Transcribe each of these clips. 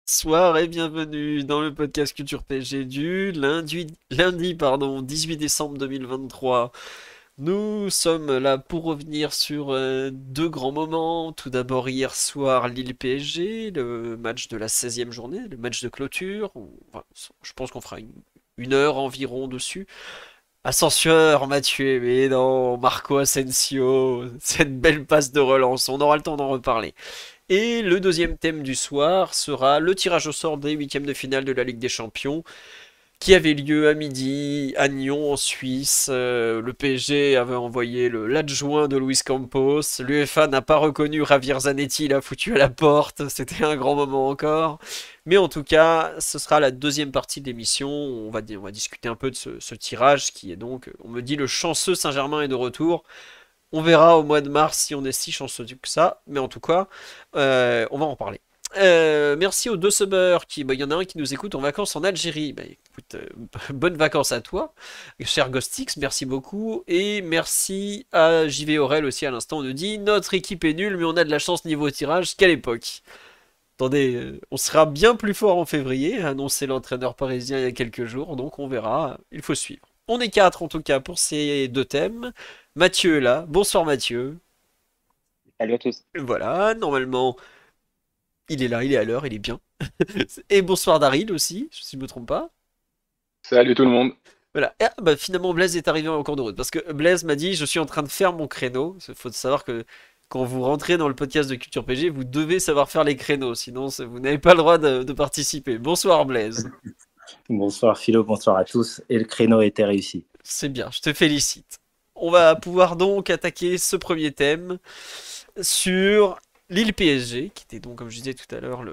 Bonsoir et bienvenue dans le podcast Culture PG du lundi 18 décembre 2023. Nous sommes là pour revenir sur deux grands moments. Tout d'abord hier soir Lille PSG, le match de la 16e journée, le match de clôture. Enfin, je pense qu'on fera une heure environ dessus. Ascenseur, Mathieu, mais non, Marco Asensio, cette belle passe de relance, on aura le temps d'en reparler. Et le deuxième thème du soir sera le tirage au sort des huitièmes de finale de la Ligue des Champions, qui avait lieu à midi à Nyon en Suisse. Le PSG avait envoyé l'adjoint de Luis Campos. L'UEFA n'a pas reconnu Javier Zanetti, il a foutu à la porte. C'était un grand moment encore. Mais en tout cas, ce sera la deuxième partie de l'émission. On va discuter un peu de ce tirage qui est donc, on me dit, le chanceux Saint-Germain est de retour. On verra au mois de mars si on est si chanceux que ça, mais en tout cas, on va en parler. Merci aux deux subbers il y en a un qui nous écoute en vacances en Algérie. Bah, écoute, bonnes vacances à toi, cher Ghostix, merci beaucoup. Et merci à JV Aurel aussi à l'instant. On nous dit notre équipe est nulle, mais on a de la chance niveau tirage. Quelle époque! Attendez, on sera bien plus fort en février, a annoncé l'entraîneur parisien il y a quelques jours, donc on verra, il faut suivre. On est quatre en tout cas pour ces deux thèmes. Mathieu est là, bonsoir Mathieu. Salut à tous. Voilà, normalement, il est là, il est à l'heure, il est bien. Et bonsoir Daryl aussi, si je ne me trompe pas. Salut tout le monde. Voilà, et, bah, finalement Blaise est arrivé en cours de route, parce que Blaise m'a dit, je suis en train de faire mon créneau. Il faut savoir que quand vous rentrez dans le podcast de Culture PG, vous devez savoir faire les créneaux, sinon vous n'avez pas le droit de participer. Bonsoir Blaise. Bonsoir Philo, bonsoir à tous. Et le créneau était réussi. C'est bien, je te félicite. On va pouvoir donc attaquer ce premier thème sur Lille PSG, qui était donc, comme je disais tout à l'heure,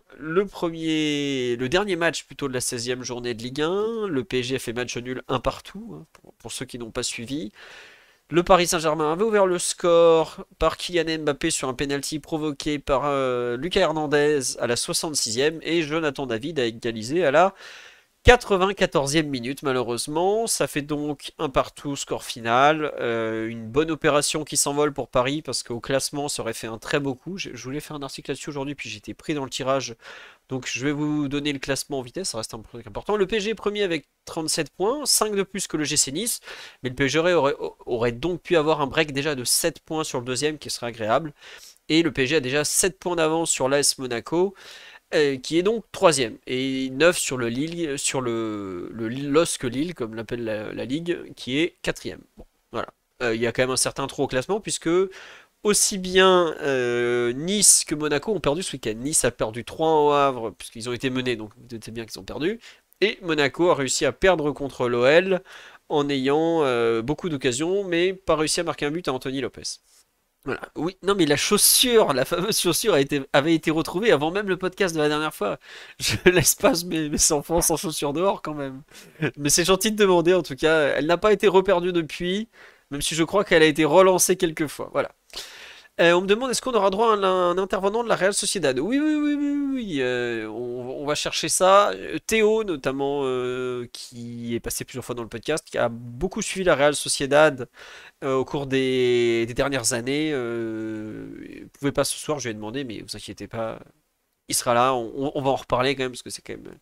le dernier match plutôt de la 16e journée de Ligue 1. Le PSG a fait match nul un partout, hein, pour ceux qui n'ont pas suivi. Le Paris Saint-Germain avait ouvert le score par Kylian Mbappé sur un penalty provoqué par Lucas Hernandez à la 66e et Jonathan David a égalisé à la 94e minute malheureusement, ça fait donc un partout score final, une bonne opération qui s'envole pour Paris parce qu'au classement ça aurait fait un très beau coup. Je voulais faire un article là-dessus aujourd'hui puis j'étais pris dans le tirage donc je vais vous donner le classement en vitesse, ça reste un truc important. Le PSG est premier avec 37 points, 5 de plus que le GC Nice, mais le PSG aurait donc pu avoir un break déjà de 7 points sur le deuxième qui serait agréable. Et le PSG a déjà 7 points d'avance sur l'AS Monaco qui est donc troisième et 9 sur le Lille, sur le LOSC Lille, comme l'appelle la ligue, qui est quatrième. Bon, voilà. Il y a quand même un certain trou au classement, puisque aussi bien Nice que Monaco ont perdu ce week-end. Nice a perdu 3 au Havre, puisqu'ils ont été menés, donc vous doutez bien qu'ils ont perdu. Et Monaco a réussi à perdre contre l'OL en ayant beaucoup d'occasions, mais pas réussi à marquer un but à Anthony Lopez. Voilà. Oui, non, mais la chaussure, la fameuse chaussure avait été retrouvée avant même le podcast de la dernière fois. Je laisse pas mes enfants sans chaussures dehors quand même. Mais c'est gentil de demander en tout cas. Elle n'a pas été reperdue depuis, même si je crois qu'elle a été relancée quelques fois. Voilà. On me demande est-ce qu'on aura droit à un intervenant de la Real Sociedad? Oui, oui, oui, oui, oui, oui, on va chercher ça. Théo, notamment, qui est passé plusieurs fois dans le podcast, qui a beaucoup suivi la Real Sociedad au cours des dernières années. Il pouvait pas ce soir, je lui ai demandé, mais vous inquiétez pas, il sera là. On va en reparler quand même, parce que c'est quand même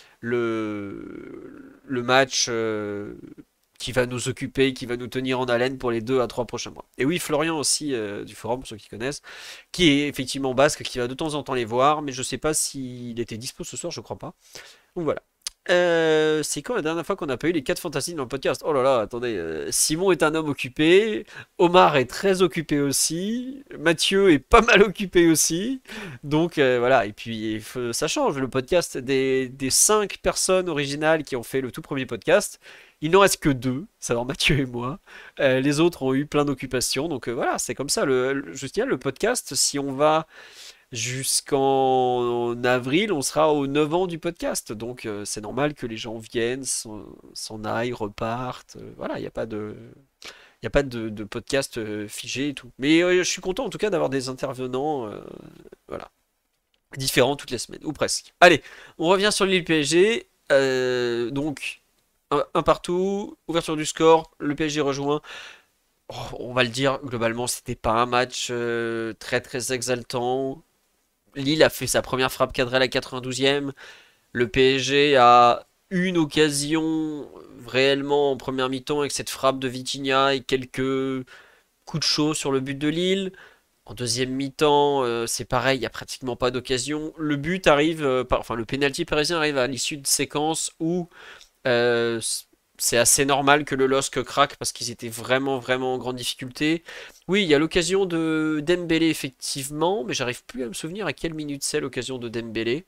le match qui va nous occuper, qui va nous tenir en haleine pour les 2 à 3 prochains mois. Et oui, Florian aussi, du forum, pour ceux qui connaissent, qui est effectivement basque, qui va de temps en temps les voir, mais je sais pas s'il était dispo ce soir, je crois pas. Donc voilà. C'est quand la dernière fois qu'on n'a pas eu les 4 fantastiques dans le podcast? Oh là là, attendez. Simon est un homme occupé. Omar est très occupé aussi. Mathieu est pas mal occupé aussi. Donc voilà. Et puis ça change. Le podcast des 5 personnes originales qui ont fait le tout premier podcast. Il n'en reste que 2, savoir Mathieu et moi. Les autres ont eu plein d'occupations. Donc voilà, c'est comme ça. Je dirais le podcast, si on va jusqu'en avril, on sera aux 9 ans du podcast. Donc c'est normal que les gens viennent, s'en aillent, repartent. Voilà, il n'y a pas de, il y a pas de podcast figé et tout. Mais je suis content en tout cas d'avoir des intervenants voilà, différents toutes les semaines, ou presque. Allez, on revient sur l'île PSG. Donc, un partout, ouverture du score, le PSG rejoint. Oh, on va le dire, globalement, c'était pas un match très très exaltant. Lille a fait sa première frappe cadrée à la 92e. Le PSG a une occasion réellement en première mi-temps avec cette frappe de Vitinha et quelques coups de chaud sur le but de Lille. En deuxième mi-temps, c'est pareil, il n'y a pratiquement pas d'occasion. Le but arrive, enfin le pénalty parisien arrive à l'issue de séquence où euh, c'est assez normal que le LOSC craque parce qu'ils étaient vraiment vraiment en grande difficulté. Oui, il y a l'occasion de Dembélé effectivement, mais j'arrive plus à me souvenir à quelle minute c'est l'occasion de Dembélé.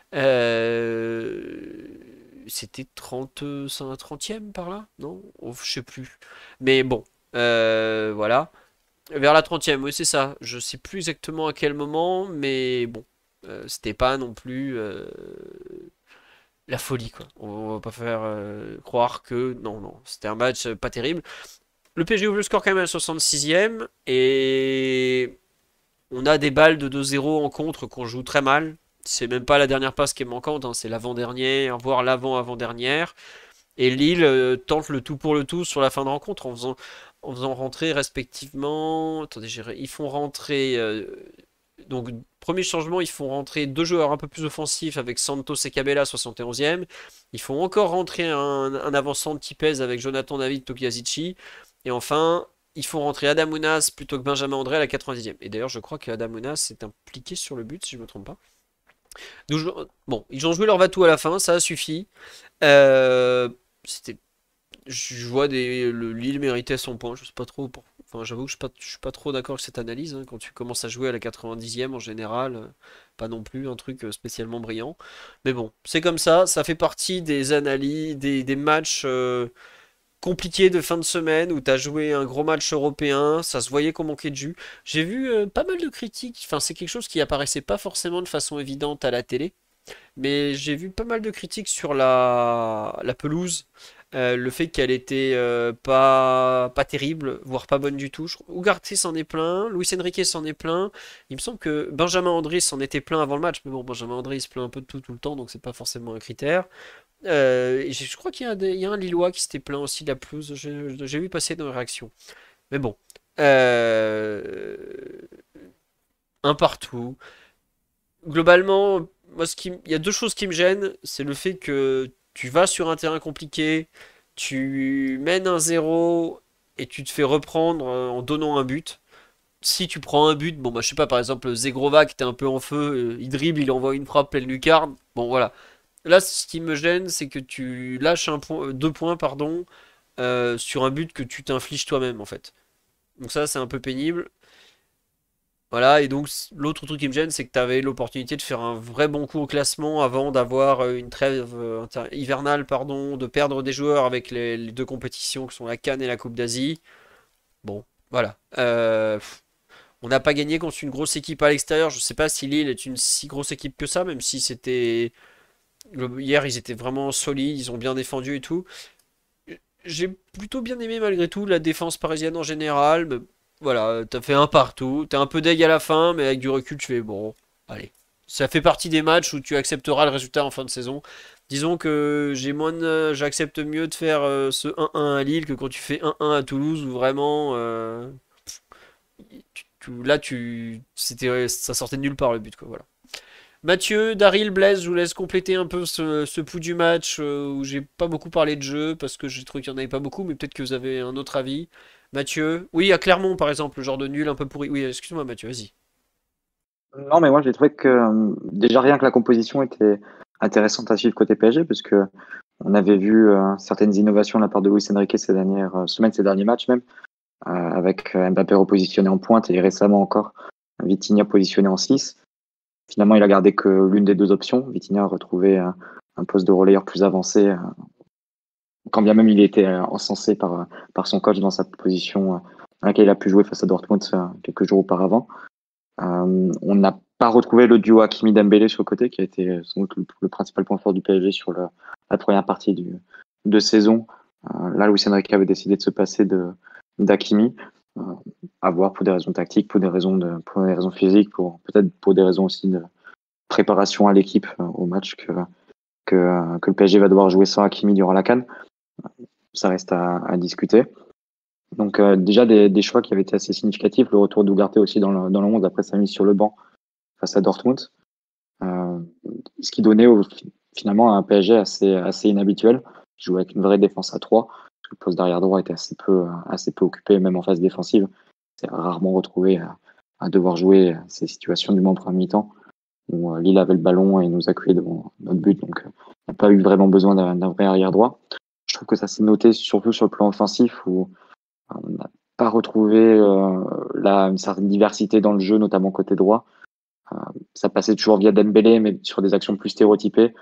C'était 30e par là? Non? Oh, je sais plus. Mais bon, voilà. Vers la 30e, oui, c'est ça. Je sais plus exactement à quel moment, mais bon, c'était pas non plus la folie, quoi. On va pas faire croire que. Non, non, c'était un match pas terrible. Le PSG ouvre le score quand même à la 66e, et on a des balles de 2-0 en contre qu'on joue très mal. C'est même pas la dernière passe qui est manquante, hein, c'est l'avant-dernière, voire l'avant-avant-dernière. Et Lille tente le tout pour le tout sur la fin de rencontre en faisant rentrer respectivement. Attendez, ils font rentrer. Donc, premier changement, ils font rentrer deux joueurs un peu plus offensifs avec Santos et Cabella, 71e. Ils font encore rentrer un avançant qui pèse avec Jonathan David Tokiazici. Et enfin, ils font rentrer Adam Ounas plutôt que Benjamin André à la 90e. Et d'ailleurs, je crois que Adam Ounas est impliqué sur le but, si je ne me trompe pas. Bon, ils ont joué leur va-tout à la fin, ça a suffi. Euh, c'était, je vois le Lille méritait son point, je sais pas trop. Enfin, j'avoue que je suis pas trop d'accord avec cette analyse, hein. Quand tu commences à jouer à la 90e en général, pas non plus un truc spécialement brillant. Mais bon, c'est comme ça fait partie des analyses, des matchs compliqués de fin de semaine où tu as joué un gros match européen, ça se voyait qu'on manquait de jus. J'ai vu pas mal de critiques, enfin c'est quelque chose qui apparaissait pas forcément de façon évidente à la télé. Mais j'ai vu pas mal de critiques sur la pelouse. Le fait qu'elle était pas terrible, voire pas bonne du tout. Ugarte s'en est plein, Luis Enrique s'en est plein. Il me semble que Benjamin André s'en était plein avant le match, mais bon, Benjamin André il se plaint un peu de tout le temps, donc c'est pas forcément un critère. Et je crois qu'il y a un Lillois qui s'était plaint aussi de la pelouse. J'ai vu passer dans les réactions. Mais bon. Euh, un partout. Globalement, moi, il y a deux choses qui me gênent. C'est le fait que tu vas sur un terrain compliqué, tu mènes un 0 et tu te fais reprendre en donnant un but. Si tu prends un but, bon, bah, je sais pas, par exemple, Zegrova qui était un peu en feu, il dribble, il envoie une frappe pleine lucarne. Bon, voilà. Là, ce qui me gêne, c'est que tu lâches 2 points, pardon, sur un but que tu t'infliges toi-même, en fait. Donc ça, c'est un peu pénible. Voilà, et donc l'autre truc qui me gêne, c'est que tu avais l'opportunité de faire un vrai bon coup au classement avant d'avoir une trêve hivernale, pardon, de perdre des joueurs avec les deux compétitions qui sont la CAN et la Coupe d'Asie. Bon, voilà. On n'a pas gagné contre une grosse équipe à l'extérieur. Je sais pas si Lille est une si grosse équipe que ça, même si c'était. Hier, ils étaient vraiment solides, ils ont bien défendu et tout. J'ai plutôt bien aimé malgré tout la défense parisienne en général. Mais voilà, t'as fait un partout. T'es un peu deg à la fin, mais avec du recul, tu fais bon, allez. Ça fait partie des matchs où tu accepteras le résultat en fin de saison. Disons que j'accepte mieux de faire ce 1-1 à Lille que quand tu fais 1-1 à Toulouse où vraiment ça sortait de nulle part le but quoi. Voilà. Mathieu, Daryl, Blaise, je vous laisse compléter un peu ce pouls du match où j'ai pas beaucoup parlé de jeu parce que j'ai trouvé qu'il n'y en avait pas beaucoup, mais peut-être que vous avez un autre avis. Mathieu, oui, à Clermont par exemple, le genre de nul un peu pourri. Oui, excuse-moi Mathieu, vas-y. Non, mais moi j'ai trouvé que déjà rien que la composition était intéressante à suivre côté PSG, parce que on avait vu certaines innovations de la part de Luis Enrique ces dernières semaines, ces derniers matchs même, avec Mbappé repositionné en pointe et récemment encore Vitinha positionné en 6. Finalement, il a gardé que l'une des deux options. Vitinha a retrouvé un poste de relayeur plus avancé, quand bien même il était encensé par son coach dans sa position dans laquelle il a pu jouer face à Dortmund quelques jours auparavant. On n'a pas retrouvé le duo Hakimi-Dembélé sur le côté, qui a été sans doute le principal point fort du PSG sur la première partie de saison. Là, Luis Enrique avait décidé de se passer d'Hakimi, à voir pour des raisons tactiques, pour des raisons physiques, peut-être pour des raisons aussi de préparation à l'équipe au match que le PSG va devoir jouer sans Hakimi durant la CAN. Ça reste à discuter. Donc déjà des choix qui avaient été assez significatifs. Le retour d'Ugarte aussi dans le 11 après sa mise sur le banc face à Dortmund. Ce qui donnait finalement un PSG assez inhabituel, qui jouait avec une vraie défense à 3. Le poste d'arrière droit était assez peu occupé, même en phase défensive. C'est rarement retrouvé à devoir jouer ces situations, du moins en première mi-temps, où Lille avait le ballon et nous accueillait devant notre but. Donc, on n'a pas eu vraiment besoin d'un vrai arrière droit. Je trouve que ça s'est noté surtout sur le plan offensif, où on n'a pas retrouvé une certaine diversité dans le jeu, notamment côté droit. Ça passait toujours via Dembélé, mais sur des actions plus stéréotypées.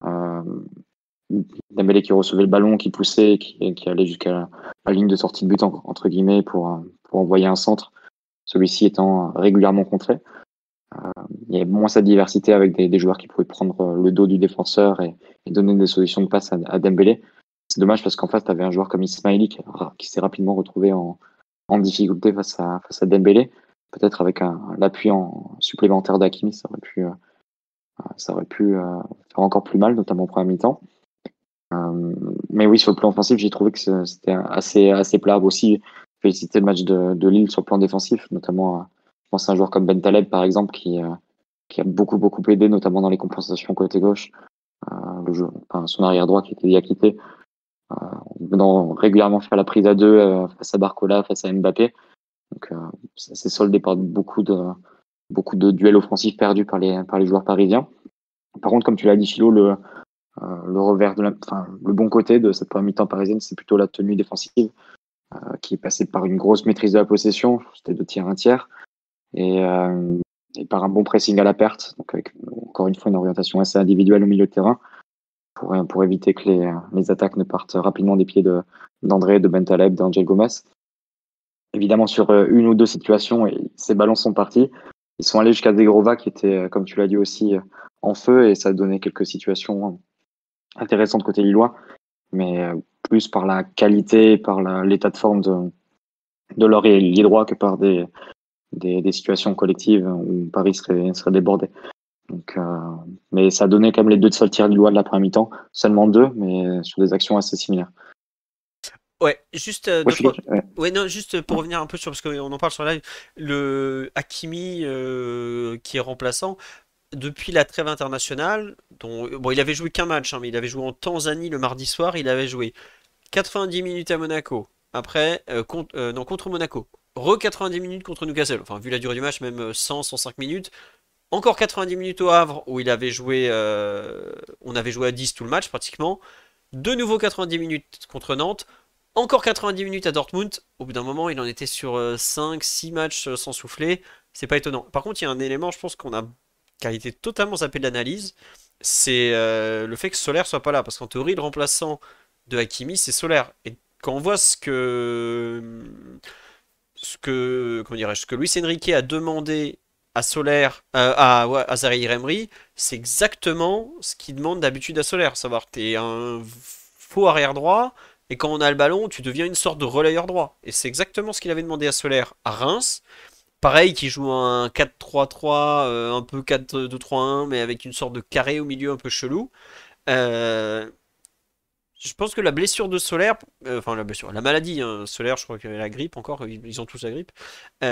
Dembélé qui recevait le ballon, qui poussait, qui allait jusqu'à la ligne de sortie de but, entre guillemets, pour envoyer un centre, celui-ci étant régulièrement contré. Il y avait moins cette diversité avec des joueurs qui pouvaient prendre le dos du défenseur et donner des solutions de passe à Dembélé. C'est dommage parce qu'en face, tu avais un joueur comme Ismaili qui s'est rapidement retrouvé en difficulté face à Dembélé. Peut-être avec l'appui supplémentaire d'Hakimi, ça aurait pu faire encore plus mal, notamment en première mi-temps. Mais oui, sur le plan offensif, j'ai trouvé que c'était assez plat. Aussi, féliciter le match de Lille sur le plan défensif, notamment, je pense à un joueur comme Bentaleb, par exemple, qui a beaucoup aidé, notamment dans les compensations côté gauche. Son arrière droit qui était diakité, venant régulièrement faire la prise à deux face à Barcola, face à Mbappé. Donc, ça s'est soldé par beaucoup de duels offensifs perdus par les joueurs parisiens. Par contre, comme tu l'as dit, Philo, le bon côté de cette première mi-temps parisienne, c'est plutôt la tenue défensive, qui est passée par une grosse maîtrise de la possession, c'était 2 tiers, 1 tiers, et par un bon pressing à la perte, donc avec encore une fois une orientation assez individuelle au milieu de terrain, pour éviter que les attaques ne partent rapidement des pieds d'André, de Bentaleb, d'Angel Gomes. Évidemment, sur une ou deux situations, et ces ballons sont partis. Ils sont allés jusqu'à Zegrova, qui était, comme tu l'as dit aussi, en feu, et ça a donné quelques situations intéressantes côté lillois, mais plus par la qualité, par l'état de forme de leur ailier droit que par des situations collectives où Paris serait débordé. Donc, mais ça a donné quand même les 2 seuls tirs lillois de la première mi-temps, seulement 2, mais sur des actions assez similaires. Ouais, juste non, juste pour revenir un peu sur parce qu'on en parle sur live, le Hakimi qui est remplaçant depuis la trêve internationale, bon, il avait joué qu'un match, hein, mais il avait joué en Tanzanie le mardi soir, il avait joué 90 minutes à Monaco, après contre Monaco, 90 minutes contre Newcastle, enfin vu la durée du match, même 105 minutes. Encore 90 minutes au Havre où on avait joué à 10 tout le match pratiquement. De nouveau 90 minutes contre Nantes. Encore 90 minutes à Dortmund. Au bout d'un moment, il en était sur 5-6 matchs sans souffler. C'est pas étonnant. Par contre, il y a un élément, je pense qui a été totalement zappé de l'analyse. C'est le fait que Solaire soit pas là. Parce qu'en théorie, le remplaçant de Hakimi, c'est Solaire. Et quand on voit ce que Luis Enrique a demandé à Solaire, à Zahir Emery, c'est exactement ce qu'il demande d'habitude à Solaire. Savoir, t'es un faux arrière droit, et quand on a le ballon, tu deviens une sorte de relayeur droit. Et c'est exactement ce qu'il avait demandé à Solaire à Reims. Pareil, qui joue un 4-3-3, un peu 4-2-3-1, mais avec une sorte de carré au milieu un peu chelou. Je pense que la blessure de Solaire, enfin la maladie, hein, Solaire, je crois qu'il y avait la grippe encore, ils ont tous la grippe,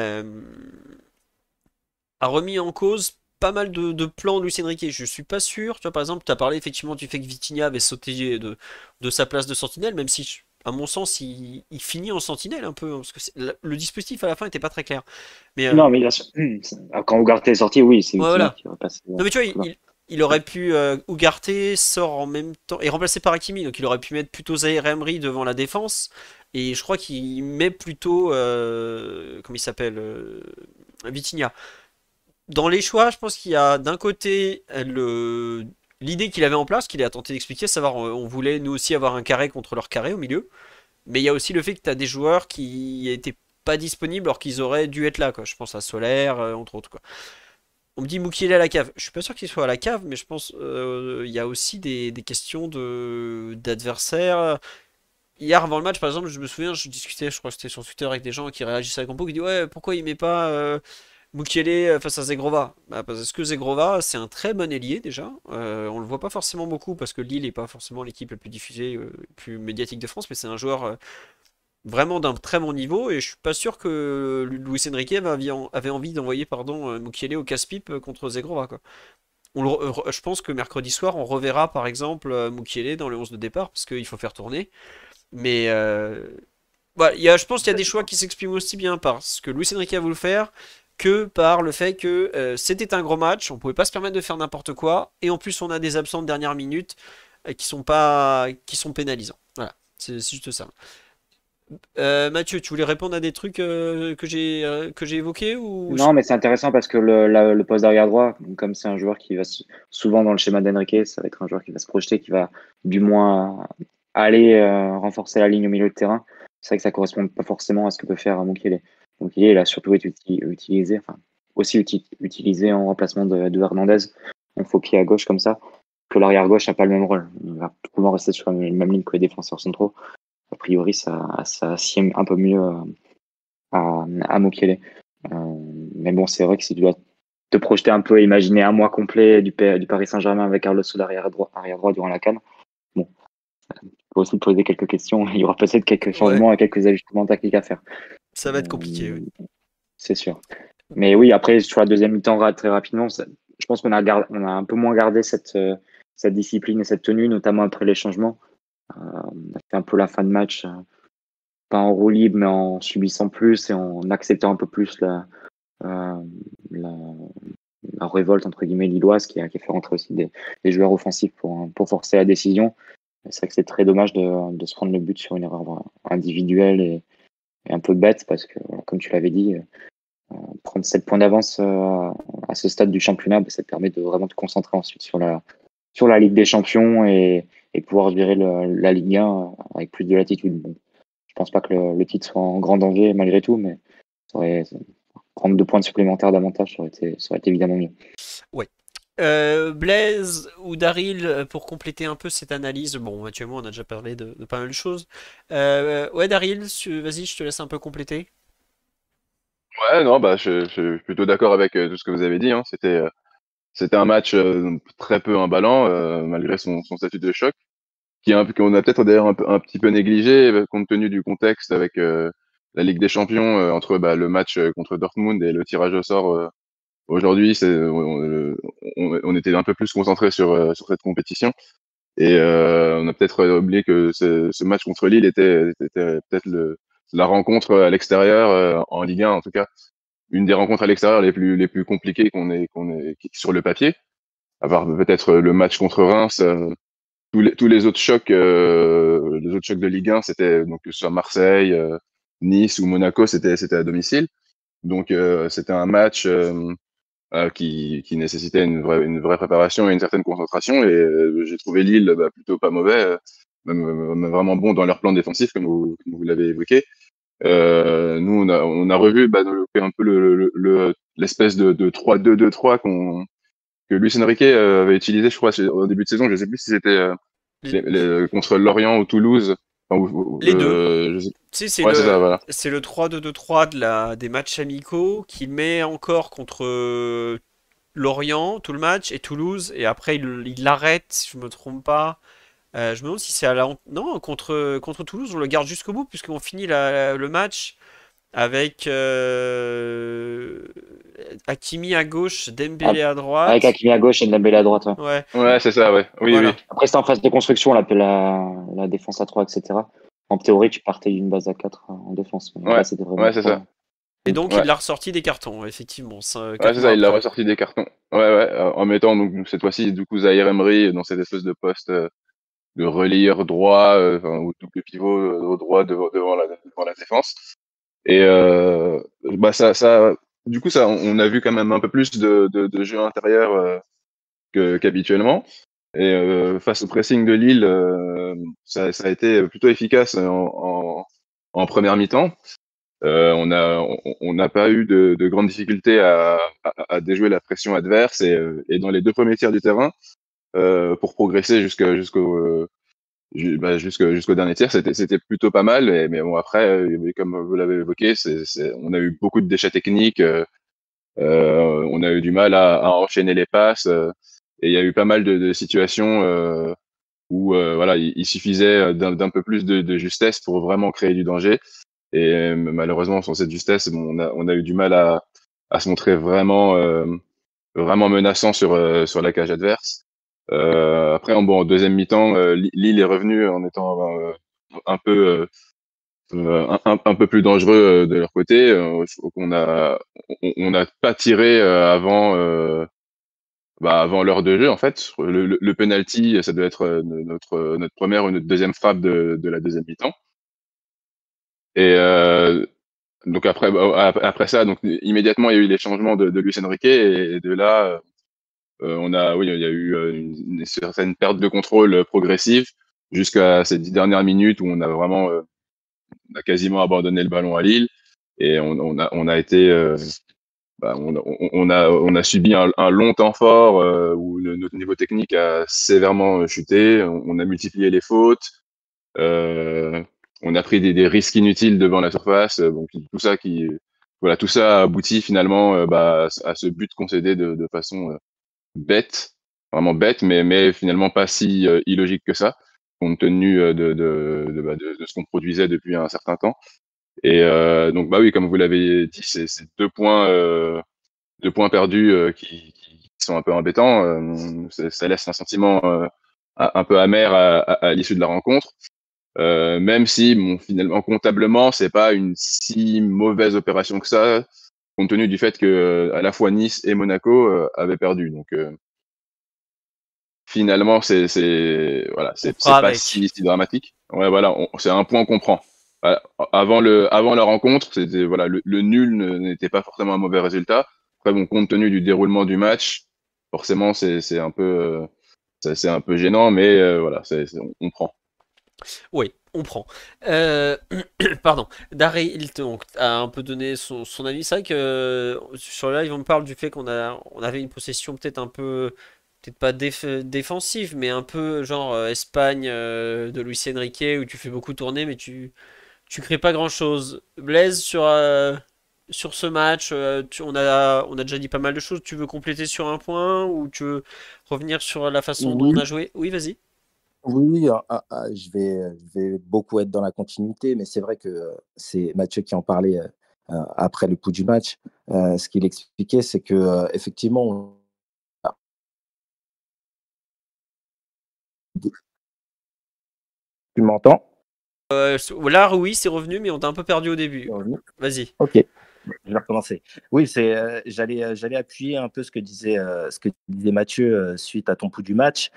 a remis en cause pas mal de plans de Luis Enrique. Je suis pas sûr. Tu vois, par exemple, tu as parlé effectivement du fait que Vitinha avait sauté de sa place de sentinelle, même si, à mon sens, il finit en sentinelle un peu, hein, parce que le dispositif à la fin était pas très clair. Mais, Non, mais quand Ugarte est sorti, oui, c'est ouais, Vitinha voilà. qui va passer. Non, mais tu vois, il aurait pu. Ugarte sort en même temps. Et remplacé par Hakimi, donc il aurait pu mettre plutôt Zahir Emery devant la défense. Et je crois qu'il met plutôt. Comment il s'appelle Vitinha. Dans les choix, je pense qu'il y a d'un côté l'idée qu'il avait en place, qu'il a tenté d'expliquer, savoir on voulait nous aussi avoir un carré contre leur carré au milieu, mais il y a aussi le fait que tu as des joueurs qui n'étaient pas disponibles alors qu'ils auraient dû être là, quoi. Je pense à Solaire, entre autres, quoi. On me dit Mukiele à la cave. Je suis pas sûr qu'il soit à la cave, mais je pense il y a aussi des questions d'adversaires. Hier avant le match, par exemple, je me souviens, je discutais, je crois que c'était sur Twitter avec des gens qui réagissaient à la compo, qui disaient ouais, pourquoi il met pas Mukiele face à Zegrova? Parce que Zegrova, c'est un très bon ailier déjà. On le voit pas forcément beaucoup parce que Lille n'est pas forcément l'équipe la plus diffusée, plus médiatique de France, mais c'est un joueur vraiment d'un très bon niveau et je suis pas sûr que Luis Enrique avait envie d'envoyer Mukiele au casse-pipe contre Zegrova quoi. Je pense que mercredi soir on reverra par exemple Mukiele dans le 11 de départ parce qu'il faut faire tourner. Mais voilà, je pense qu'il y a des choix qui s'expriment aussi bien par ce que Luis Enrique a voulu faire que par le fait que c'était un gros match, on pouvait pas se permettre de faire n'importe quoi et en plus on a des absents de dernière minute qui sont pénalisants. Voilà, c'est juste ça. Mathieu, tu voulais répondre à des trucs que j'ai évoqués ou Non, mais c'est intéressant parce que le poste d'arrière droit, comme c'est un joueur qui va souvent dans le schéma d'Enrique, ça va être un joueur qui va se projeter, qui va du moins aller renforcer la ligne au milieu de terrain. C'est vrai que ça correspond pas forcément à ce que peut faire Mukiele. Mukiele, il a surtout été utilisé, enfin aussi utilisé en remplacement de Hernandez, en faux pied à gauche comme ça, que l'arrière gauche n'a pas le même rôle. Il va souvent rester sur la même ligne que les défenseurs centraux. A priori, ça sied un peu mieux à Mukiele. Mais bon, c'est vrai que si tu dois te projeter un peu et imaginer un mois complet du Paris Saint-Germain avec Carlos Soler arrière droit durant la CAN, bon, tu peux aussi te poser quelques questions. Il y aura peut-être quelques ouais, changements et quelques ajustements tactiques à faire. ça va être compliqué. Ouais. C'est sûr. Mais oui, après, sur la deuxième mi-temps, très rapidement, je pense on a un peu moins gardé cette discipline et cette tenue, notamment après les changements. On a fait un peu la fin de match, pas en roue libre, mais en subissant plus et en acceptant un peu plus euh, la, la révolte entre guillemets lilloise qui a fait rentrer aussi des joueurs offensifs pour forcer la décision. C'est vrai que c'est très dommage de se prendre le but sur une erreur individuelle et un peu bête parce que, comme tu l'avais dit, prendre 7 points d'avance à ce stade du championnat, ça te permet de vraiment te concentrer ensuite sur la Ligue des Champions et pouvoir gérer la Ligue 1 avec plus de latitude. Bon, je pense pas que le titre soit en grand danger malgré tout, mais prendre 2 points supplémentaires d'avantage, ça aurait été évidemment mieux. Ouais. Blaise ou Daryl, pour compléter un peu cette analyse, bon, Mathieu et moi, on a déjà parlé de pas mal de choses. Ouais, Daryl, vas-y, je te laisse un peu compléter. Ouais, non, bah, je suis plutôt d'accord avec tout ce que vous avez dit, hein. C'était un match très peu emballant, malgré son statut de choc, qu'on a peut-être d'ailleurs un petit peu négligé, compte tenu du contexte avec la Ligue des Champions, entre le match contre Dortmund et le tirage au sort aujourd'hui. On était un peu plus concentré sur cette compétition. Et on a peut-être oublié que ce match contre Lille était peut-être la rencontre à l'extérieur, en Ligue 1 en tout cas, une des rencontres à l'extérieur les plus compliquées sur le papier, à part peut-être le match contre Reims. Tous les autres chocs de Ligue 1, c'était donc que ce soit Marseille, Nice ou Monaco, c'était à domicile. Donc c'était un match qui nécessitait une vraie préparation et une certaine concentration. Et j'ai trouvé Lille plutôt pas mauvais, même vraiment bon dans leur plan défensif, comme vous l'avez évoqué. Nous, on a revu un peu l'espèce de 3-2-2-3 que Luis Enrique avait utilisé, je crois, au début de saison. Je sais plus si c'était Les, contre Lorient ou Toulouse. Enfin, les deux. je sais- Tu sais, Ouais, c'est ça, voilà. c'est le 3-2-2-3 des matchs amicaux qu'il met encore contre Lorient, tout le match, et Toulouse, et après il l'arrête, si je me trompe pas. Je me demande si c'est Non, contre Toulouse, on le garde jusqu'au bout, puisqu'on finit le match avec Hakimi à gauche, Ah, Dembélé à avec droite. Hakimi à gauche et Dembélé à droite. Ouais. Ouais, Ouais, c'est ça, ouais. Oui, oui. voilà. Après, c'était en phase de construction, on l'appelle la défense à 3, etc. En théorie, tu partais d'une base à 4 en défense. Mais là, Ouais, c'était vraiment ouais, c'est ça. 3. Et donc il Ouais. l'a ressorti des cartons, effectivement, Ouais, 4 c'est mois ça, il l'a après. ressorti des cartons. Ouais, ouais, en mettant donc cette fois-ci du coup Zahir Emery dans cette espèce de poste de relayeur droit, enfin, ou double pivot au droit devant la défense. Et du coup, on a vu quand même un peu plus de jeu intérieur qu'habituellement. Et face au pressing de Lille, ça a été plutôt efficace en première mi-temps. On n'a pas eu de grandes difficultés à déjouer la pression adverse et dans les deux premiers tiers du terrain, pour progresser jusqu'au dernier tiers, c'était plutôt pas mal. Mais bon, après, comme vous l'avez évoqué, on a eu beaucoup de déchets techniques. On a eu du mal à enchaîner les passes. Et il y a eu pas mal de situations où voilà, il suffisait d'un peu plus de justesse pour vraiment créer du danger. Et malheureusement, sans cette justesse, bon, on a eu du mal à se montrer vraiment menaçant sur la cage adverse. Après, en deuxième mi-temps, Lille est revenu en étant un peu un peu plus dangereux de leur côté. On n'a pas tiré avant l'heure de jeu en fait. Le penalty, ça doit être notre première ou notre deuxième frappe de la deuxième mi-temps. Et donc après ça, donc immédiatement il y a eu les changements de Luis Enrique et de là oui, il y a eu une certaine perte de contrôle progressive jusqu'à ces 10 dernières minutes où on a quasiment abandonné le ballon à Lille et on a été on a subi un long temps fort où notre niveau technique a sévèrement chuté. On a multiplié les fautes. Euh, on a pris des risques inutiles devant la surface. Donc tout ça aboutit finalement à ce but concédé de façon bête, vraiment bête, mais finalement pas si illogique que ça, compte tenu de ce qu'on produisait depuis un certain temps. Et donc bah oui, comme vous l'avez dit, c'est 2 points perdus qui sont un peu embêtants. Ça laisse un sentiment un peu amer à l'issue de la rencontre. Même si, bon, finalement, comptablement, c'est pas une si mauvaise opération que ça, compte tenu du fait que à la fois Nice et Monaco avaient perdu. Donc finalement, voilà, On fera c'est pas avec. si dramatique. Ouais, voilà, c'est un point qu'on prend. Voilà, avant la rencontre, c'était voilà, le nul n'était pas forcément un mauvais résultat. Après, bon, compte tenu du déroulement du match, forcément, c'est un peu gênant, mais voilà, on prend. Oui, on prend. Euh, Pardon. Daryl donc, a un peu donné son avis. C'est vrai que sur le live, on me parle du fait on avait une possession peut-être un peu, peut-être pas défensive, mais un peu genre Espagne de Luis Enrique où tu fais beaucoup tourner, mais tu crées pas grand-chose. Blaise sur ce match, on a déjà dit pas mal de choses. Tu veux compléter sur un point ou tu veux revenir sur la façon dont Oui, on a joué? Oui, vas-y. oui, je vais beaucoup être dans la continuité, mais c'est vrai que c'est Mathieu qui en parlait après le coup du match. Ce qu'il expliquait, c'est que effectivement, tu m'entends? Là, oui, c'est revenu, mais on t'a un peu perdu au début. Vas-y. Ok, je vais recommencer. Oui, j'allais appuyer un peu ce que disait Mathieu suite à ton pouls du match.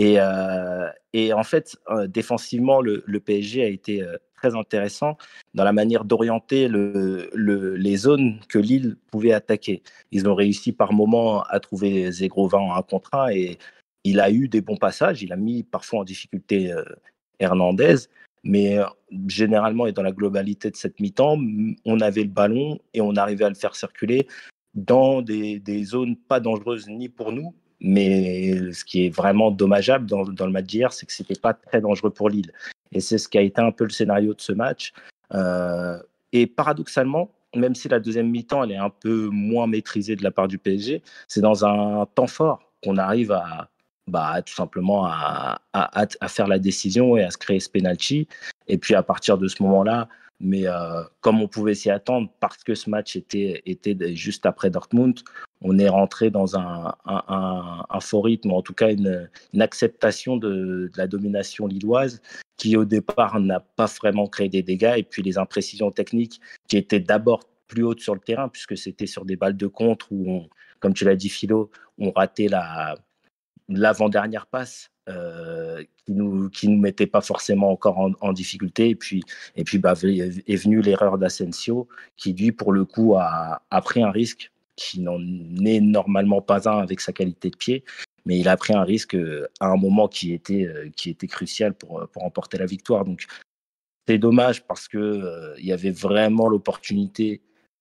Et en fait, défensivement, le PSG a été très intéressant dans la manière d'orienter les zones que Lille pouvait attaquer. Ils ont réussi par moments à trouver Zegrovin en 1 contre 1 et il a eu des bons passages. Il a mis parfois en difficulté Hernandez. Mais généralement et dans la globalité de cette mi-temps, on avait le ballon et on arrivait à le faire circuler dans des zones pas dangereuses ni pour nous. Mais ce qui est vraiment dommageable dans le match d'hier, c'est que ce n'était pas très dangereux pour Lille. Et c'est ce qui a été un peu le scénario de ce match. Euh, et paradoxalement, même si la deuxième mi-temps elle est un peu moins maîtrisée de la part du PSG, c'est dans un temps fort qu'on arrive tout simplement à faire la décision et à se créer ce penalty. Et puis à partir de ce moment-là, mais comme on pouvait s'y attendre, parce que ce match était juste après Dortmund, on est rentré dans un faux rythme, ou en tout cas une acceptation de la domination lilloise, qui au départ n'a pas vraiment créé des dégâts, et puis les imprécisions techniques qui étaient d'abord plus hautes sur le terrain, puisque c'était sur des balles de contre où, comme tu l'as dit Philo, on ratait l'avant-dernière passe qui nous mettait pas forcément encore en difficulté. Et puis est venue l'erreur d'Asensio qui, lui, pour le coup, a pris un risque qui n'en est normalement pas un avec sa qualité de pied. Mais il a pris un risque à un moment qui était crucial pour remporter la victoire. Donc, c'est dommage parce que il y avait vraiment l'opportunité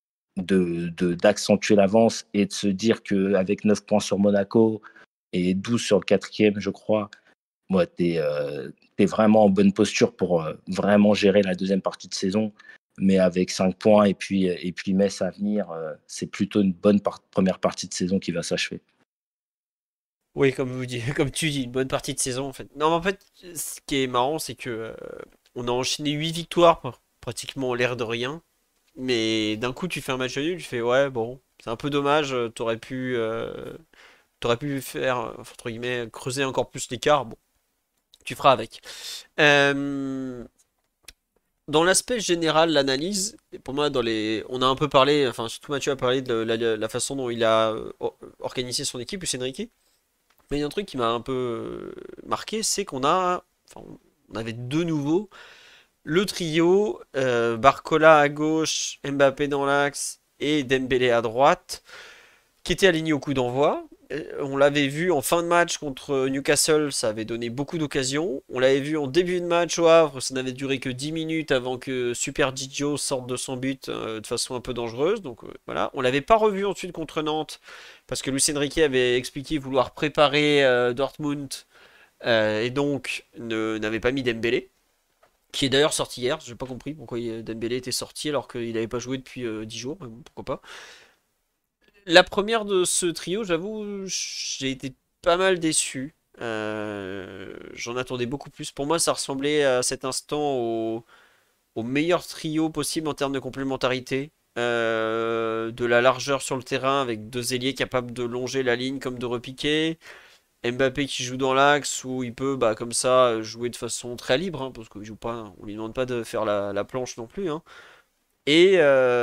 d'accentuer l'avance et de se dire qu'avec 9 points sur Monaco et 12 sur le quatrième, je crois, moi, tu es vraiment en bonne posture pour vraiment gérer la deuxième partie de saison. Mais avec 5 points et puis Metz à venir, c'est plutôt une bonne première partie de saison qui va s'achever. Oui, comme tu dis, une bonne partie de saison en fait. Non, mais en fait, ce qui est marrant, c'est que on a enchaîné 8 victoires, pratiquement l'air de rien. Mais d'un coup, tu fais un match nul, tu fais ouais, bon, c'est un peu dommage, t'aurais pu faire, entre guillemets, creuser encore plus l'écart. Bon, tu feras avec. Euh, Dans l'aspect général, l'analyse, pour moi, on a un peu parlé, enfin, surtout Mathieu a parlé de la façon dont il a organisé son équipe, Luis Enrique. Mais il y a un truc qui m'a un peu marqué, c'est enfin, on avait deux nouveaux. Le trio, Barcola à gauche, Mbappé dans l'axe et Dembélé à droite, qui était aligné au coup d'envoi. On l'avait vu en fin de match contre Newcastle, ça avait donné beaucoup d'occasions. On l'avait vu en début de match au Havre, ça n'avait duré que 10 minutes avant que Super Gigio sorte de son but de façon un peu dangereuse. Donc voilà, on l'avait pas revu ensuite contre Nantes parce que Luis Enrique avait expliqué vouloir préparer Dortmund et donc n'avait pas mis Dembélé, qui est d'ailleurs sorti hier. J'ai pas compris pourquoi Dembélé était sorti alors qu'il n'avait pas joué depuis 10 jours, mais bon, pourquoi pas. La première de ce trio, j'avoue, j'ai été pas mal déçu. J'en attendais beaucoup plus. Pour moi, ça ressemblait à cet instant au meilleur trio possible en termes de complémentarité. De la largeur sur le terrain avec deux ailiers capables de longer la ligne comme de repiquer. Mbappé qui joue dans l'axe où il peut bah, comme ça jouer de façon très libre hein, parce qu'il joue pas, on lui demande pas de faire la planche non plus. Hein. Et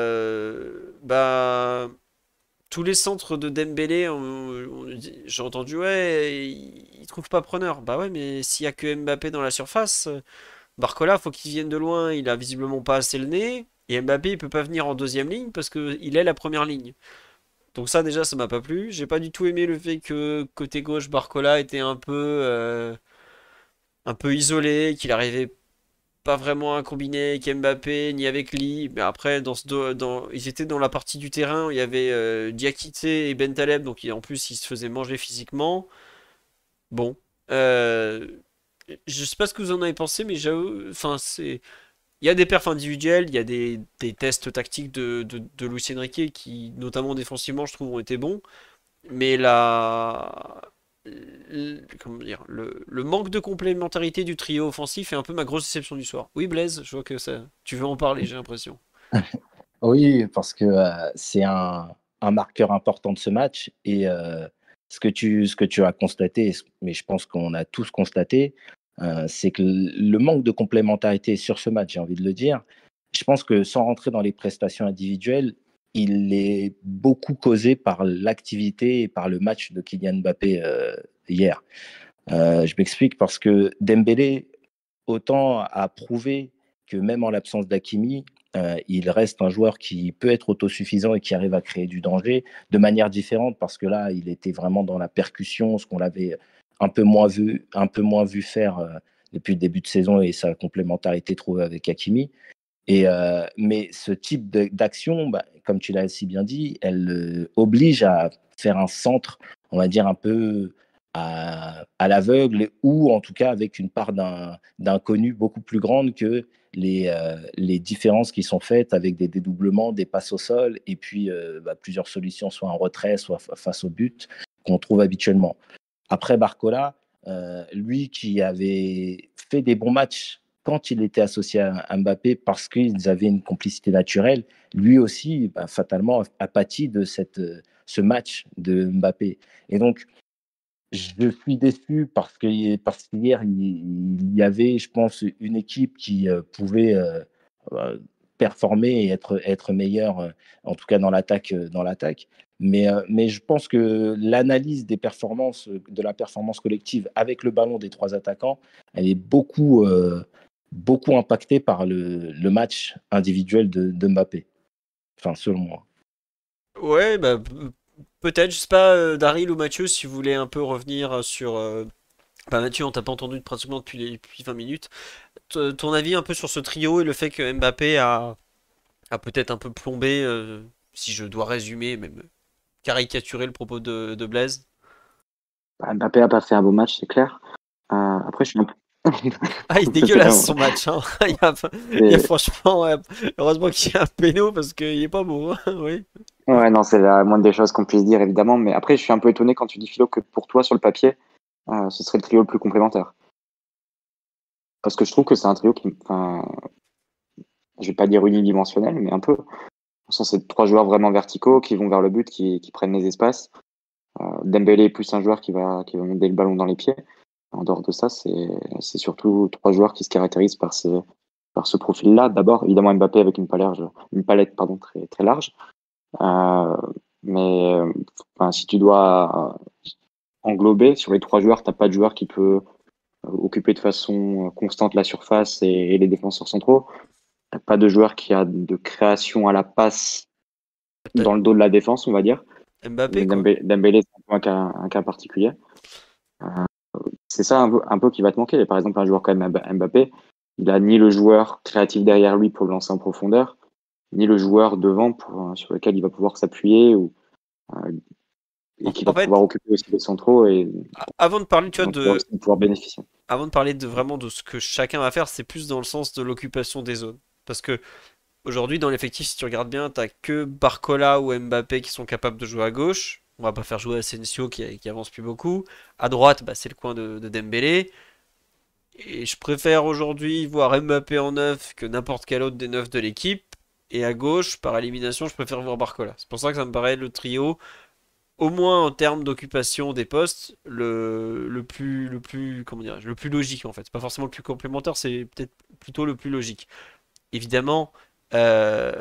bah tous les centres de Dembélé, j'ai entendu, ouais, il trouve pas preneur. Bah ouais, mais s'il y a que Mbappé dans la surface, Barcola, faut qu'il vienne de loin, il a visiblement pas assez le nez. Et Mbappé, il peut pas venir en deuxième ligne parce que il est la première ligne. Donc ça déjà, ça m'a pas plu. J'ai pas du tout aimé le fait que côté gauche, Barcola était un peu isolé, qu'il arrivait pas vraiment à combiner avec Mbappé ni avec Lee. Mais après, ils étaient dans la partie du terrain où il y avait Diakité et Bentaleb, donc en plus ils se faisaient manger physiquement. Bon, euh, je sais pas ce que vous en avez pensé, mais j'avoue, enfin il y a des perfs individuels, il y a des tests tactiques de Luis Enrique qui, notamment défensivement, je trouve, ont été bons. Mais comment dire, le manque de complémentarité du trio offensif est un peu ma grosse déception du soir. Oui, Blaise, je vois que ça, tu veux en parler, j'ai l'impression. Oui, parce que c'est un marqueur important de ce match. Et ce que tu as constaté, mais je pense qu'on a tous constaté, c'est que le manque de complémentarité sur ce match, j'ai envie de le dire, je pense que sans rentrer dans les prestations individuelles, il est beaucoup causé par l'activité et par le match de Kylian Mbappé hier. Je m'explique parce que Dembélé, autant a prouvé que même en l'absence d'Hakimi, il reste un joueur qui peut être autosuffisant et qui arrive à créer du danger de manière différente parce que là, il était vraiment dans la percussion, ce qu'on l'avait un peu moins vu faire depuis le début de saison et sa complémentarité trouvée avec Hakimi. Mais ce type d'action, bah, comme tu l'as si bien dit, elle oblige à faire un centre, on va dire, un peu à l'aveugle ou en tout cas avec une part d'inconnu beaucoup plus grande que les différences qui sont faites avec des dédoublements, des passes au sol et puis bah, plusieurs solutions, soit en retrait, soit face au but, qu'on trouve habituellement. Après Barcola, lui qui avait fait des bons matchs quand il était associé à Mbappé parce qu'ils avaient une complicité naturelle, lui aussi, bah, fatalement, a pâti de ce match de Mbappé. Et donc, je suis déçu parce qu'hier, il y avait, je pense, une équipe qui pouvait euh, performer et être meilleure, en tout cas dans l'attaque. Mais je pense que l'analyse des performances, de la performance collective avec le ballon des trois attaquants, elle est beaucoup impactée par le match individuel de Mbappé. Enfin, selon moi. Ouais, bah peut-être, je sais pas, Daryl ou Mathieu, si vous voulez un peu revenir sur. Bah Mathieu, on t'a pas entendu pratiquement depuis 20 minutes. Ton avis un peu sur ce trio et le fait que Mbappé a peut-être un peu plombé, si je dois résumer, même caricaturer le propos de Blaise. Bah, Mbappé a pas fait un beau match, c'est clair. Après, je suis un peu. Ah, il est C'est dégueulasse vraiment- son match, hein. Il y a c'est- franchement, ouais, heureusement qu'il y a un péno parce qu'il est pas beau, hein. Oui. Ouais, non, c'est la moindre des choses qu'on puisse dire, évidemment. Mais après, je suis un peu étonné quand tu dis, Philo, que pour toi, sur le papier, ce serait le trio le plus complémentaire. Parce que je trouve que c'est un trio qui, enfin, je vais pas dire unidimensionnel, mais un peu. Au sens, c'est trois joueurs vraiment verticaux qui vont vers le but, qui prennent les espaces. Dembélé est plus un joueur qui va mettre le ballon dans les pieds. En dehors de ça, c'est surtout trois joueurs qui se caractérisent par ce profil-là. D'abord, évidemment, Mbappé avec une palette pardon, très, très large. Euh, mais enfin, si tu dois englober sur les trois joueurs, t'as pas de joueur qui peut occuper de façon constante la surface et les défenseurs centraux. T'as pas de joueur qui a de création à la passe Peut-être dans le dos de la défense, on va dire. Mbappé, Mais quoi. Dembélé, c'est un cas particulier. Euh, c'est ça un peu qui va te manquer. Par exemple, un joueur comme Mbappé, il a ni le joueur créatif derrière lui pour le lancer en profondeur, ni le joueur devant sur lequel il va pouvoir s'appuyer euh, et qui En va fait, pouvoir occuper aussi les centraux et avant de parler, tu vois, donc il va aussi pouvoir bénéficier. avant de parler de vraiment de ce que chacun va faire, c'est plus dans le sens de l'occupation des zones. Parce que aujourd'hui, dans l'effectif, si tu regardes bien, t'as que Barcola ou Mbappé qui sont capables de jouer à gauche. On va pas faire jouer Asensio qui avance plus beaucoup. À droite, bah, c'est le coin de Dembélé. Et je préfère aujourd'hui voir Mbappé en neuf que n'importe quel autre des neufs de l'équipe. Et à gauche, par élimination, je préfère voir Barcola. C'est pour ça que ça me paraît le trio, au moins en termes d'occupation des postes, comment dirais-je, le plus logique en fait. C'est pas forcément le plus complémentaire, c'est peut-être plutôt le plus logique. Évidemment, euh,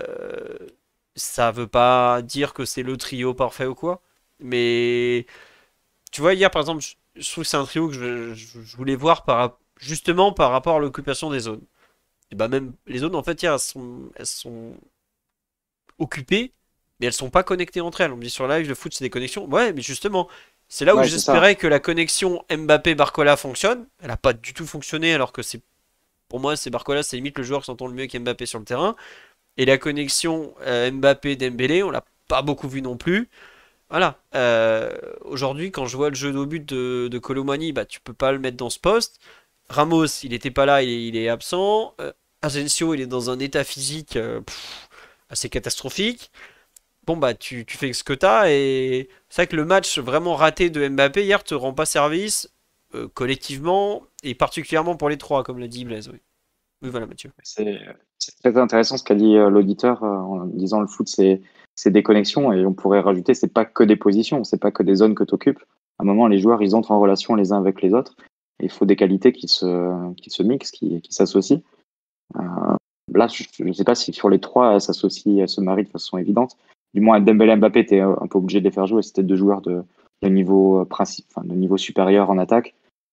ça veut pas dire que c'est le trio parfait ou quoi. Mais tu vois, hier par exemple, je trouve que c'est un trio que je voulais voir justement par rapport à l'occupation des zones. Et bah même les zones en fait hier elles sont occupées, mais elles sont pas connectées entre elles. On me dit sur live le foot c'est des connexions. Ouais, mais justement, c'est là où Ouais, c'est ça. j'espérais que la connexion Mbappé-Barcola fonctionne. Elle a pas du tout fonctionné alors que c'est pour moi c'est Barcola, c'est limite le joueur qui s'entend le mieux qu'Mbappé sur le terrain. Et la connexion Mbappé-Dembélé, on l'a pas beaucoup vu non plus. Voilà. Aujourd'hui, quand je vois le jeu au but de Colomani, bah, tu peux pas le mettre dans ce poste. Ramos, il était pas là, il est absent. Asensio, il est dans un état physique assez catastrophique. Bon, bah, tu fais ce que t'as. Et c'est vrai que le match vraiment raté de Mbappé hier te rend pas service collectivement et particulièrement pour les trois, comme l'a dit Blaise. Oui, oui voilà, Mathieu. C'est très intéressant ce qu'a dit l'auditeur en disant le foot, c'est des connexions et on pourrait rajouter, c'est pas que des positions, c'est pas que des zones que tu occupes. À un moment, les joueurs, ils entrent en relation les uns avec les autres et il faut des qualités qui se mixent, qui s'associent. Euh, là, je ne sais pas si sur les trois, elles s'associent, elles se marient de façon évidente. Du moins, Dembélé et Mbappé, tu es un peu obligé de les faire jouer. C'était deux joueurs de niveau, enfin, de niveau supérieur en attaque.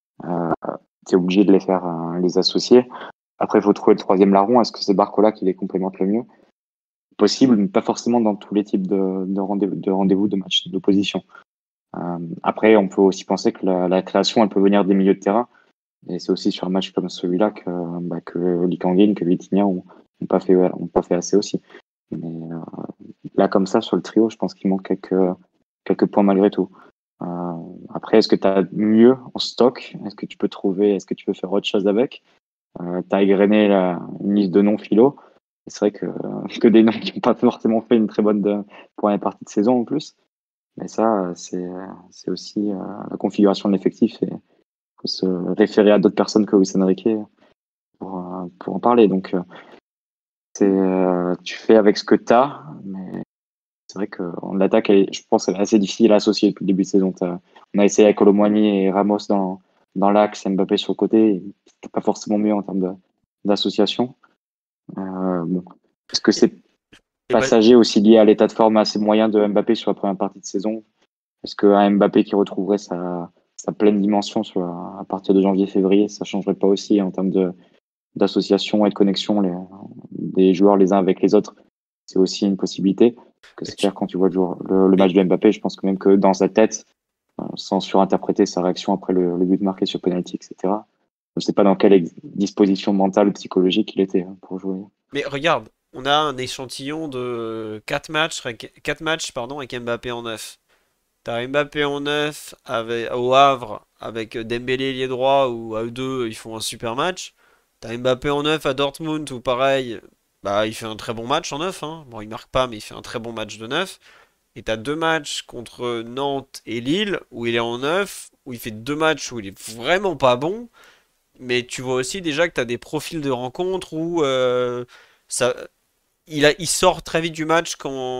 Tu es obligé de les faire les associer. Après, il faut trouver le troisième larron. Est-ce que c'est Barcola qui les complémente le mieux? Possible, mais pas forcément dans tous les types de rendez-vous de matchs d'opposition. Après, on peut aussi penser que la création, elle peut venir des milieux de terrain. Et c'est aussi sur un match comme celui-là que Lee Kangin, que Vitinha ont pas fait assez aussi. Mais là, comme ça, sur le trio, je pense qu'il manque quelques points malgré tout. Après, est-ce que tu as mieux en stock? Est-ce que tu peux faire autre chose avec? Tu as égrené une liste de noms philo. C'est vrai que des noms qui n'ont pas forcément fait une très bonne première partie de saison en plus. Mais ça, c'est aussi la configuration de l'effectif et faut se référer à d'autres personnes que Luis Enrique pour en parler. Donc, tu fais avec ce que tu as, mais c'est vrai qu'en attaque, je pense qu'elle est assez difficile à associer depuis le début de saison. On a essayé avec Colomboigny et Ramos dans l'axe, Mbappé sur le côté. C'était pas forcément mieux en termes d'association. Bon. Est-ce que c'est Et bah, passager aussi lié à l'état de forme assez moyen de Mbappé sur la première partie de saison? Est-ce qu'un Mbappé qui retrouverait sa pleine dimension à partir de janvier-février, ça changerait pas aussi en termes d'association et de connexion des joueurs les uns avec les autres? C'est aussi une possibilité. Que mais c'est clair quand tu vois le mais- match de Mbappé, je pense que même que dans sa tête, sans surinterpréter sa réaction après le but marqué sur penalty, etc. Je ne sais pas dans quelle disposition mentale ou psychologique il était pour jouer. Mais regarde, on a un échantillon de 4 matchs, 4 matchs pardon, avec Mbappé en neuf. T'as Mbappé en neuf au Havre avec Dembélé lié droit où à eux deux ils font un super match. T'as Mbappé en neuf à Dortmund où pareil, bah, il fait un très bon match en 9, hein. Bon, il marque pas, mais il fait un très bon match de 9. Et t'as deux matchs contre Nantes et Lille où il est en 9, où il fait deux matchs où il est vraiment pas bon. Mais tu vois aussi déjà que t'as des profils de rencontres où ça, il sort très vite du match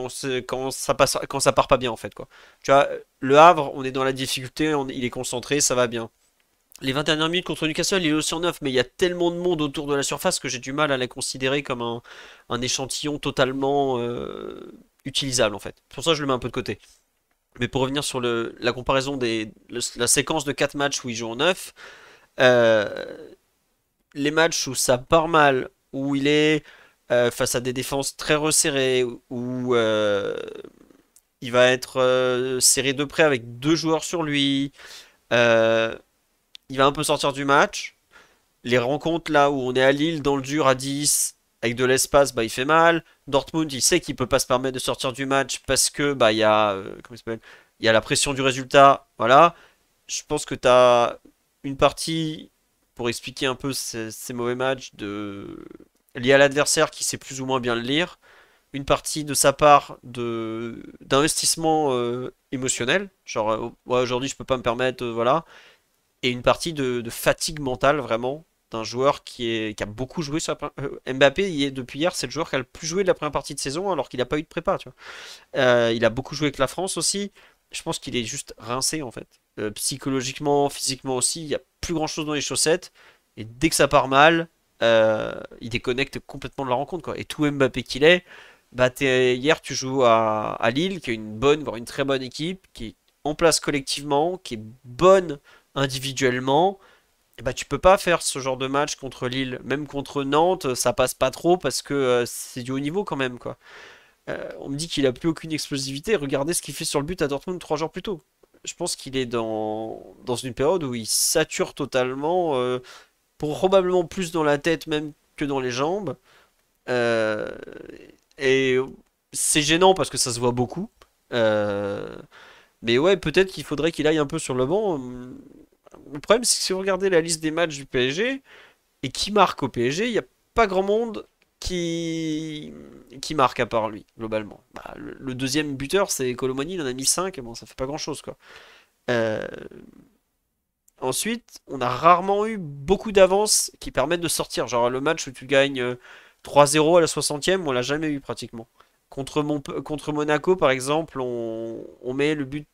quand ça part pas bien en fait quoi. Tu vois, Le Havre, on est dans la difficulté, il est concentré, ça va bien. Les 20 dernières minutes contre Newcastle, il est aussi en 9, mais il y a tellement de monde autour de la surface que j'ai du mal à la considérer comme un échantillon totalement utilisable en fait. Pour ça, je le mets un peu de côté. Mais pour revenir sur la comparaison la séquence de 4 matchs où il joue en 9, euh, les matchs où ça part mal, où il est face à des défenses très resserrées, où il va être serré de près avec deux joueurs sur lui, euh, il va un peu sortir du match. Les rencontres là où on est à Lille dans le dur à 10 avec de l'espace, bah il fait mal. Dortmund, il sait qu'il peut pas se permettre de sortir du match parce que bah il y a comment il s'appelle, il y a la pression du résultat, voilà. Je pense que tu as une partie pour expliquer un peu ces mauvais matchs liés à l'adversaire qui sait plus ou moins bien le lire, une partie de sa part de d'investissement émotionnel, genre ouais, aujourd'hui je peux pas me permettre voilà, et une partie de fatigue mentale vraiment d'un joueur qui a beaucoup joué sur Mbappé depuis hier, c'est le joueur qui a le plus joué de la première partie de saison alors qu'il n'a pas eu de prépa, tu vois. Il a beaucoup joué avec la France aussi. Je pense qu'il est juste rincé en fait. Psychologiquement, physiquement aussi, il n'y a plus grand chose dans les chaussettes. Et dès que ça part mal, il déconnecte complètement de la rencontre quoi. Et tout Mbappé qu'il est, bah hier tu joues à Lille, qui est une bonne, voire une très bonne équipe, qui est en place collectivement, qui est bonne individuellement. Et bah tu peux pas faire ce genre de match contre Lille, même contre Nantes, ça passe pas trop parce que c'est du haut niveau quand même quoi. On me dit qu'il a plus aucune explosivité. Regardez ce qu'il fait sur le but à Dortmund 3 jours plus tôt. Je pense qu'il est dans une période où il sature totalement, probablement plus dans la tête même que dans les jambes. Euh, et c'est gênant parce que ça se voit beaucoup. Euh, mais ouais, peut-être qu'il faudrait qu'il aille un peu sur le banc. Le problème, c'est que si vous regardez la liste des matchs du PSG, et qui marque au PSG, il n'y a pas grand monde qui, qui marque à part lui, globalement. Bah, le deuxième buteur, c'est Colomani, il en a mis 5 et bon, ça fait pas grand-chose, quoi. Euh, Ensuite, on a rarement eu beaucoup d'avances qui permettent de sortir. Genre le match où tu gagnes 3-0 à la 60e, on l'a jamais eu pratiquement. Contre Monaco, par exemple, on met le but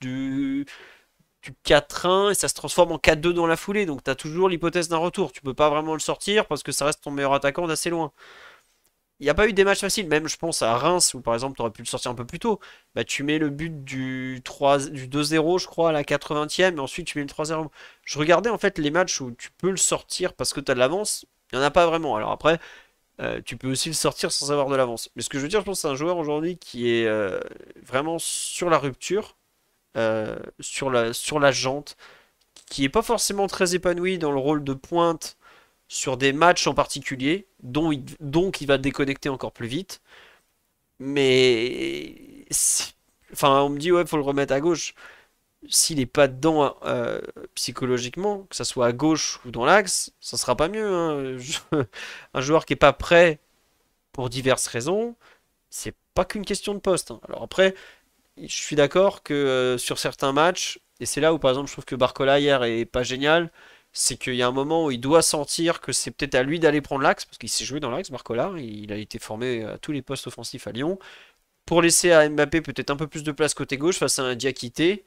du 4-1 et ça se transforme en 4-2 dans la foulée. Donc tu as toujours l'hypothèse d'un retour. Tu peux pas vraiment le sortir parce que ça reste ton meilleur attaquant d'assez loin. Il n'y a pas eu des matchs faciles, même je pense à Reims où par exemple tu aurais pu le sortir un peu plus tôt. Bah tu mets le but du 2-0 je crois à la 80e et ensuite tu mets le 3-0. Je regardais en fait les matchs où tu peux le sortir parce que tu as de l'avance, il n'y en a pas vraiment. Alors après, tu peux aussi le sortir sans avoir de l'avance. Mais ce que je veux dire, je pense que c'est un joueur aujourd'hui qui est vraiment sur la rupture, sur la jante, qui est pas forcément très épanoui dans le rôle de pointe sur des matchs en particulier, donc il va déconnecter encore plus vite. Mais enfin, on me dit ouais, faut le remettre à gauche. S'il est pas dedans psychologiquement, que ça soit à gauche ou dans l'axe, ça sera pas mieux, hein. Un joueur qui est pas prêt pour diverses raisons, c'est pas qu'une question de poste, hein. Alors après, je suis d'accord que sur certains matchs, et c'est là où par exemple je trouve que Barcola hier est pas génial, c'est qu'il y a un moment où il doit sentir que c'est peut-être à lui d'aller prendre l'axe, parce qu'il s'est joué dans l'axe, Barcola, il a été formé à tous les postes offensifs à Lyon, pour laisser à Mbappé peut-être un peu plus de place côté gauche face à un Diakité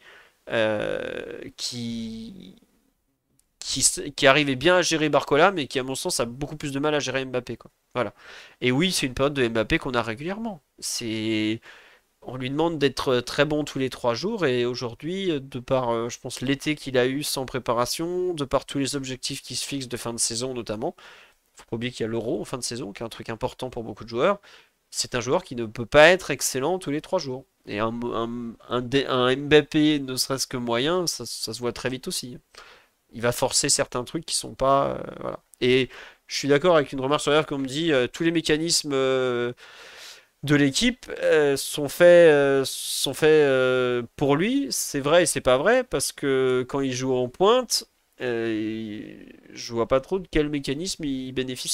qui, qui arrivait bien à gérer Barcola, mais qui à mon sens a beaucoup plus de mal à gérer Mbappé, quoi. Voilà. Et oui, c'est une période de Mbappé qu'on a régulièrement. On lui demande d'être très bon tous les 3 jours et aujourd'hui, de par, je pense, l'été qu'il a eu sans préparation, de par tous les objectifs qui se fixent de fin de saison notamment, faut pas oublier qu'il y a l'Euro en fin de saison, qui est un truc important pour beaucoup de joueurs. C'est un joueur qui ne peut pas être excellent tous les 3 jours. Et un Mbappé, ne serait-ce que moyen, ça se voit très vite aussi. Il va forcer certains trucs qui sont pas, voilà. Et je suis d'accord avec une remarque sur l'air qu'on me dit tous les mécanismes de l'équipe sont faits pour lui. C'est vrai et c'est pas vrai parce que quand il joue en pointe, je vois pas trop de quel mécanisme il bénéficie, hein.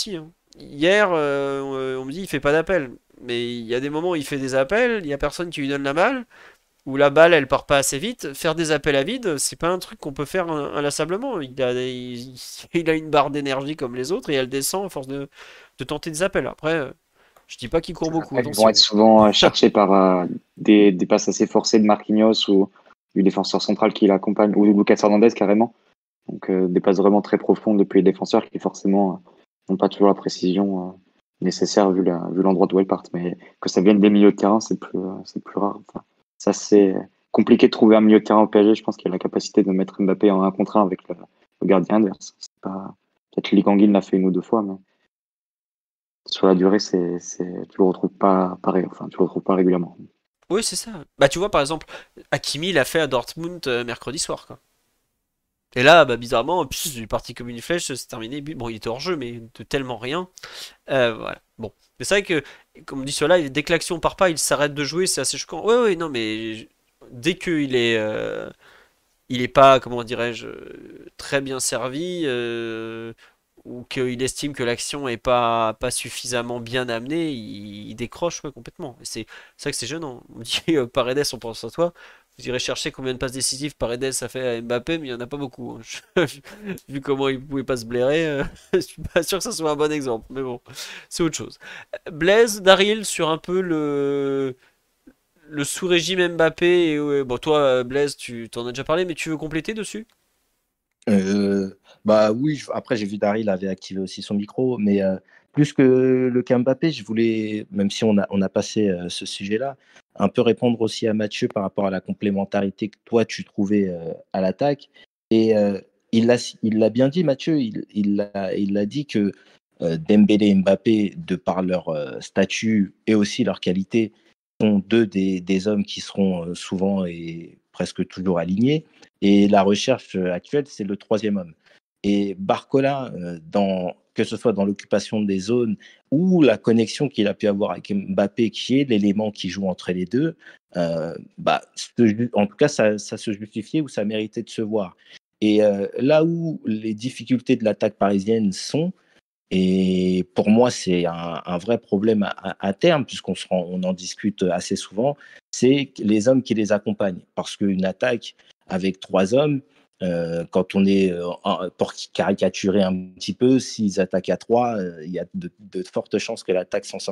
hier, on me dit il fait pas d'appel. Mais il y a des moments où il fait des appels, il y a personne qui lui donne la balle, ou la balle elle part pas assez vite. Faire des appels à vide, c'est pas un truc qu'on peut faire inlassablement. Il a une barre d'énergie comme les autres et elle descend à force de tenter des appels. Après, je dis pas qu'il court beaucoup, Elles vont être attention. souvent cherchées par des passes assez forcées de Marquinhos ou du défenseur central qui l'accompagne, ou Lucas Hernandez carrément. Donc des passes vraiment très profondes depuis les défenseurs qui forcément n'ont pas toujours la précision nécessaire vu l'endroit d'où elles partent. Mais que ça vienne des milieux de terrain, c'est plus rare. Enfin, ça, c'est compliqué de trouver un milieu de terrain au PSG. Je pense qu'il a la capacité de mettre Mbappé en 1 contre 1 avec le gardien adverse. C'est pas... Peut-être Lee Kang-in l'a fait 1 ou 2 fois, mais sur la durée, tu le retrouves pas pareil. Enfin, tu le retrouves pas régulièrement. Oui, c'est ça. Bah, tu vois, par exemple, Hakimi l'a fait à Dortmund mercredi soir, quoi. Et là, bah, bizarrement, pff, il est parti comme une flèche, c'est terminé. Bon, il était hors jeu, mais de tellement rien. Voilà. Bon. Mais c'est vrai que, comme on dit sur live, dès que l'action part pas, il s'arrête de jouer, c'est assez choquant. Ouais, ouais, non, mais dès il est pas, comment dirais-je, très bien servi, ou qu'il estime que l'action est pas suffisamment bien amenée, il décroche ouais, complètement. Et c'est vrai que c'est gênant. On me dit Paredes, on pense à toi. Vous irez chercher combien de passes décisives Paredes a fait à Mbappé, mais il n'y en a pas beaucoup. Hein. Vu comment il pouvait pas se blairer, je suis pas sûr que ça soit un bon exemple. Mais bon, c'est autre chose. Blaise, Daryl, sur un peu le sous-régime Mbappé. Et, ouais, bon, toi, Blaise, tu t'en as déjà parlé, mais tu veux compléter dessus? Euh, Bah oui, après j'ai vu Daryl avait activé aussi son micro, mais plus que le cas Mbappé, je voulais, même si on a passé ce sujet-là, un peu répondre aussi à Mathieu par rapport à la complémentarité que toi tu trouvais à l'attaque. Et il l'a bien dit, Mathieu, il l'a dit que Dembélé et Mbappé, de par leur statut et aussi leur qualité, sont deux des hommes qui seront souvent et presque toujours alignés. Et la recherche actuelle, c'est le troisième homme. Et Barcola, que ce soit dans l'occupation des zones ou la connexion qu'il a pu avoir avec Mbappé, qui est l'élément qui joue entre les deux, bah, en tout cas, ça se justifiait ou ça méritait de se voir. Et là où les difficultés de l'attaque parisienne sont, et pour moi, c'est un vrai problème à terme, on en discute assez souvent, c'est les hommes qui les accompagnent. Parce qu'une attaque avec 3 hommes, quand on est, pour caricaturer un petit peu, s'ils attaquent à 3, il y a de fortes chances que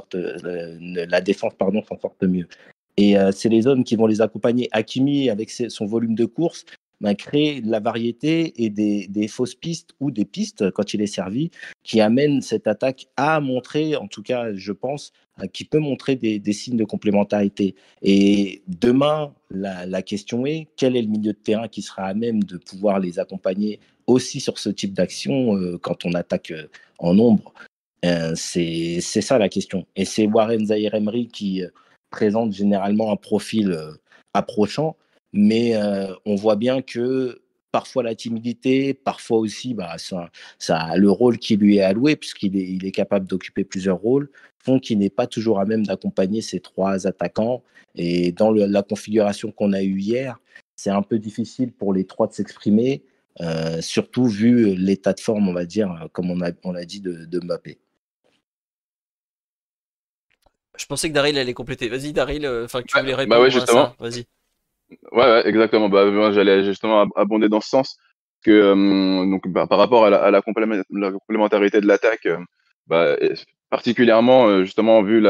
la défense pardon, s'en sorte mieux. Et c'est les hommes qui vont les accompagner. Hakimi, avec son volume de course, crée de la variété et des fausses pistes ou des pistes quand il est servi qui amène cette attaque à montrer, en tout cas, je pense, qui peut montrer des signes de complémentarité. Et demain, la question est, quel est le milieu de terrain qui sera à même de pouvoir les accompagner aussi sur ce type d'action quand on attaque en nombre. C'est ça la question. Et c'est Warren Zaïre-Emery qui présente généralement un profil approchant, mais on voit bien que parfois la timidité, parfois aussi bah, le rôle qui lui est alloué, puisqu'il est capable d'occuper plusieurs rôles, font qu'il n'est pas toujours à même d'accompagner ces 3 attaquants. Et dans la configuration qu'on a eue hier, c'est un peu difficile pour les 3 de s'exprimer, surtout vu l'état de forme, on va dire, comme on l'a dit, de Mbappé. Je pensais que Daryl allait compléter. Vas-y, Daryl, enfin que tu Ouais, voulais bah ouais, répondre à justement. ça. Vas-y. Ouais, ouais, exactement. Bah, moi, j'allais justement abonder dans ce sens que donc par rapport à la complémentarité de l'attaque, bah, particulièrement justement vu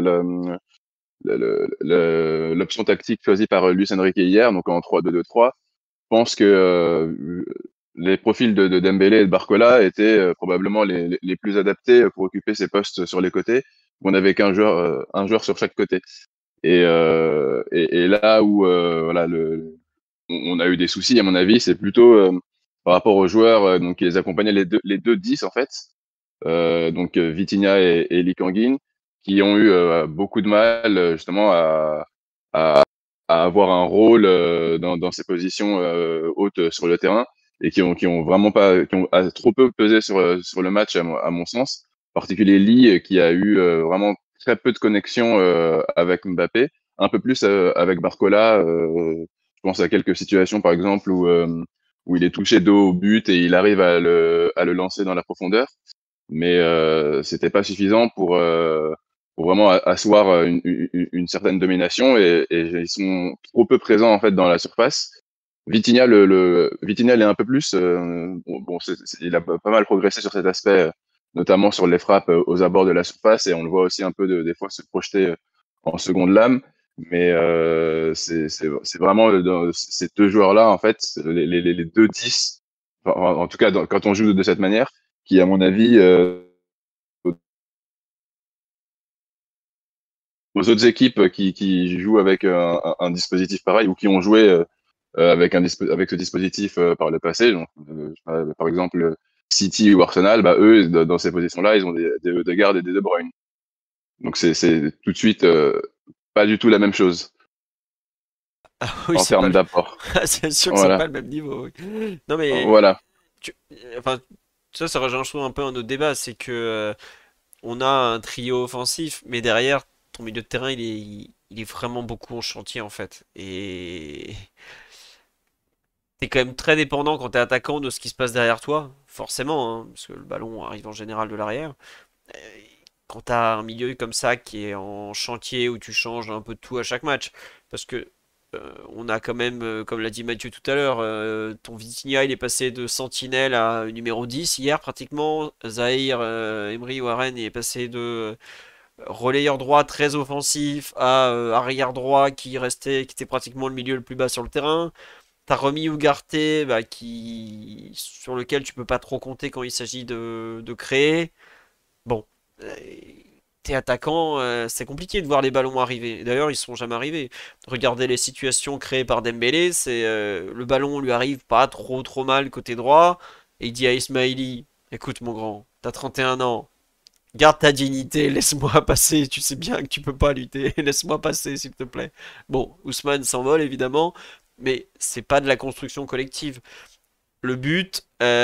l'option tactique choisie par Luis Enrique hier, donc en 3-2-2-3, je pense que les profils de Dembélé et de Barcola étaient probablement les plus adaptés pour occuper ces postes sur les côtés. On n'avait un joueur sur chaque côté. Et là où voilà, on a eu des soucis, à mon avis, c'est plutôt par rapport aux joueurs donc, qui les accompagnaient, les deux 10 en fait, donc Vitinha et Lee Kang-in, qui ont eu beaucoup de mal justement à, à avoir un rôle dans ces positions hautes sur le terrain et qui ont vraiment pas, qui ont trop peu pesé sur le match à mon sens. En particulier Lee qui a eu vraiment très peu de connexion avec Mbappé, un peu plus avec Barcola. Je pense à quelques situations par exemple où il est touché dos au but et il arrive à le lancer dans la profondeur. mais c'était pas suffisant pour vraiment asseoir une certaine domination et ils sont trop peu présents en fait dans la surface. Vitinha, Vitinha l'est un peu plus. Il a pas mal progressé sur cet aspect, notamment sur les frappes aux abords de la surface, et on le voit aussi un peu des fois se projeter en seconde lame. Mais c'est vraiment dans ces deux joueurs-là, en fait, les deux 10, en tout cas quand on joue de cette manière, qui, à mon avis, aux autres équipes qui jouent avec un dispositif pareil ou qui ont joué avec avec ce dispositif par le passé, donc, par exemple City ou Arsenal, bah, eux, dans ces positions-là, ils ont des Ødegaard et des De Bruyne. Donc c'est tout de suite pas du tout la même chose Ah oui, en c'est pas termes d'apport. c'est sûr que c'est pas Voilà, le même niveau. Oui. Non mais voilà. tu- enfin ça rejoint je trouve un peu un autre débat, c'est que on a un trio offensif, mais derrière ton milieu de terrain il est vraiment beaucoup en chantier en fait. Et t'es quand même très dépendant quand t'es attaquant de ce qui se passe derrière toi, forcément, hein, parce que le ballon arrive en général de l'arrière. Euh, Quand t'as un milieu comme ça qui est en chantier où tu changes un peu de tout à chaque match, parce que on a quand même, comme l'a dit Mathieu tout à l'heure, ton Vitinha il est passé de sentinelle à numéro 10 hier pratiquement. Zahir Emery Warren il est passé de relayeur droit très offensif à arrière droit qui était pratiquement le milieu le plus bas sur le terrain. T'as remis Ugarte bah, sur lequel tu peux pas trop compter quand il s'agit de créer. Bon, euh, t'es attaquant, c'est compliqué de voir les ballons arriver. D'ailleurs, ils sont jamais arrivés. Regardez les situations créées par Dembélé, c'est le ballon lui arrive pas trop mal côté droit et il dit à Ismaili, écoute mon grand, t'as 31 ans, garde ta dignité, laisse-moi passer, tu sais bien que tu peux pas lutter, laisse-moi passer s'il te plaît. Bon, Ousmane s'envole évidemment, mais c'est pas de la construction collective. Le but,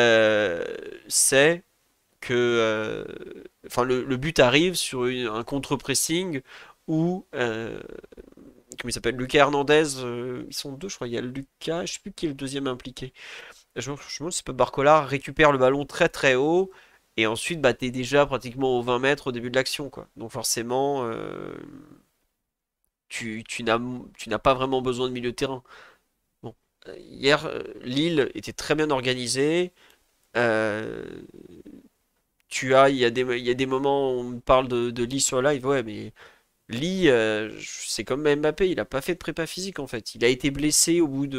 c'est que, enfin, le but arrive sur un contre-pressing où, comment il s'appelle, Lucas Hernandez, ils sont deux, je crois, il y a Lucas, je sais plus qui est le deuxième impliqué. Je me demande si c'est pas Barcola récupère le ballon très haut et ensuite, bah, t'es déjà pratiquement aux 20 mètres au début de l'action, quoi. Donc forcément, tu n'as pas vraiment besoin de milieu de terrain. Bon, hier, Lille était très bien organisé. Euh, il y a des moments où on me parle de Lee sur live, ouais, mais Lee, c'est comme Mbappé, il a pas fait de prépa physique en fait. Il a été blessé au bout de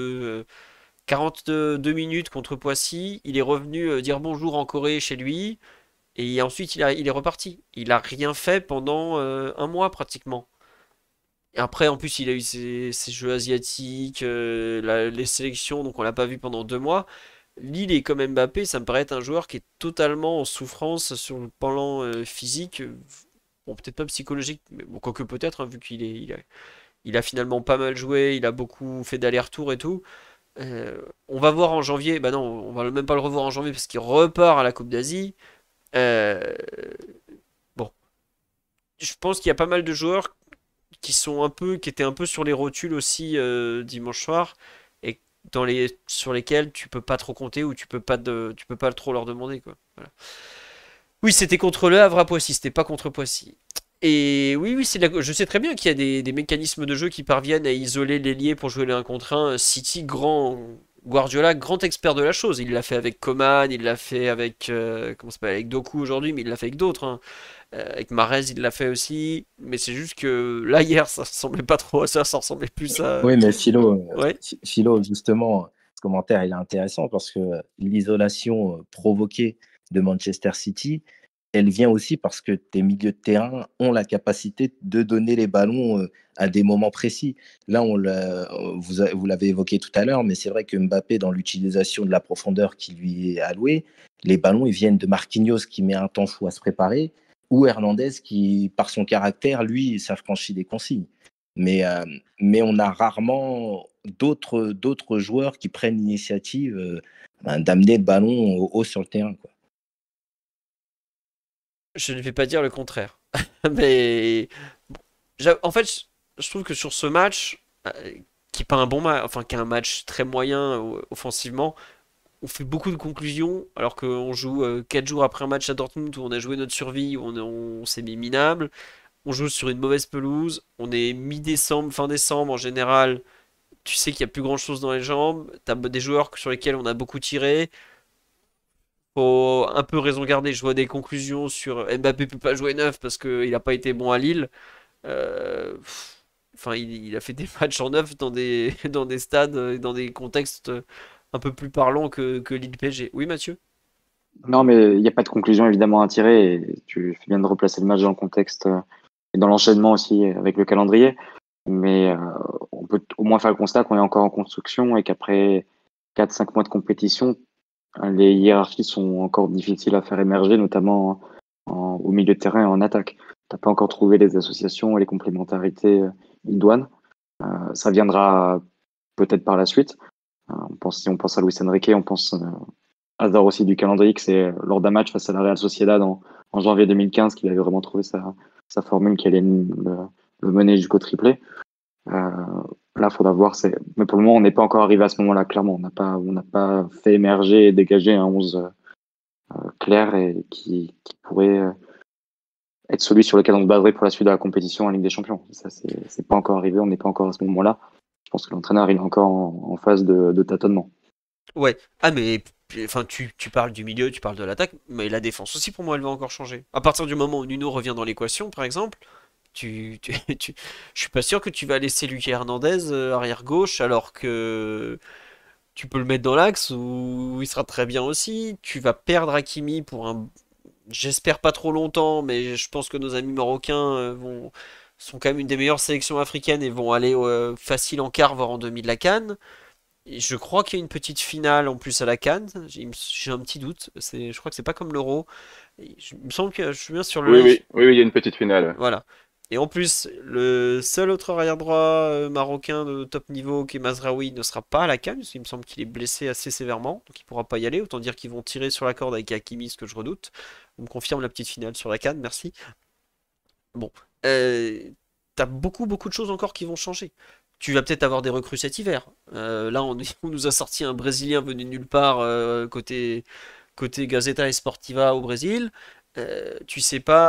42 minutes contre Poissy. Il est revenu dire bonjour en Corée chez lui. Et ensuite, il est reparti. Il a rien fait pendant un mois pratiquement. Et après, en plus, il a eu ses jeux asiatiques, les sélections, donc on l'a pas vu pendant 2 mois. Lille est comme Mbappé, ça me paraît être un joueur qui est totalement en souffrance sur le plan physique. Bon, peut-être pas psychologique, mais bon, quoique peut-être, hein, vu il a finalement pas mal joué, il a beaucoup fait d'allers-retours et tout. On va voir en janvier, bah non, on va même pas le revoir en janvier parce qu'il repart à la Coupe d'Asie. Euh, bon, je pense qu'il y a pas mal de joueurs qui étaient un peu sur les rotules aussi dimanche soir et sur lesquels tu peux pas trop compter ou tu peux pas trop leur demander quoi. Voilà. Oui, c'était contre le Havre à Poissy, c'était pas contre Poissy. Et oui, je sais très bien qu'il y a des mécanismes de jeu qui parviennent à isoler l'ailier pour jouer le 1 contre 1. City, Guardiola, grand expert de la chose. Il l'a fait avec Coman, il l'a fait avec, comment ça s'appelle, avec Doku aujourd'hui, mais il l'a fait avec d'autres, hein. Avec Mahrez, il l'a fait aussi. Mais c'est juste que là, hier, ça ressemblait pas trop à ça, ça ressemblait plus à. Oui, mais Ouais. Philo, justement, ce commentaire il est intéressant parce que l'isolation provoquée de Manchester City, elle vient aussi parce que tes milieux de terrain ont la capacité de donner les ballons à des moments précis. Là, vous l'avez évoqué tout à l'heure, mais c'est vrai que Mbappé, dans l'utilisation de la profondeur qui lui est allouée, les ballons ils viennent de Marquinhos qui met un temps fou à se préparer, ou Hernandez qui, par son caractère, lui, s'affranchit des consignes. Mais, euh, mais on a rarement d'autres joueurs qui prennent l'initiative d'amener le ballon haut sur le terrain, quoi. Je ne vais pas dire le contraire. Mais en fait, je trouve que sur ce match, qui est pas un bon match, enfin qui est un match très moyen offensivement, on fait beaucoup de conclusions, alors qu'on joue 4 jours après un match à Dortmund où on a joué notre survie, où on s'est mis minable. On joue sur une mauvaise pelouse. On est mi-décembre, fin décembre en général. Tu sais qu'il n'y a plus grand-chose dans les jambes. T'as des joueurs sur lesquels on a beaucoup tiré. Faut un peu raison garder. Je vois des conclusions sur Mbappé peut pas jouer neuf parce qu'il n'a pas été bon à Lille. Enfin, il a fait des matchs en neuf dans dans des stades et dans des contextes un peu plus parlants que Lille PSG. Oui, Mathieu? Non, mais il n'y a pas de conclusion évidemment à tirer. Et tu fais bien de replacer le match dans le contexte et dans l'enchaînement aussi avec le calendrier. Mais on peut au moins faire le constat qu'on est encore en construction et qu'après 4-5 mois de compétition, les hiérarchies sont encore difficiles à faire émerger, notamment au milieu de terrain et en attaque. T'as pas encore trouvé les associations et les complémentarités idoines. Ça viendra peut-être par la suite. Si on pense à Luis Enrique, on pense hasard aussi du calendrier, que c'est lors d'un match face à la Real Sociedad en janvier 2015 qu'il avait vraiment trouvé sa formule qui allait le mener jusqu'au triplé. Là, il faudra voir. Mais pour le moment, on n'est pas encore arrivé à ce moment-là, clairement. On n'a pas fait émerger et dégager un 11 clair et qui pourrait être celui sur lequel on se baserait pour la suite de la compétition en Ligue des Champions. Ça, c'est pas encore arrivé. On n'est pas encore à ce moment-là. Je pense que l'entraîneur, il est encore en phase de tâtonnement. Ouais. Ah, mais enfin, tu parles du milieu, tu parles de l'attaque, mais la défense aussi, pour moi, elle va encore changer. À partir du moment où Nuno revient dans l'équation, par exemple, je suis pas sûr que tu vas laisser Lucas Hernandez arrière gauche alors que tu peux le mettre dans l'axe où il sera très bien aussi. Tu vas perdre Hakimi pour j'espère pas trop longtemps, mais je pense que nos amis marocains sont quand même une des meilleures sélections africaines et vont aller facile en quart, voire en demi de la CAN. Et je crois qu'il y a une petite finale en plus à la CAN. J'ai un petit doute. Je crois que c'est pas comme l'Euro. Il me semble que je suis bien sur Oui, le. oui, oui, oui, il y a une petite finale. Voilà. Et en plus, le seul autre arrière droit marocain de top niveau qui est Mazraoui ne sera pas à la CAN, parce qu'il me semble qu'il est blessé assez sévèrement, donc il pourra pas y aller. Autant dire qu'ils vont tirer sur la corde avec Hakimi, ce que je redoute. On me confirme la petite finale sur la CAN, merci. Bon, t'as beaucoup de choses encore qui vont changer. Tu vas peut-être avoir des recrues cet hiver. Là, on nous a sorti un Brésilien venu de nulle part côté Gazeta et Sportiva au Brésil. Tu sais pas.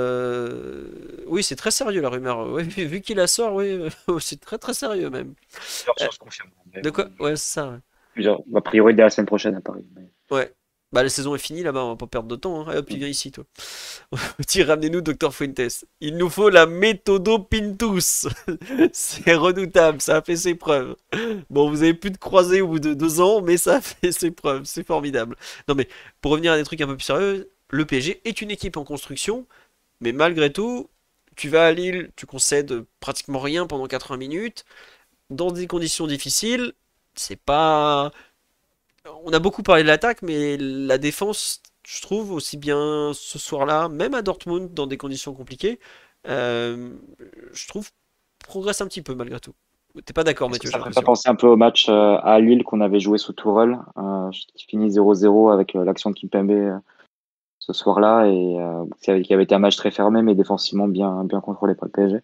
Oui, c'est très sérieux la rumeur. Ouais, vu qu'il la sort, oui, c'est très sérieux même. Plusieurs Euh, sources confirment. de quoi? Ouais, c'est ça. A priori, dès la semaine prochaine à Paris. Ouais. Ouais. Bah, la saison est finie là-bas, on va pas perdre de temps. Hein. Allez, hop, tu viens ici, toi. Tiens, ramenez-nous Docteur Fuentes. Il nous faut la méthodo Pintus. C'est redoutable, ça a fait ses preuves. Bon, vous avez pu de croiser au bout de 2 ans, mais ça a fait ses preuves. C'est formidable. Non, mais pour revenir à des trucs un peu plus sérieux, le PSG est une équipe en construction, mais malgré tout, tu vas à Lille, tu concèdes pratiquement rien pendant 80 minutes, dans des conditions difficiles. C'est pas. On a beaucoup parlé de l'attaque, mais la défense, je trouve, aussi bien ce soir-là, même à Dortmund, dans des conditions compliquées, euh, je trouve, progresse un petit peu malgré tout. T'es pas d'accord, Est-ce que Mathieu, j'ai ça ne fait pas l'impression. penser un peu au match à Lille qu'on avait joué sous Tourelle, qui finit 0-0 avec l'action de Kimpembe ce soir-là, et qui avait été un match très fermé, mais défensivement bien contrôlé par le PSG.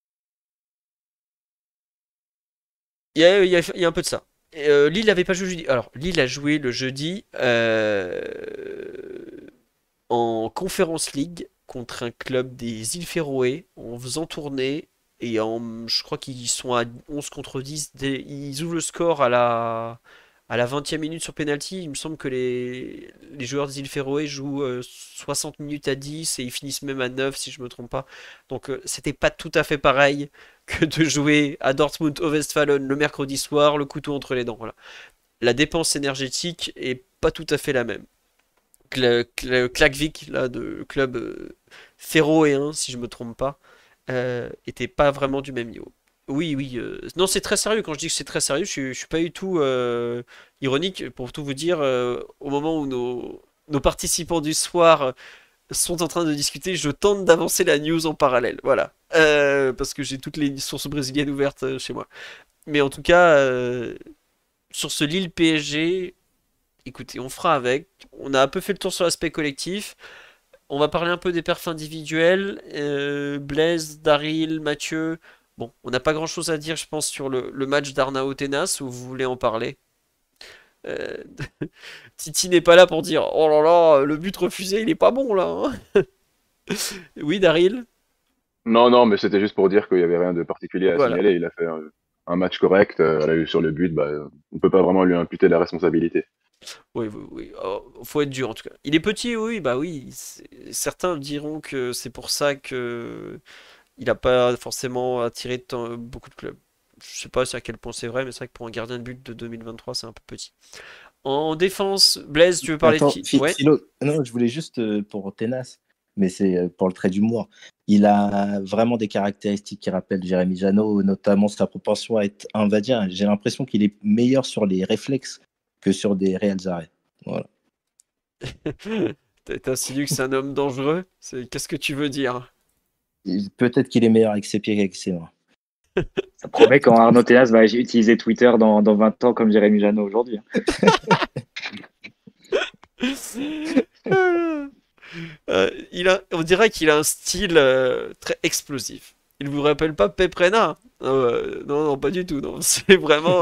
Il y a un peu de ça. Lille n'avait pas joué jeudi. Alors, Lille a joué le jeudi en Conference League contre un club des îles Féroé en faisant tourner et je crois qu'ils sont à 11 contre 10. Ils ouvrent le score à la 20e minute sur penalty. Il me semble que les joueurs des îles Féroé jouent 60 minutes à 10 et ils finissent même à 9 si je me trompe pas. Donc c'était pas tout à fait pareil que de jouer à Dortmund au Westfalen le mercredi soir, le couteau entre les dents. Voilà. La dépense énergétique est pas tout à fait la même. Klaksvik, là, de club féroéen, si je me trompe pas, était pas vraiment du même niveau. Oui, oui. Non, c'est très sérieux. Quand je dis que c'est très sérieux, je suis pas du tout ironique. Pour tout vous dire, au moment où nos participants du soir sont en train de discuter, je tente d'avancer la news en parallèle. Voilà. Parce que j'ai toutes les sources brésiliennes ouvertes chez moi. Mais en tout cas, sur ce Lille PSG, écoutez, on fera avec. On a un peu fait le tour sur l'aspect collectif. On va parler un peu des perfs individuels. Blaise, Daryl, Mathieu. Bon, on n'a pas grand-chose à dire, je pense, sur le match d'Arnao Tenas, où vous voulez en parler. Euh, Titi n'est pas là pour dire oh là là, le but refusé, il est pas bon là, hein. Oui, Daryl? Non, non, mais c'était juste pour dire qu'il y avait rien de particulier à Voilà. signaler. Il a fait un match correct. Sur le but, bah, on peut pas vraiment lui imputer la responsabilité. Oui, oui, oui. Oh, faut être dur en tout cas. Il est petit, oui, bah oui. Certains diront que c'est pour ça que il a pas forcément attiré beaucoup de clubs. Je sais pas à quel point c'est vrai, mais c'est vrai que pour un gardien de but de 2023, c'est un peu petit. En défense, Blaise, tu veux parler de Attends, qui? Ouais. Philo, non, je voulais juste pour Tenas, mais c'est pour le trait d'humour. Il a vraiment des caractéristiques qui rappellent Jérémy Janot, notamment sa propension à être invadien. J'ai l'impression qu'il est meilleur sur les réflexes que sur des réels arrêts. Voilà. T'insinues que c'est un homme dangereux? Qu'est-ce que tu veux dire? Peut-être qu'il est meilleur avec ses pieds qu'avec ses mains. Ça promet quand Arnaud Théas va utiliser Twitter dans 20 ans comme Jérémy Janot aujourd'hui. On dirait qu'il a un style très explosif. Il vous rappelle pas Pep Reina? Non, non, pas du tout. Non, c'est vraiment.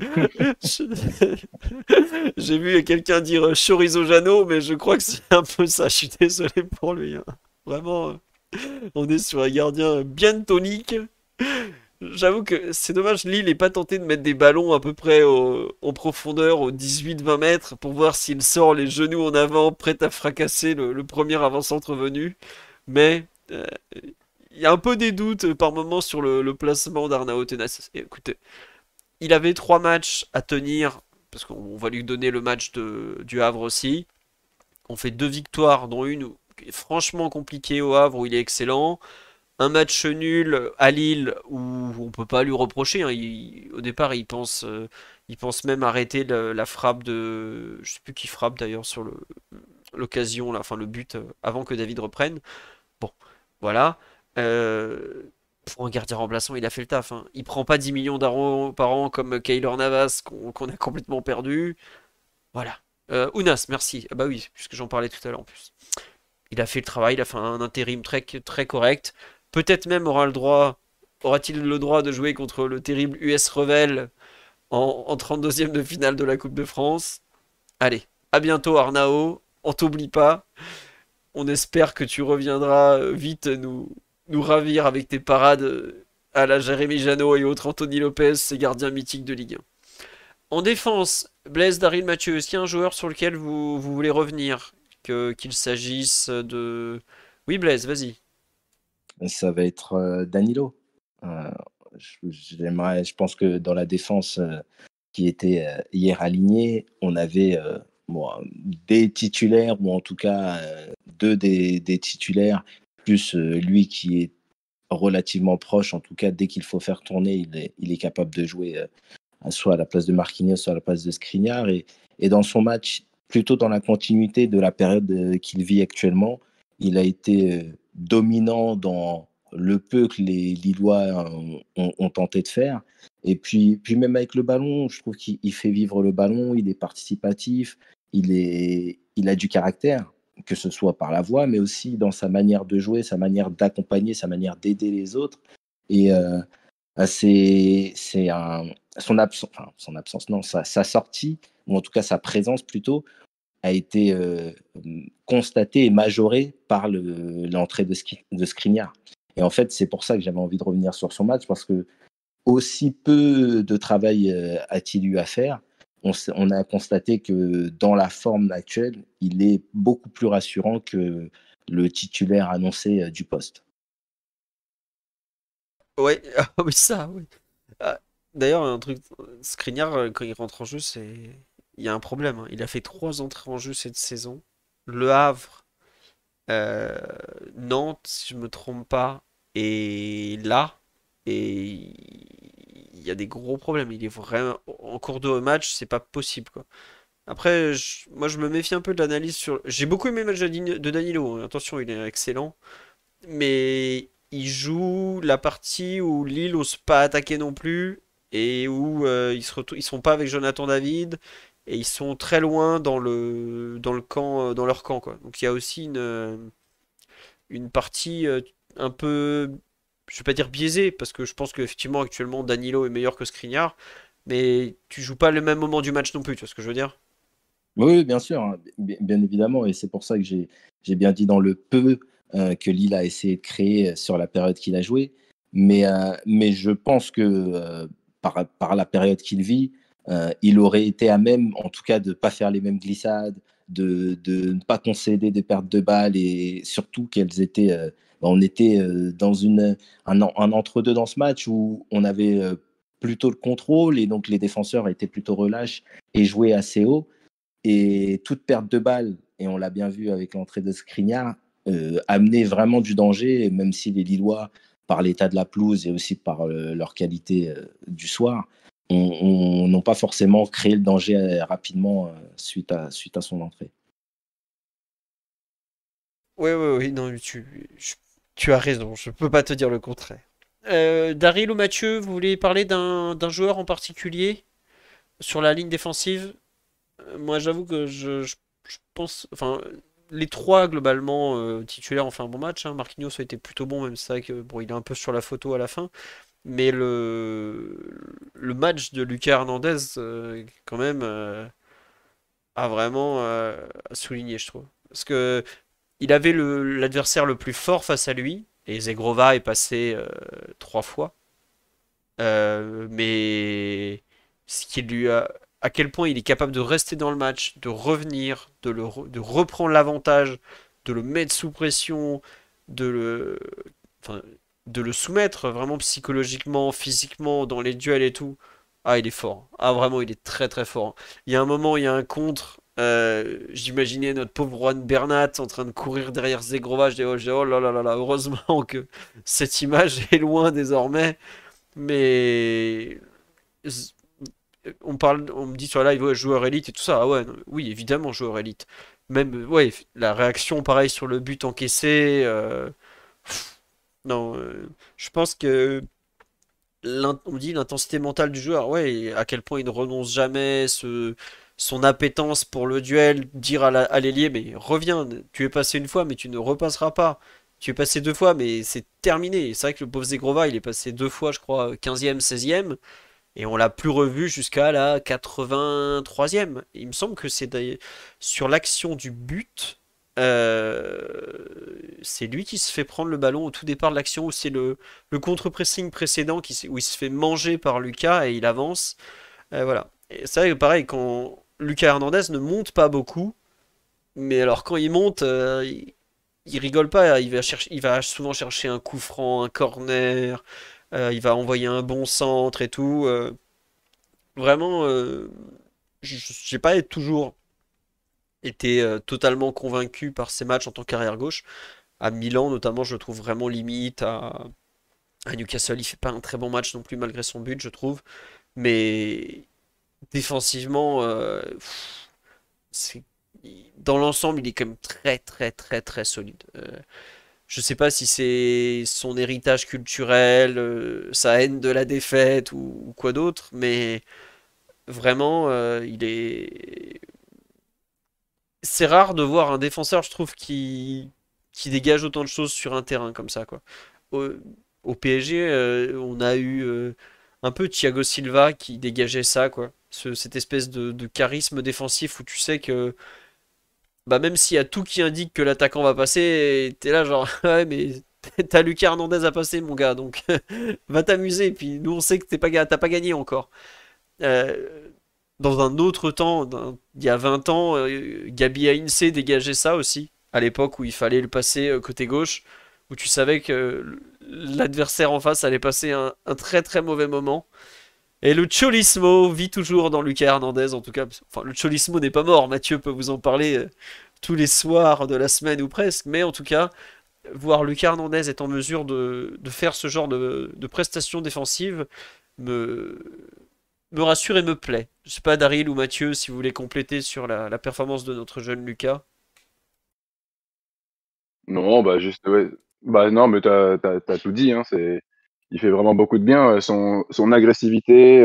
J'ai vu quelqu'un dire Chorizo Jano, mais je crois que c'est un peu ça. Je suis désolé pour lui, hein. Vraiment, on est sur un gardien bien tonique. J'avoue que c'est dommage, Lille n'est pas tenté de mettre des ballons à peu près en profondeur, aux 18-20 mètres, pour voir s'il sort les genoux en avant, prêt à fracasser le premier avant-centre venu. Mais il y a un peu des doutes par moment sur le placement d'Arnao Tenas. Et écoutez, il avait 3 matchs à tenir, parce qu'on va lui donner le match du Havre aussi. On fait 2 victoires, dont une qui est franchement compliquée au Havre, où il est excellent. Un match nul à Lille où on peut pas lui reprocher, hein. Au départ, il pense même arrêter la frappe de, je sais plus qui frappe d'ailleurs sur l'occasion, là, enfin le but avant que David reprenne. Bon, voilà. Euh, pour un gardien remplaçant, il a fait le taf, hein. Il prend pas 10 millions d'euros par an comme Keylor Navas qu'on a complètement perdu. Voilà. Ounas, merci. Ah bah oui, puisque j'en parlais tout à l'heure en plus. Il a fait le travail, il a fait un intérim très correct. Peut-être même aura-t-il le droit de jouer contre le terrible US Revel en 32e de finale de la Coupe de France. Allez, à bientôt Arnao, on t'oublie pas. On espère que tu reviendras vite nous ravir avec tes parades à la Jérémy Janot et autres Anthony Lopez, ces gardiens mythiques de Ligue 1. En défense, Blaise, Daryl, Mathieu, est-ce qu'il y a un joueur sur lequel vous voulez revenir? Qu'il s'agisse de... Oui Blaise, vas-y. Ça va être Danilo. Je pense que dans la défense qui était hier alignée, on avait bon, des titulaires, ou en tout cas deux des titulaires, plus lui qui est relativement proche. En tout cas, dès qu'il faut faire tourner, il est capable de jouer soit à la place de Marquinhos, soit à la place de Skriniar. Et dans son match, plutôt dans la continuité de la période qu'il vit actuellement, il a été dominant dans le peu que les Lillois ont tenté de faire. Et puis même avec le ballon, je trouve qu'il fait vivre le ballon, il est participatif, il a du caractère, que ce soit par la voix, mais aussi dans sa manière de jouer, sa manière d'accompagner, sa manière d'aider les autres. Et c'est son absence, non, sa sortie, ou en tout cas sa présence plutôt, a été constatée et majorée par l'entrée de Skriniar. Et en fait, c'est pour ça que j'avais envie de revenir sur son match, parce que aussi peu de travail a-t-il eu à faire. On a constaté que dans la forme actuelle, il est beaucoup plus rassurant que le titulaire annoncé du poste. Ouais, ah oui, ça, oui. Ah, d'ailleurs, un truc, Skriniar, quand il rentre en jeu, il y a un problème, hein. Il a fait 3 entrées en jeu cette saison. Le Havre, euh, Nantes, si je me trompe pas, et là, et il y a des gros problèmes. Il est vraiment en cours de match, c'est pas possible, quoi. Après, moi, je me méfie un peu de l'analyse sur. J'ai beaucoup aimé le match de Danilo, hein. Attention, il est excellent. Mais il joue la partie où Lille n'ose pas attaquer non plus et où ils sont pas avec Jonathan David et ils sont très loin dans le camp dans leur camp quoi. Donc il y a aussi une partie un peu je vais pas dire biaisée parce que je pense qu'effectivement actuellement Danilo est meilleur que Skriniar, mais tu joues pas le même moment du match non plus, tu vois ce que je veux dire? Oui, bien sûr, hein, bien évidemment, et c'est pour ça que j'ai bien dit dans le peu que Lille a essayé de créer sur la période qu'il a joué. Mais je pense que par la période qu'il vit, il aurait été à même, en tout cas, de ne pas faire les mêmes glissades, de ne pas concéder des pertes de balles, et surtout qu'elles étaient, on était dans un entre-deux dans ce match où on avait plutôt le contrôle, et donc les défenseurs étaient plutôt relâches et jouaient assez haut. Et toute perte de balle, et on l'a bien vu avec l'entrée de Skriniar, amenait vraiment du danger, même si les Lillois, par l'état de la pelouse et aussi par leur qualité du soir, n'ont pas forcément créé le danger rapidement suite à son entrée. Ouais, ouais, oui, non, tu as raison, je peux pas te dire le contraire. Daryl ou Mathieu, vous voulez parler d'un joueur en particulier sur la ligne défensive? Moi, j'avoue que je pense, enfin, les trois globalement titulaires ont fait un bon match, hein. Marquinhos a été plutôt bon, même si c'est vrai que bon, il est un peu sur la photo à la fin. Mais le match de Lucas Hernandez, quand même, a vraiment à souligner, je trouve. Parce que il avait l'adversaire le plus fort face à lui, et Zegrova est passé trois fois. Mais ce qui lui a, à quel point il est capable de rester dans le match, de revenir, de reprendre l'avantage, de le mettre sous pression, de le, enfin, de le soumettre vraiment psychologiquement, physiquement, dans les duels et tout. Ah, il est fort. Ah, vraiment, il est très très fort. Il y a un moment, il y a un contre. J'imaginais notre pauvre Juan Bernat en train de courir derrière Zegrova. Je dis, oh là là là là, heureusement que cette image est loin désormais. Mais on me dit sur live, ouais, joueur élite et tout ça. Ah ouais, non, oui, évidemment, joueur élite. Même, ouais, la réaction, pareil, sur le but encaissé. Non, je pense que on me dit l'intensité mentale du joueur, ouais, et à quel point il ne renonce jamais, son appétence pour le duel, dire à l'ailier, mais reviens, tu es passé une fois, mais tu ne repasseras pas. Tu es passé deux fois, mais c'est terminé. C'est vrai que le pauvre Zegrova, il est passé deux fois, je crois, 15e, 16e. Et on l'a plus revu jusqu'à la 83e. Il me semble que c'est sur l'action du but. C'est lui qui se fait prendre le ballon au tout départ de l'action, où c'est le contre-pressing précédent où il se fait manger par Lucas et il avance. Voilà. Et c'est vrai que pareil, quand Lucas Hernandez ne monte pas beaucoup, mais alors quand il monte, il rigole pas. Il va souvent chercher un coup franc, un corner. Il va envoyer un bon centre et tout. Vraiment, j'ai pas toujours été totalement convaincu par ces matchs en tant qu'arrière gauche. À Milan, notamment, je le trouve vraiment limite. À Newcastle, il fait pas un très bon match non plus, malgré son but, je trouve. Mais défensivement, c'est- dans l'ensemble, il est quand même très, très, très, très solide. Je sais pas si c'est son héritage culturel, sa haine de la défaite ou quoi d'autre, mais vraiment, il est. C'est rare de voir un défenseur, je trouve, qui dégage autant de choses sur un terrain comme ça, quoi. Au, au PSG, on a eu un peu Thiago Silva qui dégageait ça, quoi. Cette espèce de charisme défensif où tu sais que, bah, même s'il y a tout qui indique que l'attaquant va passer, t'es là genre, ouais, mais t'as Lucas Hernandez à passer, mon gars, donc va t'amuser. Puis nous, on sait que t'as pas gagné encore. Euh, dans un autre temps, il y a 20 ans, Gabi Heinze dégageait ça aussi, à l'époque où il fallait le passer côté gauche, où tu savais que l'adversaire en face allait passer un très très mauvais moment. Et le Cholismo vit toujours dans Lucas Hernandez, en tout cas. Enfin, le Cholismo n'est pas mort, Mathieu peut vous en parler tous les soirs de la semaine ou presque, mais en tout cas, voir Lucas Hernandez être en mesure de faire ce genre de prestations défensives me, me rassure et me plaît. Je sais pas, Daryl ou Mathieu, si vous voulez compléter sur la performance de notre jeune Lucas. Non, bah juste, ouais. Bah non, mais t'as tout dit, hein. Il fait vraiment beaucoup de bien. Son agressivité,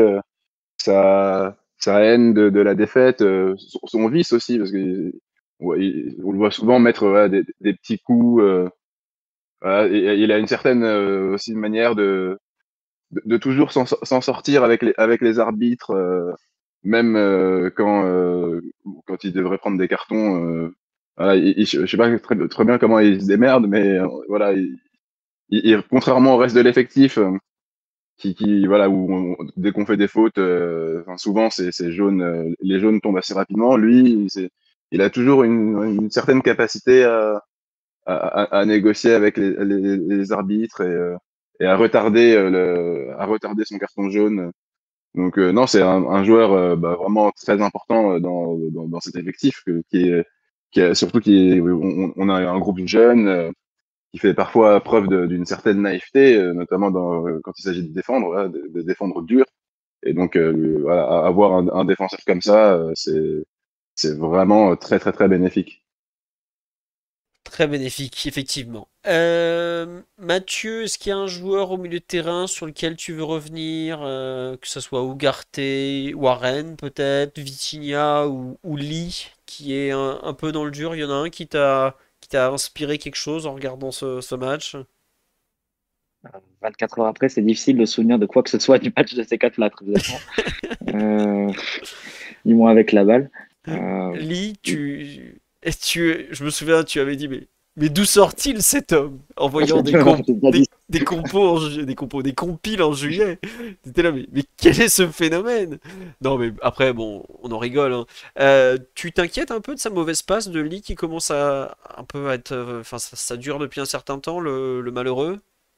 sa haine de la défaite, son vice aussi, parce que ouais, on le voit souvent mettre voilà, des petits coups. Voilà, et il a une certaine aussi une manière de toujours s'en sortir avec les arbitres, même quand il devrait prendre des cartons. Voilà, je sais pas très bien comment il se démerde, mais voilà, contrairement au reste de l'effectif, voilà, dès qu'on fait des fautes, enfin, souvent c'est jaune, les jaunes tombent assez rapidement. Lui, il a toujours une certaine capacité à négocier avec les arbitres et à retarder son carton jaune. Donc non, c'est un joueur vraiment très important dans cet effectif surtout on a un groupe jeune qui fait parfois preuve d'une certaine naïveté, notamment quand il s'agit de défendre, voilà, de défendre dur. Et donc voilà, avoir un défenseur comme ça, c'est vraiment très très très bénéfique. Très bénéfique, effectivement. Mathieu, est-ce qu'il y a un joueur au milieu de terrain sur lequel tu veux revenir, que ce soit Ugarte, Warren peut-être, Vitinha ou Lee, qui est un peu dans le dur? Il y en a un qui t'a inspiré quelque chose en regardant ce match? 24 heures après, c'est difficile de se souvenir de quoi que ce soit du match de ces quatre-là, très honnêtement. Du moins avec la balle. Lee, je me souviens, tu avais dit, mais d'où sort-il cet homme? En voyant des compos, des compiles en juillet. T'étais là, mais quel est ce phénomène? Non, mais après, bon, on en rigole, hein. Tu t'inquiètes un peu de sa mauvaise passe de Lee qui commence à un peu à être. Enfin, ça dure depuis un certain temps, le malheureux.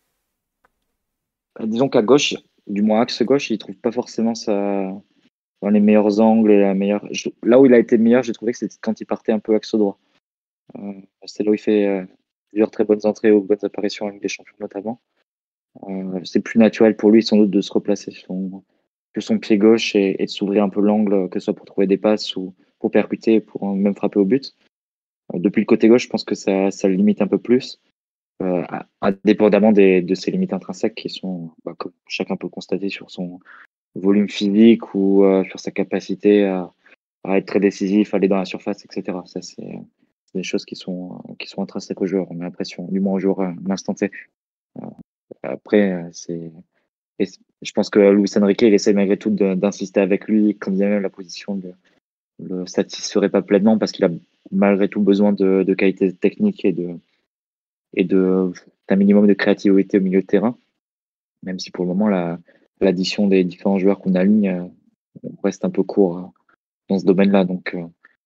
Disons qu'à gauche, du moins axe gauche, il trouve pas forcément dans les meilleurs angles et là où il a été meilleur, j'ai trouvé que c'était quand il partait un peu axe droit. C'est là où il fait plusieurs très bonnes entrées ou bonnes apparitions avec des champions notamment. C'est plus naturel pour lui sans doute de se replacer sur son pied gauche et de s'ouvrir un peu l'angle, que ce soit pour trouver des passes ou pour percuter, pour même frapper au but. Depuis le côté gauche, je pense que ça le limite un peu plus, indépendamment de ses limites intrinsèques qui sont, comme chacun peut le constater, sur son volume physique ou sur sa capacité à être très décisif, aller dans la surface, etc. Ça, c'est des choses qui sont intrinsèques au joueur, on a l'impression, du moins au joueur à l'instant T. Après, je pense que Luis Enrique, il essaie malgré tout d'insister avec lui, quand bien même la position ne le satisferait pas pleinement, parce qu'il a malgré tout besoin de qualité technique et d'un minimum de créativité au milieu de terrain, même si pour le moment, l'addition des différents joueurs qu'on aligne reste un peu court dans ce domaine-là. Donc,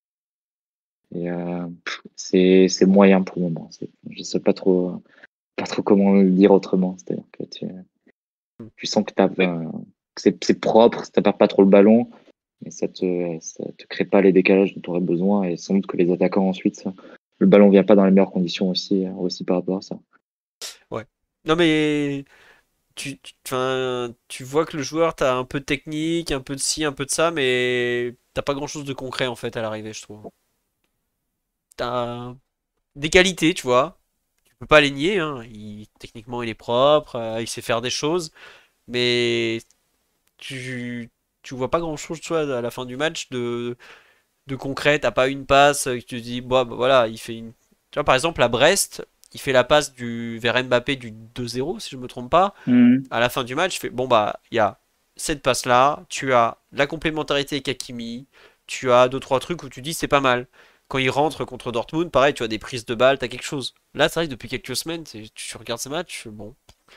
c'est moyen pour le moment. Je sais pas trop comment le dire autrement. C'est-à-dire que tu sens que c'est propre, ça perd pas trop le ballon, mais ça te crée pas les décalages dont tu aurais besoin. Et sans doute que les attaquants ensuite, le ballon vient pas dans les meilleures conditions aussi par rapport à ça. Ouais. Non, mais enfin, tu vois que le joueur, t'as un peu de technique, un peu de ci, un peu de ça, mais t'as pas grand-chose de concret en fait à l'arrivée, je trouve. T'as des qualités, tu vois. Tu peux pas les nier, hein. Techniquement, il est propre, il sait faire des choses, mais tu vois pas grand-chose, tu vois, à la fin du match de concret. T'as pas une passe que tu te dis, bah, voilà, il fait une. Tu vois, par exemple, à Brest, il fait la passe vers Mbappé du 2-0, si je me trompe pas. À la fin du match, il fait, bon, bah, il y a cette passe-là, tu as la complémentarité avec Hakimi, tu as deux, trois trucs où tu dis c'est pas mal. Quand il rentre contre Dortmund, pareil, tu as des prises de balles, t'as quelque chose. Là, c'est vrai que depuis quelques semaines, tu regardes ces matchs, bon.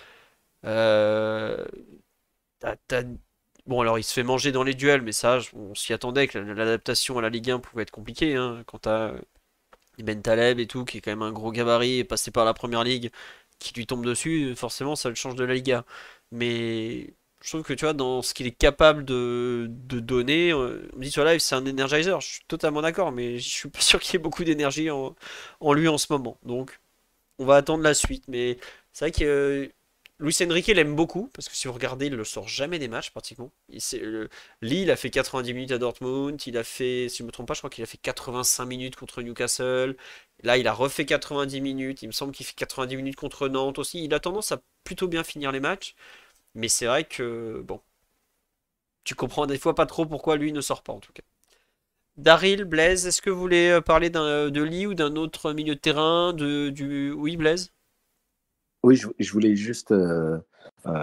Euh, t'as- Bon, alors il se fait manger dans les duels, mais ça, on s'y attendait que l'adaptation à la Ligue 1 pouvait être compliquée, hein, quand t'as Ben Taleb et tout, qui est quand même un gros gabarit, et passé par la première ligue, qui lui tombe dessus, forcément ça le change de la Liga. Mais je trouve que tu vois, dans ce qu'il est capable de donner, on me dit sur live c'est un energizer, je suis totalement d'accord, mais je suis pas sûr qu'il y ait beaucoup d'énergie en lui en ce moment. Donc on va attendre la suite. Mais c'est vrai que Luis Enrique l'aime beaucoup, parce que si vous regardez, il ne sort jamais des matchs pratiquement. Lee, il a fait 90 minutes à Dortmund, il a fait, si je ne me trompe pas, je crois qu'il a fait 85 minutes contre Newcastle. Là, il a refait 90 minutes, il me semble qu'il fait 90 minutes contre Nantes aussi. Il a tendance à plutôt bien finir les matchs, mais c'est vrai que, bon, tu comprends des fois pas trop pourquoi lui ne sort pas en tout cas. Daryl, Blaise, est-ce que vous voulez parler de Lee ou d'un autre milieu de terrain, Oui, Blaise? Oui, je voulais juste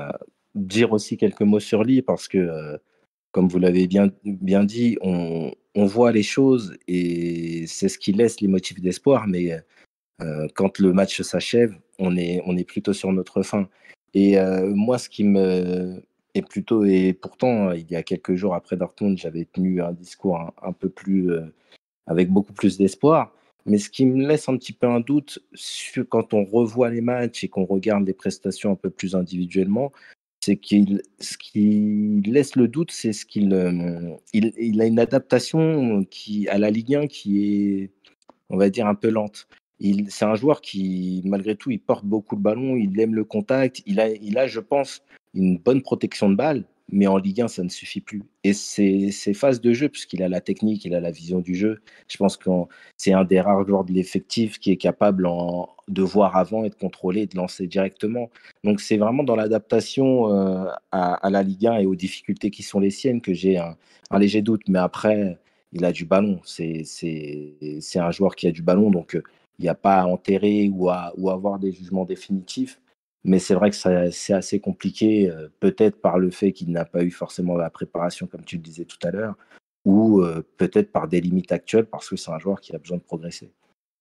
dire aussi quelques mots sur Lee parce que, comme vous l'avez bien dit, on voit les choses et c'est ce qui laisse les motifs d'espoir. Mais quand le match s'achève, on est plutôt sur notre faim. Et moi, ce qui me est plutôt, et pourtant, il y a quelques jours après Dortmund, j'avais tenu un discours un peu plus, avec beaucoup plus d'espoir. Mais ce qui me laisse un petit peu un doute, quand on revoit les matchs et qu'on regarde les prestations un peu plus individuellement, c'est ce qui laisse le doute, c'est il a une adaptation à la Ligue 1 qui est, on va dire, un peu lente. C'est un joueur qui, malgré tout, il porte beaucoup le ballon, il aime le contact, il a, je pense, une bonne protection de balle, mais en Ligue 1, ça ne suffit plus. Et ses phases de jeu, puisqu'il a la technique, il a la vision du jeu, je pense que c'est un des rares joueurs de l'effectif qui est capable de voir avant et de contrôler et de lancer directement. Donc c'est vraiment dans l'adaptation à la Ligue 1 et aux difficultés qui sont les siennes que j'ai un léger doute. Mais après, il a du ballon. C'est un joueur qui a du ballon, donc il n'y a pas à enterrer ou avoir des jugements définitifs. Mais c'est vrai que c'est assez compliqué, peut-être par le fait qu'il n'a pas eu forcément la préparation, comme tu le disais tout à l'heure, ou peut-être par des limites actuelles, parce que c'est un joueur qui a besoin de progresser.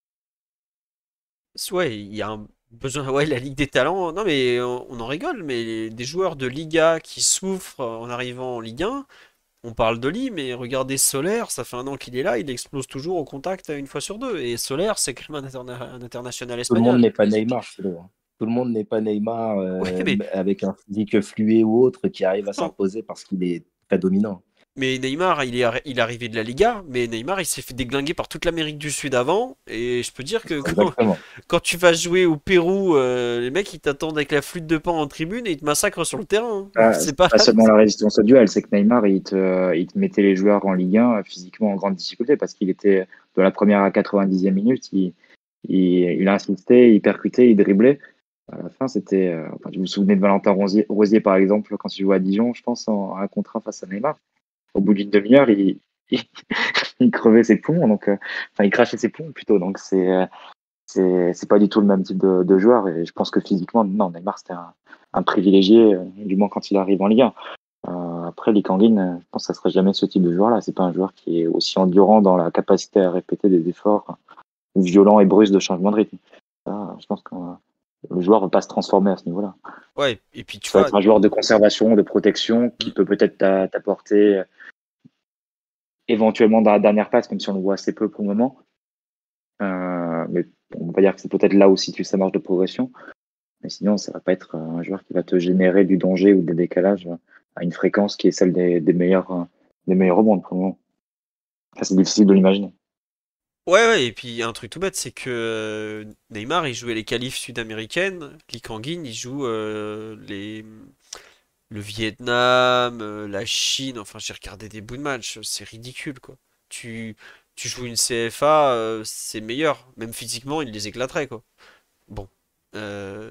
Ouais, il y a un besoin. Ouais, la Ligue des talents. Non, mais on en rigole, mais des joueurs de Liga qui souffrent en arrivant en Ligue 1, on parle de Lee, mais regardez Solaire, ça fait un an qu'il est là, il explose toujours au contact une fois sur deux. Et Solaire, c'est quand même un international Tout le monde espagnol. n'est pas Neymar, Philo, hein. Tout le monde n'est pas Neymar Ouais, mais avec un physique fluet ou autre qui arrive à non. s'imposer parce qu'il est très dominant. Mais Neymar, il est arrivé de la Liga, mais Neymar, il s'est fait déglinguer par toute l'Amérique du Sud avant. Et je peux dire que Exactement. quand tu vas jouer au Pérou, les mecs, ils t'attendent avec la flûte de Pan en tribune et ils te massacrent sur le terrain, hein. Ah, C'est c'est pas. pas seulement la résistance au duel, c'est que Neymar, il te mettait les joueurs en Ligue 1 physiquement en grande difficulté parce qu'il était de la première à 90e minute, il insistait, il percutait, il driblait. À la fin, c'était. Enfin, je me souvenais de Valentin Rosier, par exemple, quand il jouait à Dijon, je pense, en un contrat face à Neymar. Au bout d'une demi-heure, il, il crevait ses poumons, donc, enfin, il crachait ses poumons plutôt. Donc, c'est pas du tout le même type de joueur. Et je pense que physiquement, non, Neymar, c'était un privilégié, du moins quand il arrive en Ligue 1. Après, Lee Kang-in, je pense que ça serait jamais ce type de joueur-là. C'est pas un joueur qui est aussi endurant dans la capacité à répéter des efforts violents et brusques de changement de rythme. Ça, je pense que le joueur ne va pas se transformer à ce niveau-là. Ouais, et puis tu Ça va vois, être un joueur de conservation, de protection, qui peut peut-être t'apporter éventuellement dans la dernière passe, même si on le voit assez peu pour le moment. Mais on va dire que c'est peut-être là où situe sa marge de progression. Mais sinon, ça va pas être un joueur qui va te générer du danger ou des décalages à une fréquence qui est celle des meilleurs au monde pour le moment. Ça, c'est difficile de l'imaginer. ouais, et puis un truc tout bête, c'est que Neymar, il jouait les qualifs sud-américaines, Lee Kang-in, il joue le Vietnam, la Chine, enfin j'ai regardé des bouts de match, c'est ridicule quoi. Tu, tu joues une CFA, c'est meilleur, même physiquement, il les éclaterait quoi. Bon. Euh,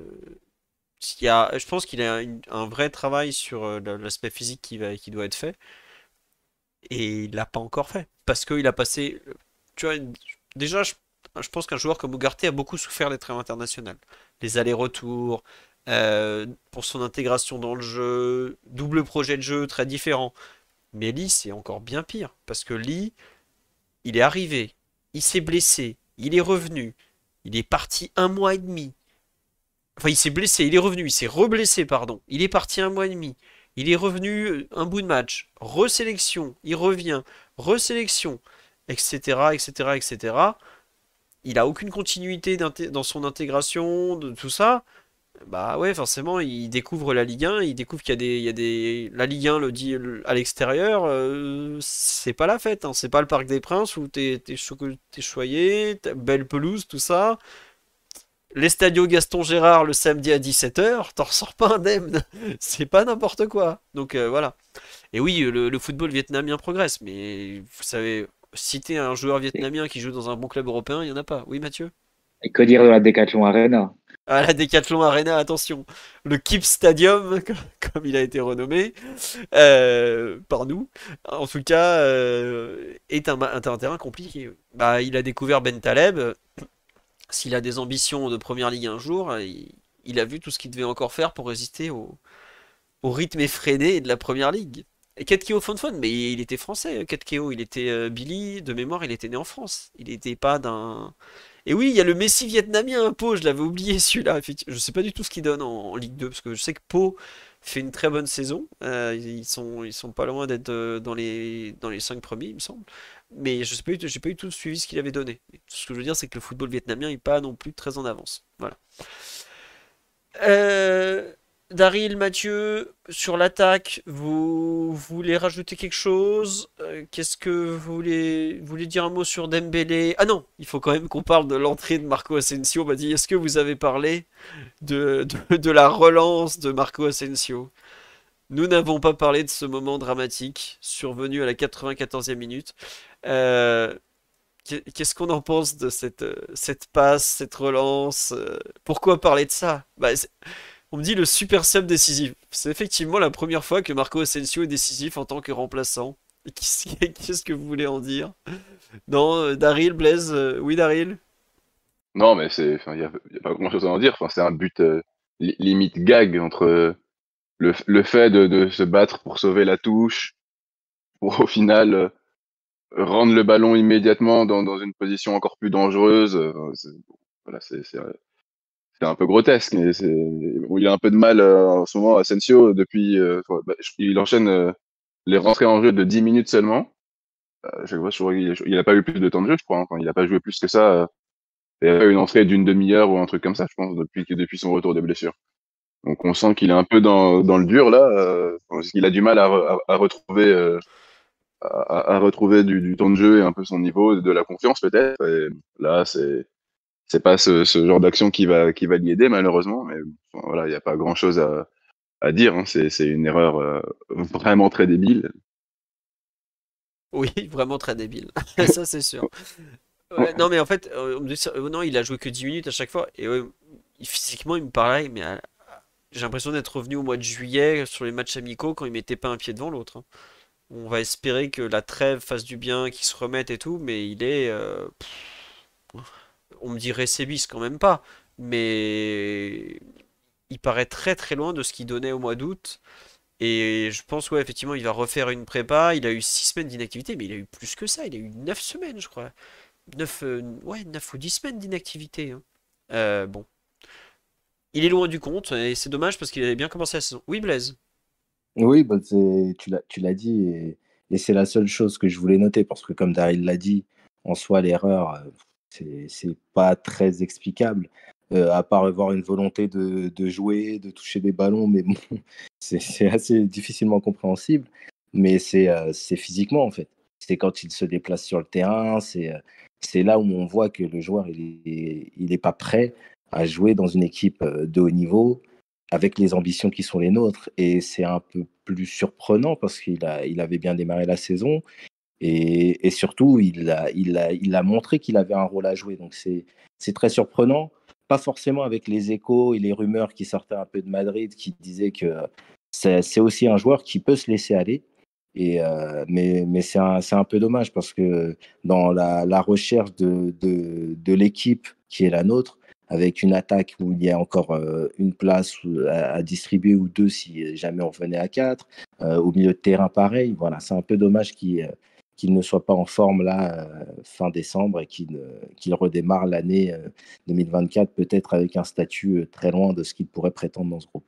je pense qu'il y a un vrai travail sur l'aspect physique qui doit être fait, et il l'a pas encore fait. Parce qu'il a passé. Tu vois, déjà, je pense qu'un joueur comme Ugarte a beaucoup souffert des trêves internationales. Les allers-retours, pour son intégration dans le jeu, double projet de jeu très différent. Mais Lee, c'est encore bien pire. Parce que Lee, il est arrivé, il s'est blessé, il est revenu, il est parti un mois et demi. Enfin, il s'est blessé, il est revenu, il s'est reblessé, pardon. Il est parti un mois et demi. Il est revenu un bout de match. Resélection, il revient. Resélection, etc., etc., etc. Il a aucune continuité dans son intégration, de tout ça. Bah ouais, forcément, il découvre la Ligue 1, il découvre La Ligue 1 le dit à l'extérieur, c'est pas la fête, hein. C'est pas le Parc des Princes où t'es choyé, belle pelouse, tout ça. L'Estadio Gaston Gérard le samedi à 17h, t'en ressors pas indemne. C'est pas n'importe quoi. Donc voilà. Et oui, le football vietnamien progresse, mais vous savez, citer un joueur vietnamien qui joue dans un bon club européen, il y en a pas. Oui, Mathieu? Et que dire de la Decathlon Arena? À la Decathlon Arena, attention. Le Keep Stadium, comme il a été renommé par nous, en tout cas, est un terrain compliqué. Bah, il a découvert Ben Taleb. S'il a des ambitions de première ligue un jour, il a vu tout ce qu'il devait encore faire pour résister au rythme effréné de la première ligue. Et Ketkeo Fonfon, mais il était français, Ketkeo, il était Billy, de mémoire, il était né en France. Il n'était pas d'un. Et oui, il y a le Messi vietnamien, Pau, je l'avais oublié celui-là. Je sais pas du tout ce qu'il donne en Ligue 2, parce que je sais que Pau fait une très bonne saison. Ils sont pas loin d'être dans les 5 premiers, il me semble. Mais je sais pas, j'ai pas du tout suivi ce qu'il avait donné. Tout ce que je veux dire, c'est que le football vietnamien n'est pas non plus très en avance. Voilà. Euh, Daryl, Mathieu, sur l'attaque, vous voulez rajouter quelque chose? Qu'est-ce que vous voulez dire un mot sur Dembélé? Ah non, il faut quand même qu'on parle de l'entrée de Marco Asensio. On m'a dit, est-ce que vous avez parlé de la relance de Marco Asensio? Nous n'avons pas parlé de ce moment dramatique survenu à la 94e minute. Euh, Qu'est-ce qu'on en pense de cette passe, cette relance? Pourquoi parler de ça? Bah, on me dit le super sub décisif. C'est effectivement la première fois que Marco Asensio est décisif en tant que remplaçant. Et qu'est-ce que vous voulez en dire? Non, Daryl, Blaise, oui Daryl? Non, mais y a pas grand-chose à en dire. Enfin, c'est un but limite gag entre le fait de se battre pour sauver la touche, pour au final rendre le ballon immédiatement dans une position encore plus dangereuse. Voilà, c'est un peu grotesque. Mais bon, il a un peu de mal en ce moment, Asensio, depuis. Il enchaîne les rentrées en jeu de 10 minutes seulement. Chaque fois, je crois il a pas eu plus de temps de jeu, je crois, hein. Enfin, il a pas joué plus que ça. Il y a pas eu une entrée d'une demi-heure ou un truc comme ça, je pense, depuis son retour de blessure. Donc on sent qu'il est un peu dans le dur là, parce qu'il a du mal à retrouver à retrouver du temps de jeu et un peu son niveau, de la confiance peut-être. Et là, c'est pas ce genre d'action qui va l'y aider malheureusement, mais enfin, voilà, il n'y a pas grand-chose à dire, hein. C'est une erreur vraiment très débile. Oui, vraiment très débile. Ça, c'est sûr. Ouais, non, mais en fait, on me dit non, il a joué que 10 minutes à chaque fois. Et ouais, physiquement, il me parlait, mais j'ai l'impression d'être revenu au mois de juillet sur les matchs amicaux quand il mettait pas un pied devant l'autre, hein. On va espérer que la trêve fasse du bien, qu'il se remette et tout, mais il est. On me dirait Sébis quand même pas, mais il paraît très très loin de ce qu'il donnait au mois d'août. Et je pense, ouais, effectivement, il va refaire une prépa. Il a eu 6 semaines d'inactivité, mais il a eu plus que ça. Il a eu 9 semaines, je crois. 9 ouais, 9 ou 10 semaines d'inactivité, hein. Bon. Il est loin du compte, et c'est dommage parce qu'il avait bien commencé la saison. Oui, Blaise. Oui, bah, tu l'as dit, et c'est la seule chose que je voulais noter, parce que comme Daryl l'a dit, en soi, l'erreur, c'est pas très explicable, à part avoir une volonté de jouer, de toucher des ballons, mais bon, c'est assez difficilement compréhensible, mais c'est physiquement, en fait. C'est quand il se déplace sur le terrain, c'est là où on voit que le joueur, il est pas prêt à jouer dans une équipe de haut niveau, avec les ambitions qui sont les nôtres. Et c'est un peu plus surprenant parce il avait bien démarré la saison. Et surtout, il a montré qu'il avait un rôle à jouer. Donc c'est très surprenant. Pas forcément avec les échos et les rumeurs qui sortaient un peu de Madrid, qui disaient que c'est aussi un joueur qui peut se laisser aller. Mais c'est un peu dommage parce que dans la recherche de l'équipe qui est la nôtre, avec une attaque où il y a encore une place à distribuer ou deux si jamais on venait à quatre, au milieu de terrain pareil, voilà, c'est un peu dommage qu'il ne soit pas en forme là fin décembre et qu'il redémarre l'année 2024 peut-être avec un statut très loin de ce qu'il pourrait prétendre dans ce groupe.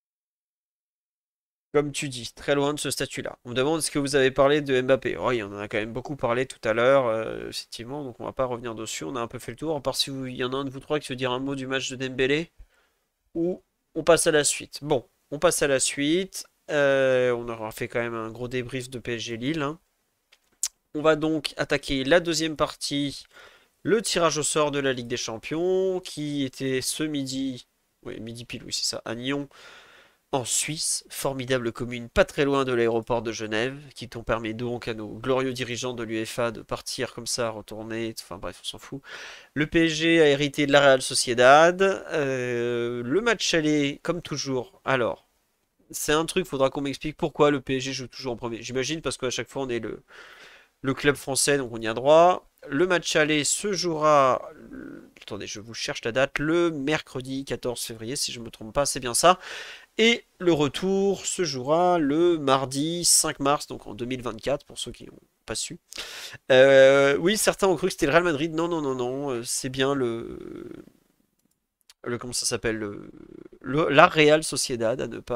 Comme tu dis, très loin de ce statut-là. On me demande ce que vous avez parlé de Mbappé. Oh, il en a quand même beaucoup parlé tout à l'heure, effectivement, donc on va pas revenir dessus. On a un peu fait le tour. À part si il y en a un de vous trois qui veut dire un mot du match de Dembélé, ou on passe à la suite. Bon, on passe à la suite. On aura fait quand même un gros débrief de PSG Lille, hein. On va donc attaquer la deuxième partie, le tirage au sort de la Ligue des Champions, qui était ce midi, oui, midi pile, oui, c'est ça, à Nyon, en Suisse. Formidable commune, pas très loin de l'aéroport de Genève, qui t'ont permis donc à nos glorieux dirigeants de l'UEFA de partir comme ça, retourner, enfin bref, on s'en fout. Le PSG a hérité de la Real Sociedad. Le match aller, comme toujours. Alors, c'est un truc, faudra qu'on m'explique pourquoi le PSG joue toujours en premier. J'imagine parce qu'à chaque fois on est le club français, donc on y a droit. Le match aller se jouera, attendez, je vous cherche la date, le mercredi 14 février, si je ne me trompe pas, c'est bien ça. Et le retour se jouera le mardi 5 mars, donc en 2024, pour ceux qui n'ont pas su. Oui, certains ont cru que c'était le Real Madrid. Non, non, non, non, c'est bien comment ça s'appelle, la Real Sociedad,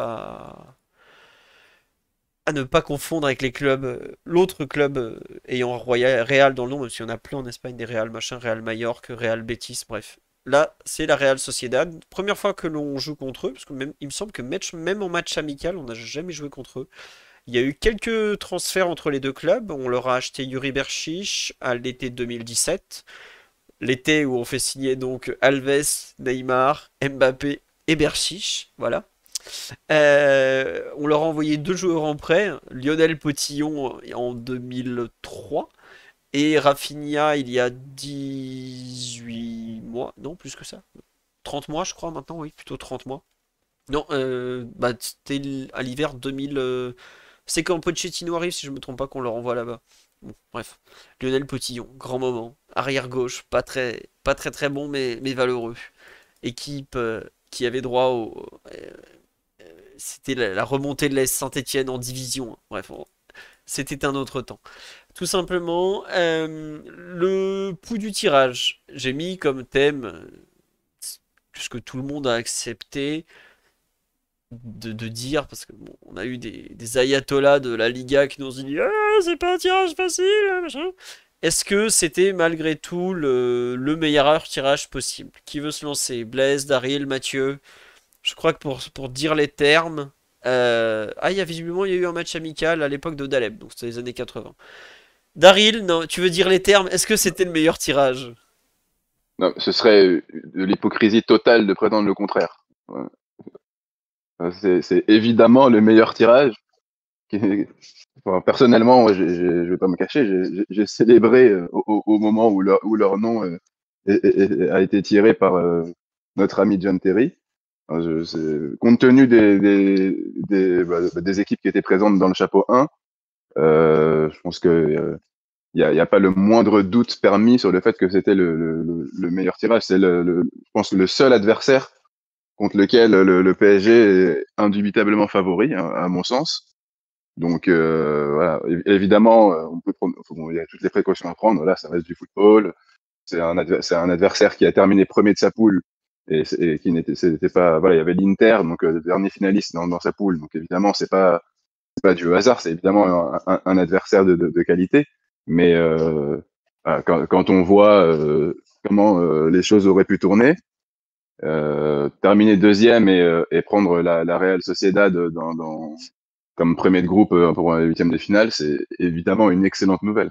à ne pas confondre avec les clubs, l'autre club ayant Real dans le nom, même s'il y en a plus en Espagne, des Real machin, Real Mallorca, Real Betis, bref. Là, c'est la Real Sociedad. Première fois que l'on joue contre eux, parce que même, il me semble que même en match amical, on n'a jamais joué contre eux. Il y a eu quelques transferts entre les deux clubs. On leur a acheté Yuri Berchiche à l'été 2017. L'été où on fait signer donc Alves, Neymar, Mbappé et Berchiche. Voilà. On leur a envoyé 2 joueurs en prêt, Lionel Potillon en 2003 et Rafinha il y a 18 mois, non plus que ça, 30 mois je crois maintenant, oui, plutôt 30 mois. Non, bah, c'était à l'hiver 2000, c'est quand Pochettino arrive si je me trompe pas qu'on leur envoie là-bas. Bon, bref, Lionel Potillon, grand moment, arrière gauche, pas très très bon mais valeureux. Équipe qui avait droit c'était la remontée de l'AS Saint-Etienne en division, hein. Bref, c'était un autre temps. Tout simplement, le pouls du tirage, j'ai mis comme thème, puisque tout le monde a accepté de dire, parce que bon, on a eu des ayatollahs de la Liga qui nous ont dit ah, c'est pas un tirage facile, machin. Est-ce que c'était malgré tout le meilleur tirage possible? Qui veut se lancer? Blaise, Daryl, Mathieu? Je crois que pour dire les termes. Visiblement, il y a eu un match amical à l'époque de Daleb, donc c'était les années 80. Daryl, non, tu veux dire les termes? Est-ce que c'était le meilleur tirage? Non, ce serait de l'hypocrisie totale de prétendre le contraire. Ouais. C'est évidemment le meilleur tirage. Enfin, personnellement, moi, je vais pas me cacher, j'ai célébré au moment où leur nom a été tiré par notre ami John Terry. Enfin, compte tenu des équipes qui étaient présentes dans le chapeau 1, je pense que il y a pas le moindre doute permis sur le fait que c'était le meilleur tirage. C'est je pense le seul adversaire contre lequel le PSG est indubitablement favori, hein, à mon sens. Donc voilà, évidemment, on peut prendre, bon, il y a toutes les précautions à prendre. Là, ça reste du football. C'est un adversaire qui a terminé premier de sa poule et qui c'était pas, voilà, il y avait l'Inter, donc le dernier finaliste dans sa poule. Donc évidemment, c'est pas du hasard, c'est évidemment un adversaire de qualité. Mais voilà, quand on voit comment les choses auraient pu tourner, terminer deuxième et prendre la Real Sociedad comme premier de groupe pour un huitième de finale, c'est évidemment une excellente nouvelle.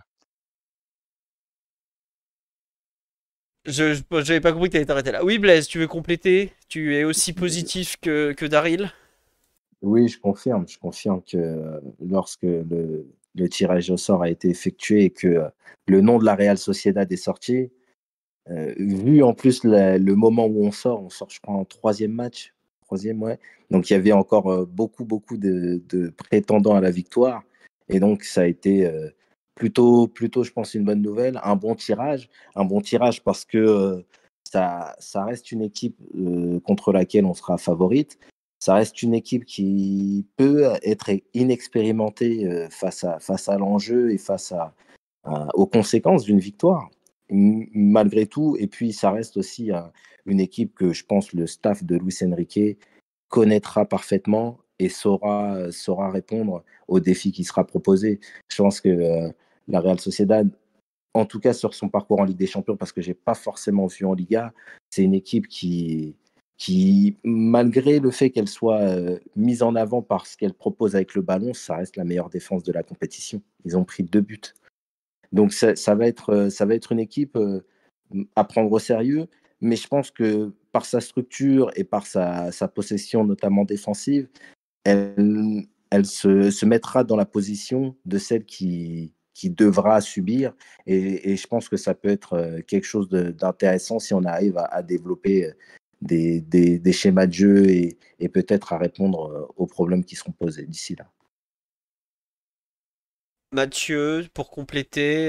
J'avais pas compris que t'allais t'arrêter là. Oui, Blaise, tu veux compléter? Tu es aussi positif que Daryl? Oui, je confirme que lorsque le tirage au sort a été effectué et que le nom de la Real Sociedad est sorti, vu en plus le moment où on sort, je crois, en troisième match, troisième, ouais. Donc il y avait encore beaucoup de prétendants à la victoire. Et donc ça a été plutôt, je pense, une bonne nouvelle, un bon tirage parce que ça reste une équipe contre laquelle on sera favorite. Ça reste une équipe qui peut être inexpérimentée face à l'enjeu et aux conséquences d'une victoire, malgré tout. Et puis, ça reste aussi une équipe que je pense le staff de Luis Enrique connaîtra parfaitement et saura répondre aux défis qui sera proposé. Je pense que la Real Sociedad, en tout cas sur son parcours en Ligue des Champions, parce que je n'ai pas forcément vu en Liga, c'est une équipe qui, malgré le fait qu'elle soit mise en avant par ce qu'elle propose avec le ballon, ça reste la meilleure défense de la compétition. Ils ont pris 2 buts. Donc ça va être une équipe à prendre au sérieux, mais je pense que par sa structure et par sa possession, notamment défensive, elle se mettra dans la position de celle qui devra subir. Et je pense que ça peut être quelque chose d'intéressant si on arrive à développer des schémas de jeu et peut-être à répondre aux problèmes qui seront posés d'ici là. Mathieu, pour compléter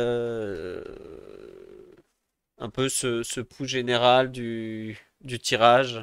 un peu ce pouls général du tirage.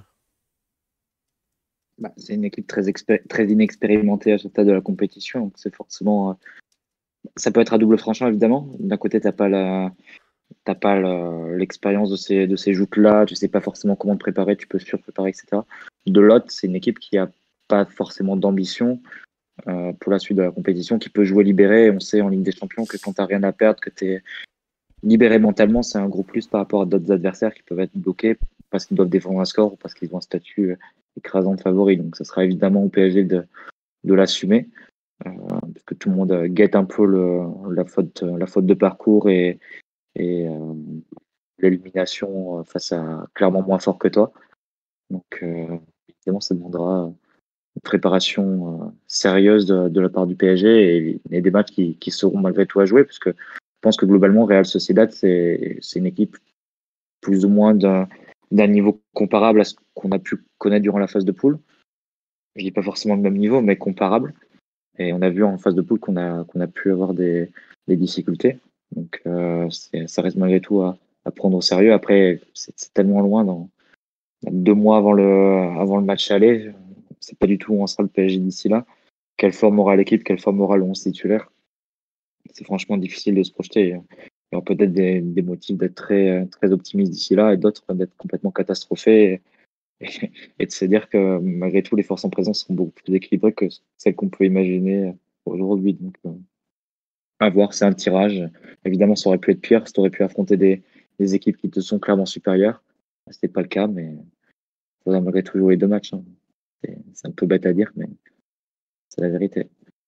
Bah, c'est une équipe très inexpérimentée à ce stade de la compétition, donc c'est forcément. Ça peut être à double tranchant évidemment. D'un côté, t'as pas l'expérience de ces joutes-là, tu sais pas forcément comment te préparer, tu peux surpréparer, etc. De l'autre, c'est une équipe qui a pas forcément d'ambition pour la suite de la compétition, qui peut jouer libéré. On sait en Ligue des Champions que quand t'as rien à perdre, que t'es libéré mentalement, c'est un gros plus par rapport à d'autres adversaires qui peuvent être bloqués parce qu'ils doivent défendre un score ou parce qu'ils ont un statut écrasant de favori. Donc, ça sera évidemment au PSG de l'assumer, parce que tout le monde guette un peu la faute de parcours et l'élimination face à clairement moins fort que toi. Donc, évidemment, ça demandera une préparation sérieuse de la part du PSG et des matchs qui seront malgré tout à jouer, parce que je pense que globalement, Real Sociedad, c'est une équipe plus ou moins d'un niveau comparable à ce qu'on a pu connaître durant la phase de poule. Je dis pas forcément le même niveau, mais comparable. Et on a vu en phase de poule qu'on a pu avoir des difficultés. Donc ça reste malgré tout à prendre au sérieux. Après, c'est tellement loin dans 2 mois avant le match aller. C'est pas du tout où on sera le PSG d'ici là. Quelle forme aura l'équipe, quelle forme aura le 11 titulaire. C'est franchement difficile de se projeter. Il y aura peut-être des motifs d'être très optimiste d'ici là et d'autres d'être complètement catastrophés et de se dire que malgré tout, les forces en présence sont beaucoup plus équilibrées que celles qu'on peut imaginer aujourd'hui. Donc, à voir, c'est un tirage. Évidemment, ça aurait pu être pire, ça aurait pu affronter des équipes qui te sont clairement supérieures. C'était pas le cas, mais il faudra malgré tout jouer 2 matchs, hein. C'est un peu bête à dire, mais c'est la vérité.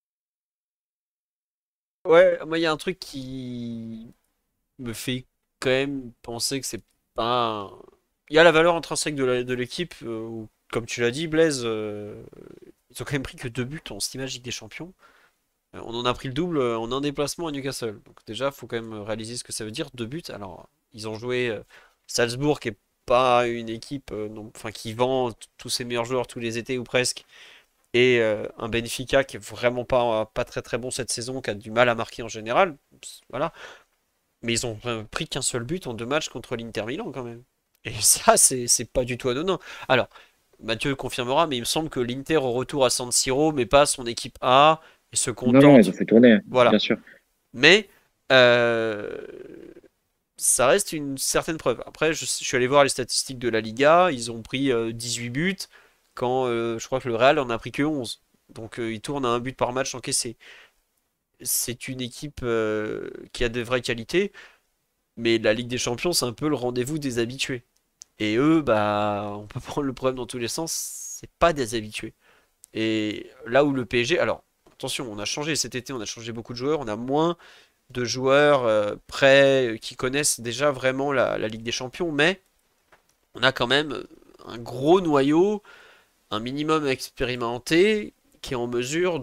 Ouais, moi il y a un truc qui me fait quand même penser que c'est pas. Il y a la valeur intrinsèque de l'équipe, où, comme tu l'as dit, Blaise, ils ont quand même pris que 2 buts en 6 matchs Ligue des Champions. On en a pris le double en un déplacement à Newcastle. Donc déjà, faut quand même réaliser ce que ça veut dire, 2 buts. Alors, ils ont joué Salzbourg, qui est pas une équipe enfin, qui vend tous ses meilleurs joueurs tous les étés ou presque. Et un Benfica qui est vraiment pas très très bon cette saison, qui a du mal à marquer en général. Voilà. Mais ils ont pris qu'un seul but en 2 matchs contre l'Inter Milan quand même. Et ça, c'est pas du tout anodin. Alors, Mathieu confirmera, mais il me semble que l'Inter au retour à San Siro, mais pas son équipe A, et se Non, non, ils contente. ont fait tourner, Voilà. bien sûr. Mais euh, ça reste une certaine preuve. Après, je suis allé voir les statistiques de la Liga. Ils ont pris 18 buts quand je crois que le Real en a pris que 11. Donc ils tournent à un but par match encaissé. C'est une équipe qui a de vraies qualités, mais la Ligue des Champions, c'est un peu le rendez-vous des habitués. Et eux, bah, on peut prendre le problème dans tous les sens, c'est pas des habitués. Et là où le PSG, alors attention, on a changé cet été, on a changé beaucoup de joueurs, on a moins de joueurs prêts qui connaissent déjà vraiment la Ligue des Champions, mais on a quand même un gros noyau, un minimum expérimenté, qui est en mesure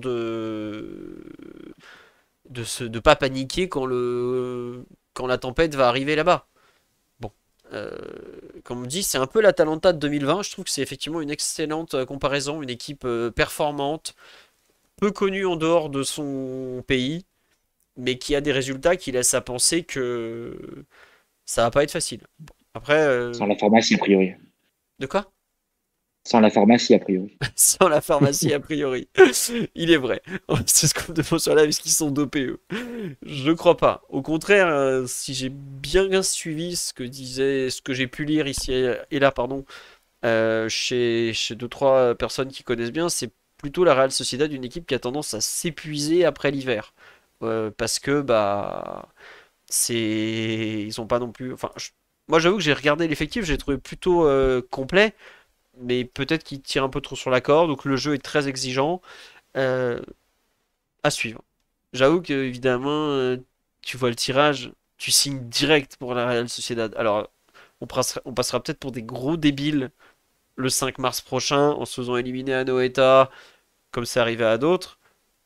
de pas paniquer quand la tempête va arriver là-bas. Bon, euh, comme on dit, c'est un peu l'Atalanta de 2020. Je trouve que c'est effectivement une excellente comparaison, une équipe performante, peu connue en dehors de son pays, mais qui a des résultats qui laissent à penser que ça va pas être facile. Bon, après, Sans la pharmacie, a priori. de quoi? Sans la pharmacie, a priori. Sans la pharmacie, a priori. Il est vrai. C'est ce qu'on demande sur la parce qu'ils sont dopés, eux. Je crois pas. Au contraire, si j'ai bien suivi ce que j'ai pu lire ici et là, pardon, chez deux, trois personnes qui connaissent bien, c'est plutôt la Real Sociedad d'une équipe qui a tendance à s'épuiser après l'hiver. Parce que, bah, ils ont pas non plus. Enfin, moi, j'avoue que j'ai regardé l'effectif, j'ai trouvé plutôt complet, mais peut-être qu'il tire un peu trop sur la corde, donc le jeu est très exigeant. Euh, à suivre. J'avoue que, évidemment, tu vois le tirage, tu signes direct pour la Real Sociedad. Alors, on passera peut-être pour des gros débiles le 5 mars prochain en se faisant éliminer à Noeta, comme c'est arrivé à d'autres,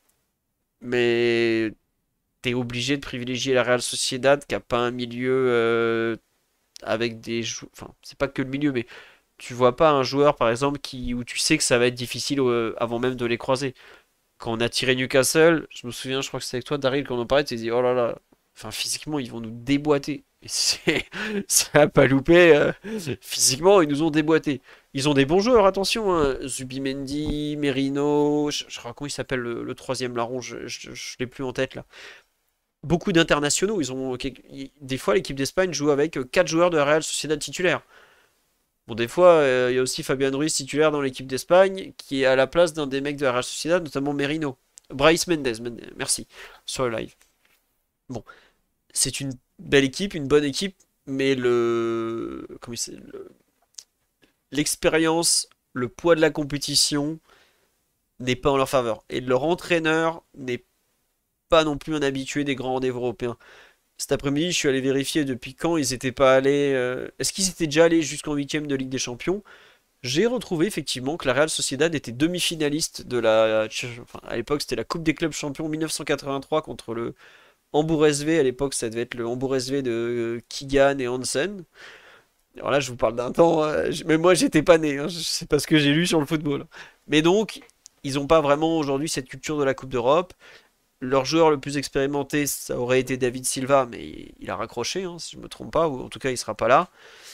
mais t'es obligé de privilégier la Real Sociedad qui a pas un milieu avec des joueurs. Enfin, c'est pas que le milieu, mais tu vois pas un joueur par exemple où tu sais que ça va être difficile avant même de les croiser. quand on a tiré Newcastle, je me souviens, je crois que c'était avec toi, Daryl, quand on en parlait, tu t'es dit, oh là là, enfin, physiquement, ils vont nous déboîter. Et ça a pas loupé. Physiquement, ils nous ont déboîté. Ils ont des bons joueurs, attention, hein. Zubimendi, Merino, je crois comment il s'appelle le troisième larron, je l'ai plus en tête là. Beaucoup d'internationaux. Des fois, l'équipe d'Espagne joue avec 4 joueurs de la Real Sociedad titulaire. Bon, des fois, il y a aussi Fabian Ruiz titulaire dans l'équipe d'Espagne, qui est à la place d'un des mecs de la Real Sociedad, notamment Merino. Bryce Mendes, merci, sur le live. Bon, c'est une belle équipe, une bonne équipe, mais l'expérience, le poids de la compétition n'est pas en leur faveur. Et leur entraîneur n'est pas non plus un habitué des grands rendez-vous européens. Cet après-midi, je suis allé vérifier depuis quand ils n'étaient pas allés. Est-ce qu'ils étaient déjà allés jusqu'en huitième de Ligue des Champions? J'ai retrouvé effectivement que la Real Sociedad était demi-finaliste de la. Enfin, à l'époque, c'était la Coupe des clubs champions 1983 contre le Hambourg SV. À l'époque, ça devait être le Hambourg SV de Keegan et Hansen. Alors là, je vous parle d'un temps. Mais moi, j'étais pas né. Hein, c'est pas ce que j'ai lu sur le football. Mais donc, ils n'ont pas vraiment aujourd'hui cette culture de la Coupe d'Europe. Leur joueur le plus expérimenté, ça aurait été David Silva, mais il a raccroché, hein, si je me trompe pas, ou en tout cas il sera pas là.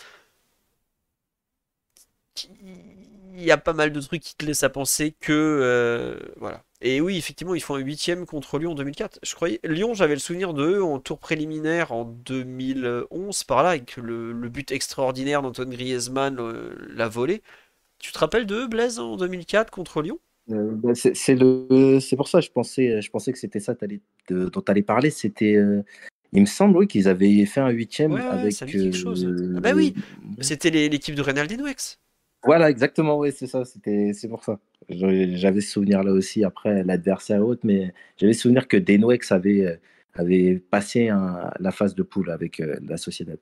Il y a pas mal de trucs qui te laissent à penser que voilà. Et oui, effectivement, ils font un huitième contre Lyon en 2004. Je croyais Lyon, j'avais le souvenir d'eux en tour préliminaire en 2011 par là, avec le but extraordinaire d'Antoine Griezmann, la volée. Tu te rappelles d'eux, Blaise, en 2004 contre Lyon? C'est pour ça je pensais que c'était ça dont tu allais parler. C'était, il me semble, oui, qu'ils avaient fait un huitième Ouais, ça me avec. dit quelque chose. Ah bah oui, c'était l'équipe de Reynaldinho X. Voilà, exactement, oui, c'est ça. C'est pour ça. J'avais ce souvenir là aussi après l'adversaire et autres, mais j'avais ce souvenir que Denouex avait passé la phase de poule avec la Sociedad.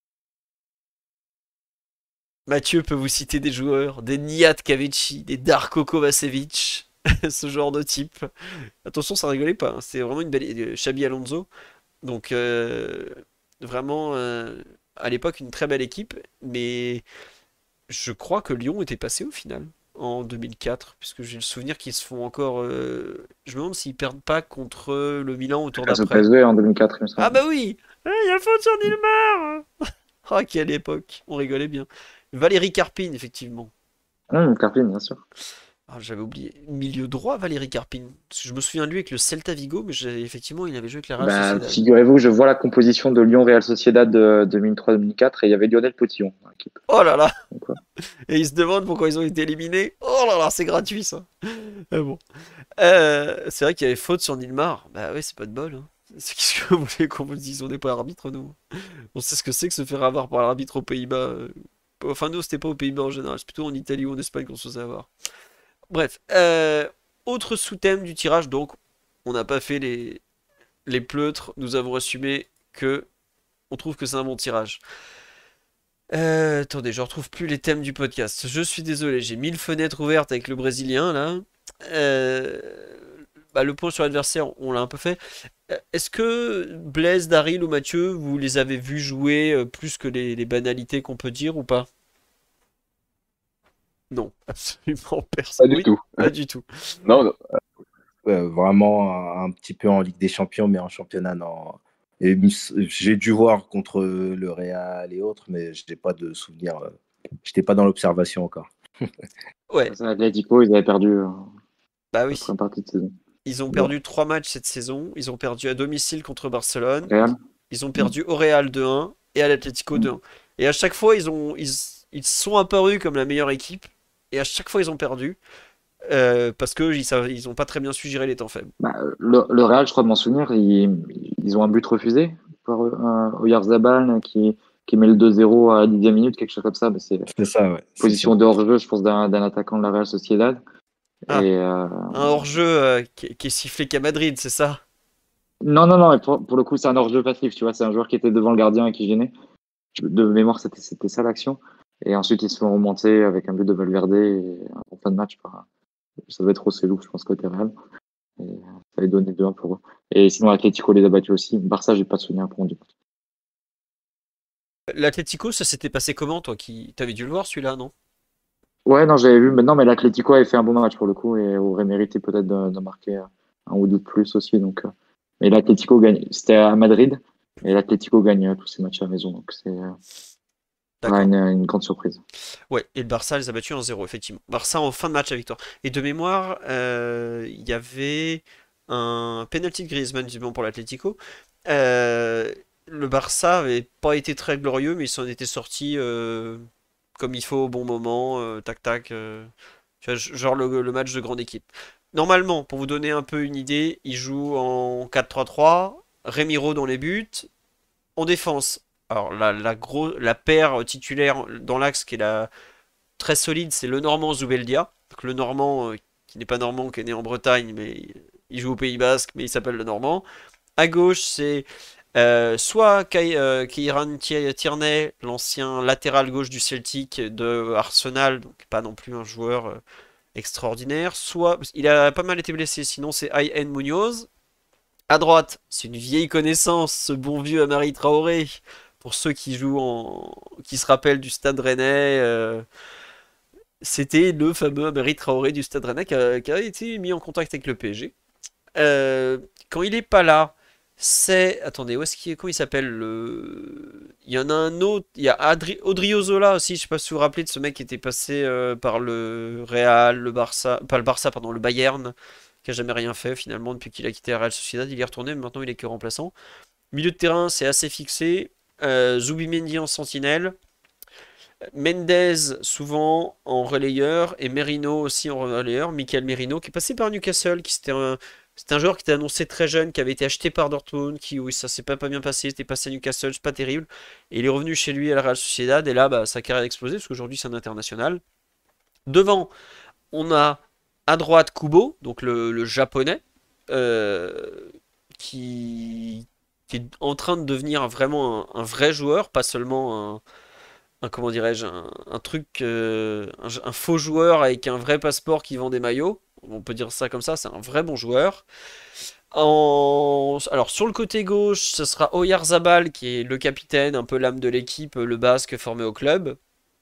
Mathieu peut vous citer des joueurs, des Nihat Kavici, des Darko Kovacevic, ce genre de type. Attention, ça rigolait pas, hein. C'est vraiment une belle. Xabi Alonso. Donc, vraiment, à l'époque, une très belle équipe. Mais je crois que Lyon était passé au final en 2004, puisque j'ai le souvenir qu'ils se font encore. Je me demande s'ils perdent pas contre le Milan au tour Face au d'après. PSV en 2004, il me semble. Ah bah oui! Il y a faute sur Nilmar! Ah, quelle époque! On rigolait bien. Valérie Carpine, effectivement. Carpin, bien sûr. Ah, j'avais oublié. Milieu droit, Valérie Carpine. Parce que je me souviens de lui avec le Celta Vigo, mais effectivement, il avait joué avec la Real Bah, Sociedad. figurez-vous que je vois la composition de Lyon Real Sociedad de 2003-2004 et il y avait Lionel Potillon dans l'équipe. Oh là là! Donc, ouais. Et ils se demandent pourquoi ils ont été éliminés. Oh là là, c'est gratuit ça! Ah bon. C'est vrai qu'il y avait faute sur Nilmar. Bah oui, c'est pas de bol, hein. C'est qu'est-ce que vous voulez qu'on vous dise? On n'est pas arbitre, nous. On sait ce que c'est que se faire avoir par l'arbitre aux Pays-Bas. Enfin, nous, c'était pas aux Pays-Bas en général. C'est plutôt en Italie ou en Espagne qu'on se faisait avoir. Bref. Autre sous-thème du tirage, donc, on n'a pas fait les pleutres. Nous avons assumé que on trouve que c'est un bon tirage. Attendez, je retrouve plus les thèmes du podcast. Je suis désolé, j'ai 1000 fenêtres ouvertes avec le Brésilien là. Euh, le point sur l'adversaire, on l'a un peu fait. Est-ce que Blaise, Daryl ou Mathieu, vous les avez vus jouer plus que les banalités qu'on peut dire ou pas? Non, absolument personne. Pas du Oui, tout. pas du tout. Non, non. Vraiment un petit peu en Ligue des Champions, mais en championnat, non. Et j'ai dû voir contre le Real et autres, mais je n'ai pas de souvenir. J'étais pas dans l'observation encore. Ouais, Face à Atlético, ils avaient perdu bah la oui. première partie de saison. Ils ont perdu 3 matchs cette saison. Ils ont perdu à domicile contre Barcelone. Real. Ils ont perdu au Real 2-1 et à l'Atlético 2-1. Et à chaque fois, ils sont apparus comme la meilleure équipe. Et à chaque fois, ils ont perdu. Parce qu'ils ont pas très bien su gérer les temps faibles. Bah, le Real, je crois de m'en souvenir, ils ont un but refusé par Oyarzabal qui met le 2-0 à la 10e minute, quelque chose comme ça. Bah, c'est C'est ça, ouais. position de hors-jeu, je pense, d'un attaquant de la Real Sociedad. Ah. Et, Un hors-jeu qui est sifflé qu'à Madrid, c'est ça? non, et pour le coup, c'est un hors-jeu passif, tu vois, c'est un joueur qui était devant le gardien et qui gênait. De mémoire, c'était ça l'action. Et ensuite, ils se font remonter avec un but de Valverde et en fin de match. Ça devait être Rossellou, je pense, côté Real. Et ça avait donné 2-1 pour eux. Et sinon, Atlético les a battus aussi. Barça, j'ai pas de souvenir pour du coup. L'Atlético, ça s'était passé comment, toi qui t'avais dû le voir celui-là, non? Ouais, non, j'avais vu. Maintenant, mais l'Atlético avait fait un bon match pour le coup et aurait mérité peut-être de marquer un ou deux de plus aussi. Donc, mais l'Atlético gagne. C'était à Madrid et l'Atlético gagne tous ses matchs à la maison. Donc, c'est voilà, D'accord. une grande surprise. Ouais, et le Barça les a battus 1-0, effectivement. Barça en fin de match à victoire. Et de mémoire, il y avait un penalty de Griezmann, visiblement pour l'Atlético. Le Barça avait pas été très glorieux, mais ils s'en étaient sortis comme il faut au bon moment, tac tac. Tu vois, genre le match de grande équipe. Normalement, pour vous donner un peu une idée, ils jouent en 4-3-3, Remiro dans les buts, en défense. Alors la paire titulaire dans l'axe qui est très solide, c'est le Normand Zubeldia. Donc le Normand, qui n'est pas normand, qui est né en Bretagne, mais il joue au Pays Basque, mais il s'appelle le Normand. À gauche, c'est soit Kieran Tierney, l'ancien latéral gauche du Celtic de Arsenal, donc pas non plus un joueur extraordinaire. Soit, il a pas mal été blessé, sinon c'est Ayhan Munoz. À droite, c'est une vieille connaissance, ce bon vieux Amari Traoré. Pour ceux qui se rappellent du Stade Rennais, c'était le fameux Amari Traoré du Stade Rennais qui a été mis en contact avec le PSG. Euh, Quand il est pas là, c'est. Attendez, où est-ce qu'il est? Comment il s'appelle Il y en a un autre. Il y a Odriozola aussi. Je sais pas si vous vous rappelez de ce mec qui était passé par le Real, le Barça. Pas le Barça, pardon, le Bayern. Qui a jamais rien fait finalement depuis qu'il a quitté la Real Sociedad. Il est retourné, mais maintenant il est que remplaçant. Milieu de terrain, c'est assez fixé. Zubimendi en sentinelle. Mendes souvent en relayeur et Merino aussi en relayeur. Michael Merino qui est passé par Newcastle, c'était un joueur qui était annoncé très jeune, qui avait été acheté par Dortmund, qui oui ça s'est pas bien passé, c'était passé à Newcastle, c'est pas terrible. Et il est revenu chez lui à la Real Sociedad et là bah, sa carrière a explosé parce qu'aujourd'hui c'est un international. Devant on a à droite Kubo, donc le japonais, euh, qui est en train de devenir vraiment un vrai joueur, pas seulement comment dirais-je, un truc, un faux joueur avec un vrai passeport qui vend des maillots. On peut dire ça comme ça, c'est un vrai bon joueur. Alors sur le côté gauche, ce sera Oyarzabal qui est le capitaine, un peu l'âme de l'équipe, le basque formé au club.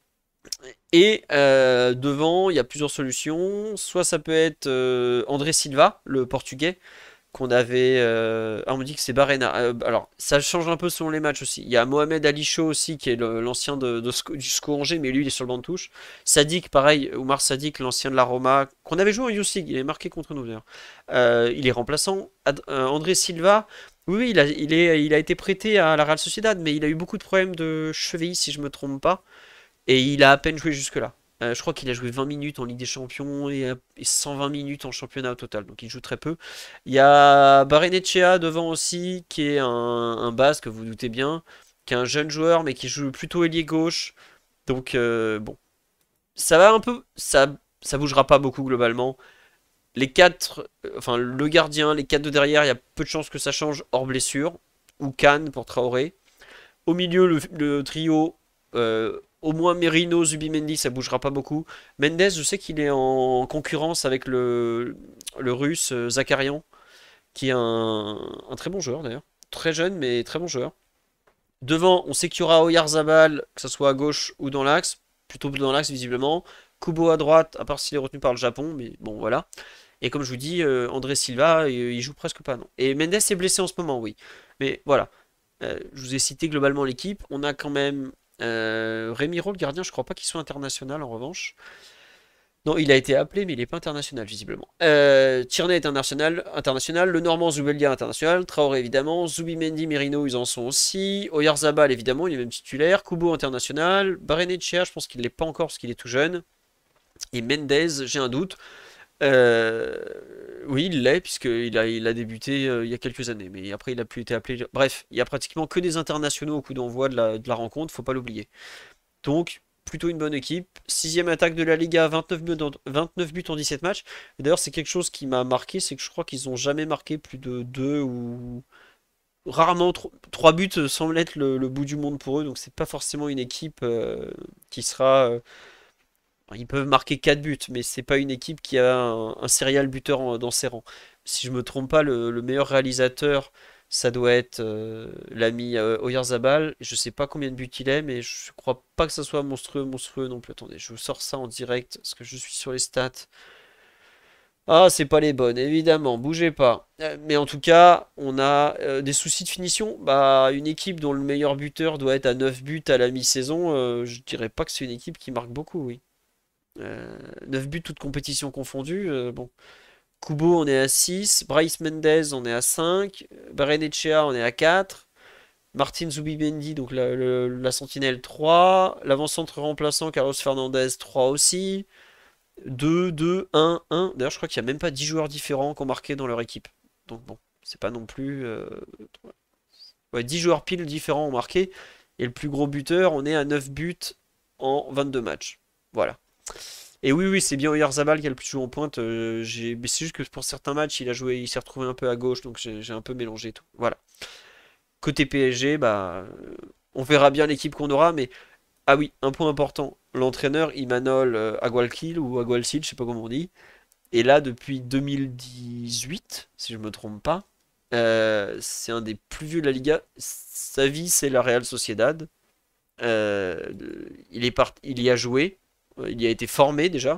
Et devant, il y a plusieurs solutions. Soit ça peut être André Silva, le portugais, qu'on avait. On me dit que c'est Barena. Alors, ça change un peu selon les matchs aussi. Il y a Mohamed Ali Chaud aussi, qui est l'ancien du SCO Angers, mais lui, il est sur le banc de touche. Sadik, pareil, Oumar Sadik, l'ancien de la Roma, qu'on avait joué en Youth League, il est marqué contre nous d'ailleurs. Il est remplaçant. André Silva, oui, il a été prêté à la Real Sociedad, mais il a eu beaucoup de problèmes de cheville, si je me trompe pas. Et il a à peine joué jusque-là. Je crois qu'il a joué 20 minutes en Ligue des Champions et 120 minutes en championnat au total, donc il joue très peu. Il y a Barrenetxea devant aussi, qui est un Basque, vous vous doutez bien, qui est un jeune joueur, mais qui joue plutôt ailier gauche. Donc bon, ça va un peu, ça bougera pas beaucoup globalement. Les quatre, enfin le gardien, les quatre de derrière, il y a peu de chances que ça change hors blessure. Ou Khan pour Traoré. Au milieu, le trio, au moins Merino, Zubimendi, ça bougera pas beaucoup. Mendes, je sais qu'il est en concurrence avec le russe Zakarian, qui est un très bon joueur d'ailleurs. Très jeune, mais très bon joueur. Devant, on sait qu'il y aura Oyarzabal, que ce soit à gauche ou dans l'axe. Plutôt dans l'axe, visiblement. Kubo à droite, à part s'il est retenu par le Japon, mais bon, voilà. Et comme je vous dis, André Silva, il joue presque pas, non. Et Mendes est blessé en ce moment, oui. Mais voilà. Je vous ai cité globalement l'équipe. On a quand même Remiro, le gardien, je crois pas qu'il soit international en revanche. Non, il a été appelé, mais il n'est pas international, visiblement. Tierney est international. Le Normand Zubeldia international. Traoré, évidemment. Zubimendi, Merino, ils en sont aussi. Oyarzabal, évidemment, il est même titulaire. Kubo, international. Barrenetxea, je pense qu'il ne l'est pas encore parce qu'il est tout jeune. Et Mendes, j'ai un doute. Euh, oui, il l'est, puisqu'il a débuté il y a quelques années, mais après il a plus été appelé. Bref, il y a pratiquement que des internationaux au coup d'envoi de la rencontre, faut pas l'oublier. Donc, plutôt une bonne équipe. Sixième attaque de la Liga, 29 buts en 17 matchs. Et d'ailleurs, c'est quelque chose qui m'a marqué, c'est que je crois qu'ils ont jamais marqué plus de 2 ou rarement 3 buts semble être le bout du monde pour eux, donc c'est pas forcément une équipe qui sera ils peuvent marquer 4 buts, mais c'est pas une équipe qui a un serial buteur dans ses rangs. Si je me trompe pas, le meilleur réalisateur Ça doit être l'ami Oyarzabal. Je sais pas combien de buts il est, mais je crois pas que ça soit monstrueux, monstrueux non plus. Attendez, je vous sors ça en direct parce que je suis sur les stats. Ah, c'est pas les bonnes, évidemment, bougez pas. Mais en tout cas, on a des soucis de finition. Bah, une équipe dont le meilleur buteur doit être à 9 buts à la mi-saison, je dirais pas que c'est une équipe qui marque beaucoup, oui. 9 buts toutes compétitions confondues, bon. Kubo, on est à 6. Bryce Mendez, on est à 5. Barrenechea, on est à 4. Martin Zubimendi, donc la sentinelle 3. L'avant-centre remplaçant Carlos Fernandez 3 aussi. 2, 2, 1, 1. D'ailleurs, je crois qu'il n'y a même pas 10 joueurs différents qui ont marqué dans leur équipe. Donc bon, c'est pas non plus... Ouais, 10 joueurs pile différents ont marqué. Et le plus gros buteur, on est à 9 buts en 22 matchs. Voilà. Et oui, oui, c'est bien Oyarzabal qui a le plus joué en pointe. Mais c'est juste que pour certains matchs, il s'est retrouvé un peu à gauche, donc j'ai un peu mélangé tout. Voilà. Côté PSG, bah, on verra bien l'équipe qu'on aura, mais ah oui, un point important. L'entraîneur Imanol Agualkil ou Agualcil, je sais pas comment on dit, est là depuis 2018, si je me trompe pas. C'est un des plus vieux de la Liga. Sa vie, c'est la Real Sociedad. Euh, il y a joué. Il y a été formé déjà.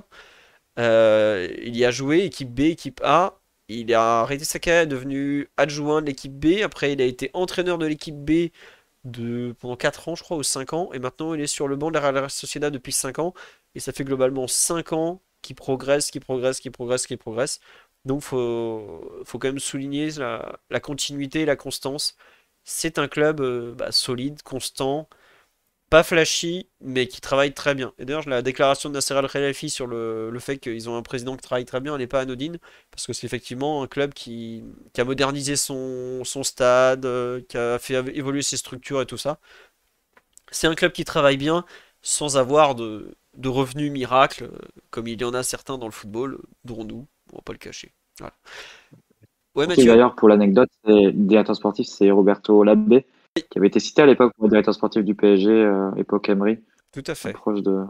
Il y a joué équipe B, équipe A. Il a arrêté sa carrière, est devenu adjoint de l'équipe B. Après, il a été entraîneur de l'équipe B pendant 4 ans, je crois, ou 5 ans. Et maintenant, il est sur le banc de la Real Sociedad depuis 5 ans. Et ça fait globalement 5 ans qu'il progresse, qu'il progresse, qu'il progresse, qu'il progresse. Donc, faut quand même souligner la continuité et la constance. C'est un club solide, constant. Pas flashy, mais qui travaille très bien. Et d'ailleurs, la déclaration de Nasser Al-Khelaifi sur le fait qu'ils ont un président qui travaille très bien, elle n'est pas anodine, parce que c'est effectivement un club qui a modernisé son stade, qui a fait évoluer ses structures et tout ça. C'est un club qui travaille bien sans avoir de revenus miracles, comme il y en a certains dans le football, dont nous, on va pas le cacher. Voilà. Ouais, Et Mathieu? d'ailleurs, pour l'anecdote, le directeur sportif, c'est Roberto Labbe, qui avait été cité à l'époque pour le directeur sportif du PSG, époque Emery, Tout à fait.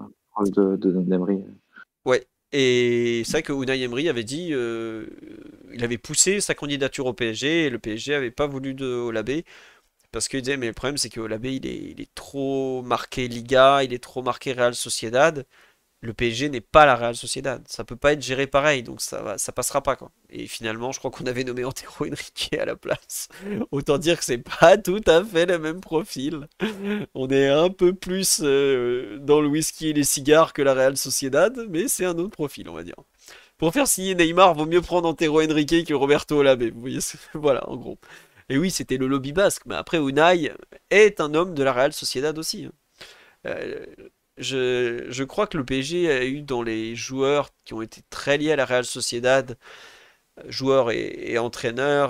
d'Emery. Ouais. Et c'est vrai que Unai Emery avait dit, il avait poussé sa candidature au PSG et le PSG avait pas voulu de Olabé parce qu'il disait mais le problème c'est que Olabé il est trop marqué Liga, il est trop marqué Real Sociedad. Le PSG n'est pas la Real Sociedad, ça peut pas être géré pareil donc ça passera pas quoi. Et finalement je crois qu'on avait nommé Antero Henrique à la place. Autant dire que c'est pas tout à fait le même profil. On est un peu plus dans le whisky et les cigares que la Real Sociedad, mais c'est un autre profil, on va dire. Pour faire signer Neymar, vaut mieux prendre Antero Henrique que Roberto Olave. Vous voyez, voilà, en gros. Et oui, c'était le lobby basque, mais après, Unai est un homme de la Real Sociedad aussi, hein. Euh, je crois que le PSG a eu dans les joueurs qui ont été très liés à la Real Sociedad, joueurs et entraîneurs,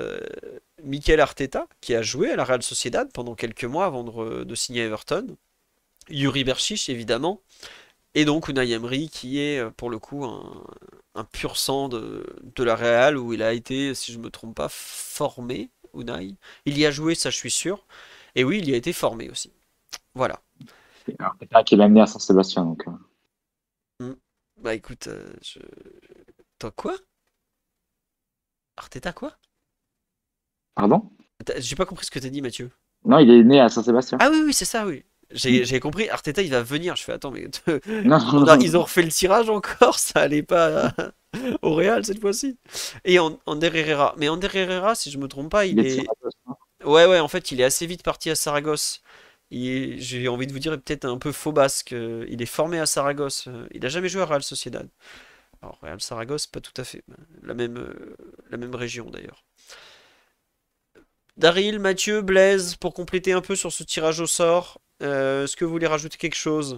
Mikel Arteta, qui a joué à la Real Sociedad pendant quelques mois avant de signer Everton. Yuri Berchiche, évidemment. Et donc Unai Emery, qui est pour le coup un pur sang de la Real, où il a été, si je ne me trompe pas, formé, Unai. Il y a joué, ça je suis sûr. Et oui, il y a été formé aussi. Voilà. Alors, c'est qui l'a amené à Saint-Sébastien. Donc, Bah écoute, Toi quoi? Arteta quoi? Pardon? J'ai pas compris ce que t'as dit, Mathieu. Non, il est né à Saint-Sébastien. Ah oui, oui, c'est ça, oui. J'ai compris, Arteta il va venir. Je fais attends, mais Non, non, non. ils ont refait le tirage encore, ça allait pas au Real cette fois-ci. Et Ander Herrera. Mais Ander Herrera, si je me trompe pas, Il il est de est. Saragosse, non. Ouais, ouais, en fait, il est assez vite parti à Saragosse. J'ai envie de vous dire, peut-être un peu faux basque. Il est formé à Saragosse. Il a jamais joué à Real Sociedad. Alors, Real Saragosse, pas tout à fait. La même région d'ailleurs. Daryl, Mathieu, Blaise, pour compléter un peu sur ce tirage au sort, est-ce que vous voulez rajouter quelque chose?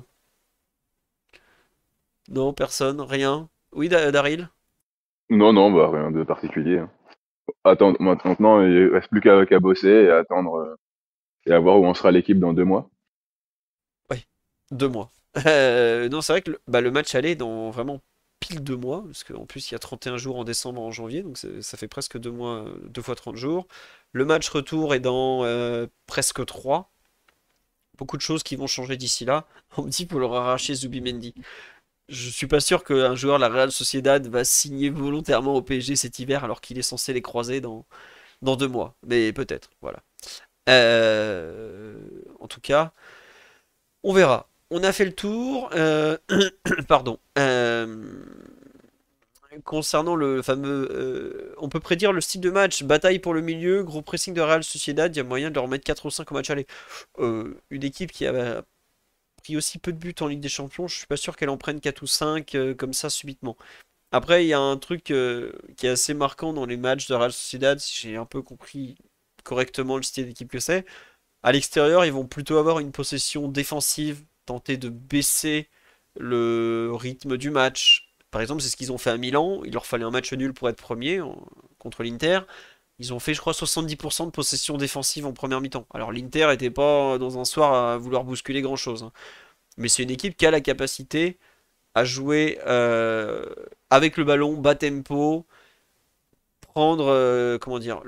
Non, personne, rien. Oui, Daryl? Non, non, bah rien de particulier, hein. Attendre, maintenant, il reste plus qu'à bosser et à attendre et à voir où en sera l'équipe dans 2 mois. Oui, 2 mois. Non, c'est vrai que le match allait dans vraiment pile 2 mois, parce qu'en plus il y a 31 jours en décembre, en janvier, donc ça fait presque 2 mois, 2 fois 30 jours. Le match retour est dans presque 3. Beaucoup de choses qui vont changer d'ici là. On me dit pour leur arracher Zubimendi. Je suis pas sûr qu'un joueur de la Real Sociedad va signer volontairement au PSG cet hiver alors qu'il est censé les croiser dans 2 mois, mais peut-être, voilà. En tout cas, on verra. On a fait le tour. Pardon. Concernant le fameux, on peut prédire le style de match, bataille pour le milieu, gros pressing de Real Sociedad, il y a moyen de leur mettre 4 ou 5 au match aller. Une équipe qui a pris aussi peu de buts en Ligue des Champions, je suis pas sûr qu'elle en prenne 4 ou 5 comme ça subitement. Après, il y a un truc qui est assez marquant dans les matchs de Real Sociedad, si j'ai un peu compris correctement le style d'équipe que c'est. À l'extérieur, ils vont plutôt avoir une possession défensive, tenter de baisser le rythme du match. Par exemple, c'est ce qu'ils ont fait à Milan. Il leur fallait un match nul pour être premier contre l'Inter. Ils ont fait, je crois, 70% de possession défensive en première mi-temps. Alors l'Inter n'était pas dans un soir à vouloir bousculer grand-chose, hein. Mais c'est une équipe qui a la capacité à jouer avec le ballon, bas tempo, prendre, comment dire,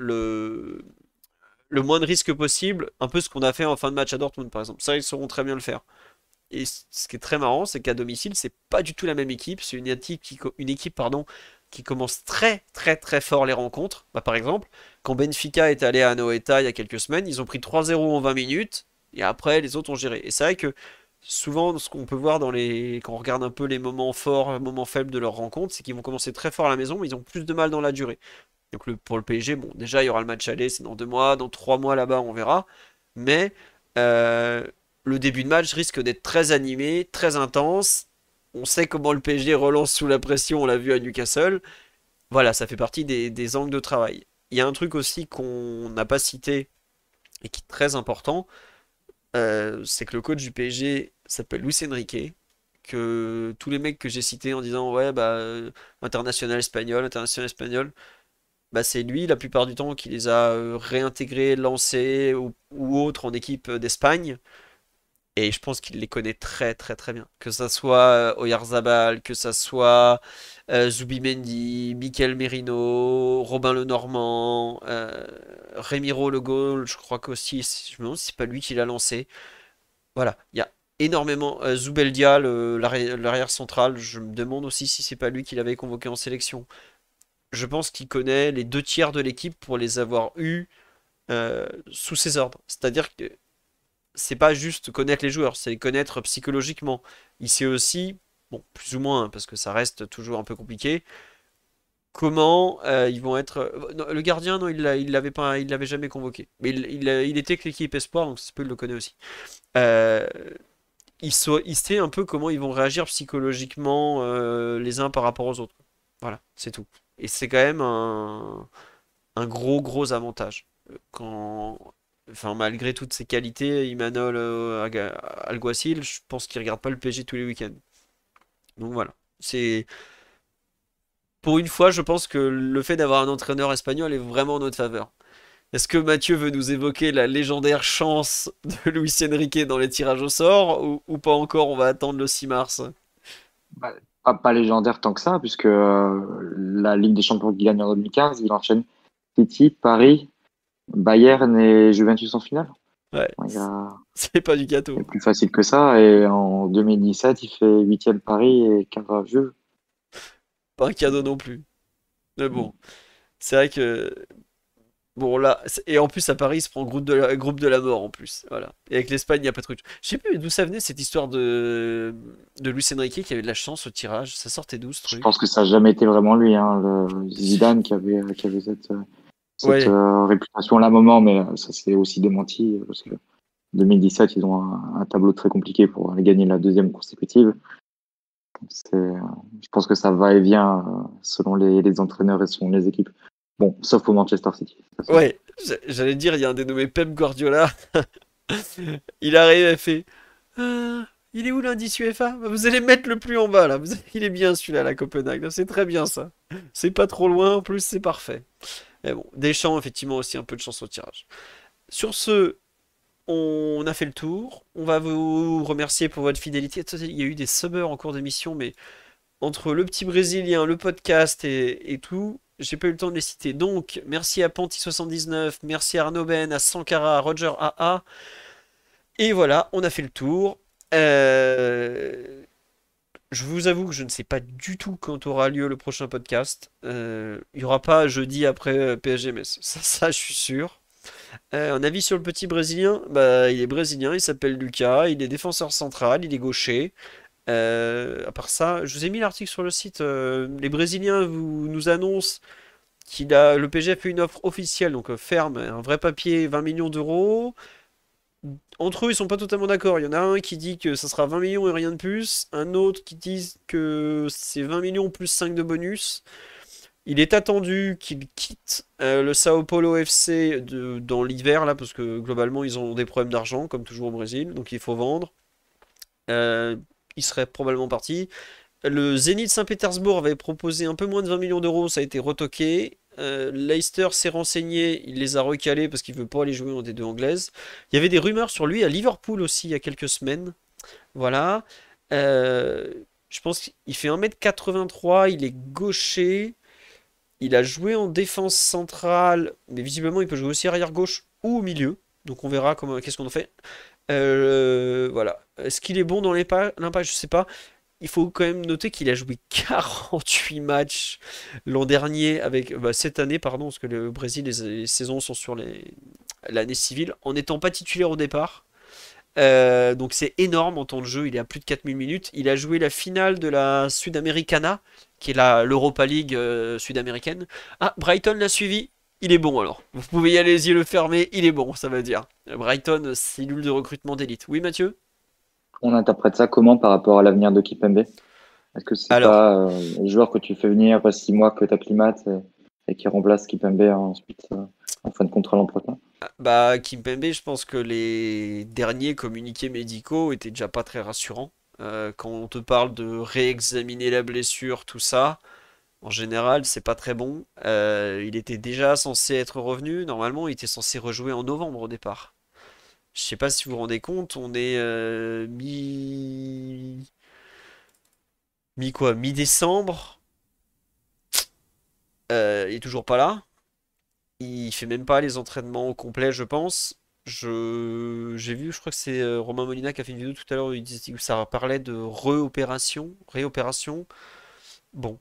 le moins de risques possible, un peu ce qu'on a fait en fin de match à Dortmund par exemple. Ça, ils sauront très bien le faire. Et ce qui est très marrant, c'est qu'à domicile, c'est pas du tout la même équipe. C'est une équipe pardon, qui commence très très très fort les rencontres. Bah, par exemple, quand Benfica est allé à Anoeta il y a quelques semaines, ils ont pris 3-0 en 20 minutes et après les autres ont géré. Et c'est vrai que souvent, ce qu'on peut voir quand on regarde un peu les moments forts, moments faibles de leur rencontre, c'est qu'ils vont commencer très fort à la maison, mais ils ont plus de mal dans la durée. Donc pour le PSG, bon, déjà il y aura le match aller, c'est dans 2 mois, dans 3 mois là-bas, on verra. Mais euh, le début de match risque d'être très animé, très intense. On sait comment le PSG relance sous la pression, on l'a vu à Newcastle. Voilà, ça fait partie des angles de travail. Il y a un truc aussi qu'on n'a pas cité et qui est très important, c'est que le coach du PSG s'appelle Luis Enrique, que tous les mecs que j'ai cités en disant ouais bah international espagnol, bah, c'est lui la plupart du temps qui les a réintégrés, lancés ou autres en équipe d'Espagne. Et je pense qu'il les connaît très très très bien. Que ça soit Oyarzabal, que ça soit Zubimendi, Mikel Merino, Robin Lenormand, Remiro Le Gaulle, je crois qu'aussi, je me demande si c'est pas lui qui l'a lancé. Voilà, il y a énormément. Zubeldia, l'arrière central, je me demande aussi si c'est pas lui qui l'avait convoqué en sélection. Je pense qu'il connaît les 2 tiers de l'équipe pour les avoir eus sous ses ordres. C'est-à-dire que c'est pas juste connaître les joueurs, c'est les connaître psychologiquement. Il sait aussi, bon, plus ou moins, hein, parce que ça reste toujours un peu compliqué, comment ils vont être. Non, le gardien, non, il l'avait pas, il l'avait jamais convoqué. Mais il était avec l'équipe Espoir, donc ça peut, il le connaît aussi. Euh, il sait un peu comment ils vont réagir psychologiquement les uns par rapport aux autres. Voilà, c'est tout. Et c'est quand même un gros gros avantage. Quand, enfin, malgré toutes ses qualités, Imanol Alguacil, je pense qu'il regarde pas le PSG tous les week-ends. Donc voilà. C'est Pour une fois, je pense que le fait d'avoir un entraîneur espagnol est vraiment en notre faveur. Est-ce que Mathieu veut nous évoquer la légendaire chance de Luis Enrique dans les tirages au sort ou pas encore? On va attendre le 6 mars. Bah, pas légendaire tant que ça, puisque la Ligue des Champions qu'il gagne en 2015, il enchaîne City, Paris, Bayern et Juventus en finale. Ouais, Il y a, c'est pas du il y gâteau. a plus facile que ça. Et en 2017, il fait huitième Paris et quart Juve. Pas un cadeau non plus. Mais bon, c'est vrai que bon là, et en plus à Paris, il se prend groupe de la mort en plus. Voilà. Et avec l'Espagne, il n'y a pas de truc. Je sais plus d'où ça venait cette histoire de Luis Enrique qui avait de la chance au tirage. Ça sortait d'où ce Je truc? pense que ça n'a jamais été vraiment lui, hein, le Zidane qui avait cette Ouais, réputation-là à un moment, mais ça s'est aussi démenti parce que 2017, ils ont un tableau très compliqué pour aller gagner la deuxième consécutive. Je pense que ça va et vient selon les entraîneurs et selon les équipes. Bon, sauf pour Manchester City, ça, c'est sûr. ouais. J'allais dire, il y a un dénommé Pep Guardiola. Il arrive et fait. Euh, il est où l'indice UEFA? Bah, vous allez mettre le plus en bas là. Il est bien celui-là, la Copenhague. C'est très bien ça. C'est pas trop loin en plus, c'est parfait. Mais bon, Deschamps, effectivement, aussi un peu de chance au tirage. Sur ce, on a fait le tour. On va vous remercier pour votre fidélité. Il y a eu des subbers en cours d'émission, mais entre le petit Brésilien, le podcast et tout, j'ai pas eu le temps de les citer. Donc, merci à Panty79, merci à Arnaud Ben, à Sankara, à Roger AA. Et voilà, on a fait le tour. Euh, Je vous avoue que je ne sais pas du tout quand aura lieu le prochain podcast. Il n'y aura pas jeudi après PSG-Metz. Ça, je suis sûr. Un avis sur le petit Brésilien? Bah, il est brésilien, il s'appelle Lucas, il est défenseur central, il est gaucher. À part ça, je vous ai mis l'article sur le site. Les Brésiliens nous annoncent le PSG a fait une offre officielle, donc ferme, un vrai papier, 20 millions d'euros. Entre eux, ils sont pas totalement d'accord. Il y en a un qui dit que ça sera 20 millions et rien de plus. Un autre qui dit que c'est 20 millions plus 5 de bonus. Il est attendu qu'il quitte le Sao Paulo FC dans l'hiver, là, parce que globalement, ils ont des problèmes d'argent, comme toujours au Brésil, donc il faut vendre. Euh, il serait probablement parti. Le Zénith Saint-Pétersbourg avait proposé un peu moins de 20 millions d'euros, ça a été retoqué. Leicester s'est renseigné, il les a recalés parce qu'il veut pas aller jouer en D2 anglaise. Il y avait des rumeurs sur lui à Liverpool aussi il y a quelques semaines. Voilà. Euh, je pense qu'il fait 1m83, il est gaucher. Il a joué en défense centrale, mais visiblement il peut jouer aussi arrière gauche ou au milieu. Donc on verra qu'est-ce qu'on en fait. Voilà. Est-ce qu'il est bon dans l'impact? Je sais pas. Il faut quand même noter qu'il a joué 48 matchs l'an dernier cette année, pardon, parce que le Brésil, les saisons sont sur l'année civile, en n'étant pas titulaire au départ. Donc c'est énorme en temps de jeu, il est à plus de 4000 minutes. Il a joué la finale de la Sudamericana, qui est l'Europa League sud-américaine. Ah, Brighton l'a suivi, il est bon alors. Vous pouvez y aller les yeux fermés, il est bon, ça veut dire. Brighton, cellule de recrutement d'élite. Oui, Mathieu? On interprète ça comment par rapport à l'avenir de Kipembe? Est-ce que c'est Alors, pas le joueur que tu fais venir 6 mois que tu acclimates et qui remplace Kipembe ensuite en fin de contrat l'an prochain? bah, Kimpembe, je pense que les derniers communiqués médicaux étaient déjà pas très rassurants. Quand on te parle de réexaminer la blessure, tout ça, en général, c'est pas très bon. Il était déjà censé être revenu. Normalement, il était censé rejouer en novembre au départ. Je sais pas si vous vous rendez compte, on est mi-décembre. Il est toujours pas là. Il fait même pas les entraînements au complet, je pense. J'ai vu, je crois que c'est Romain Molina qui a fait une vidéo tout à l'heure où ça parlait de réopération. Bon,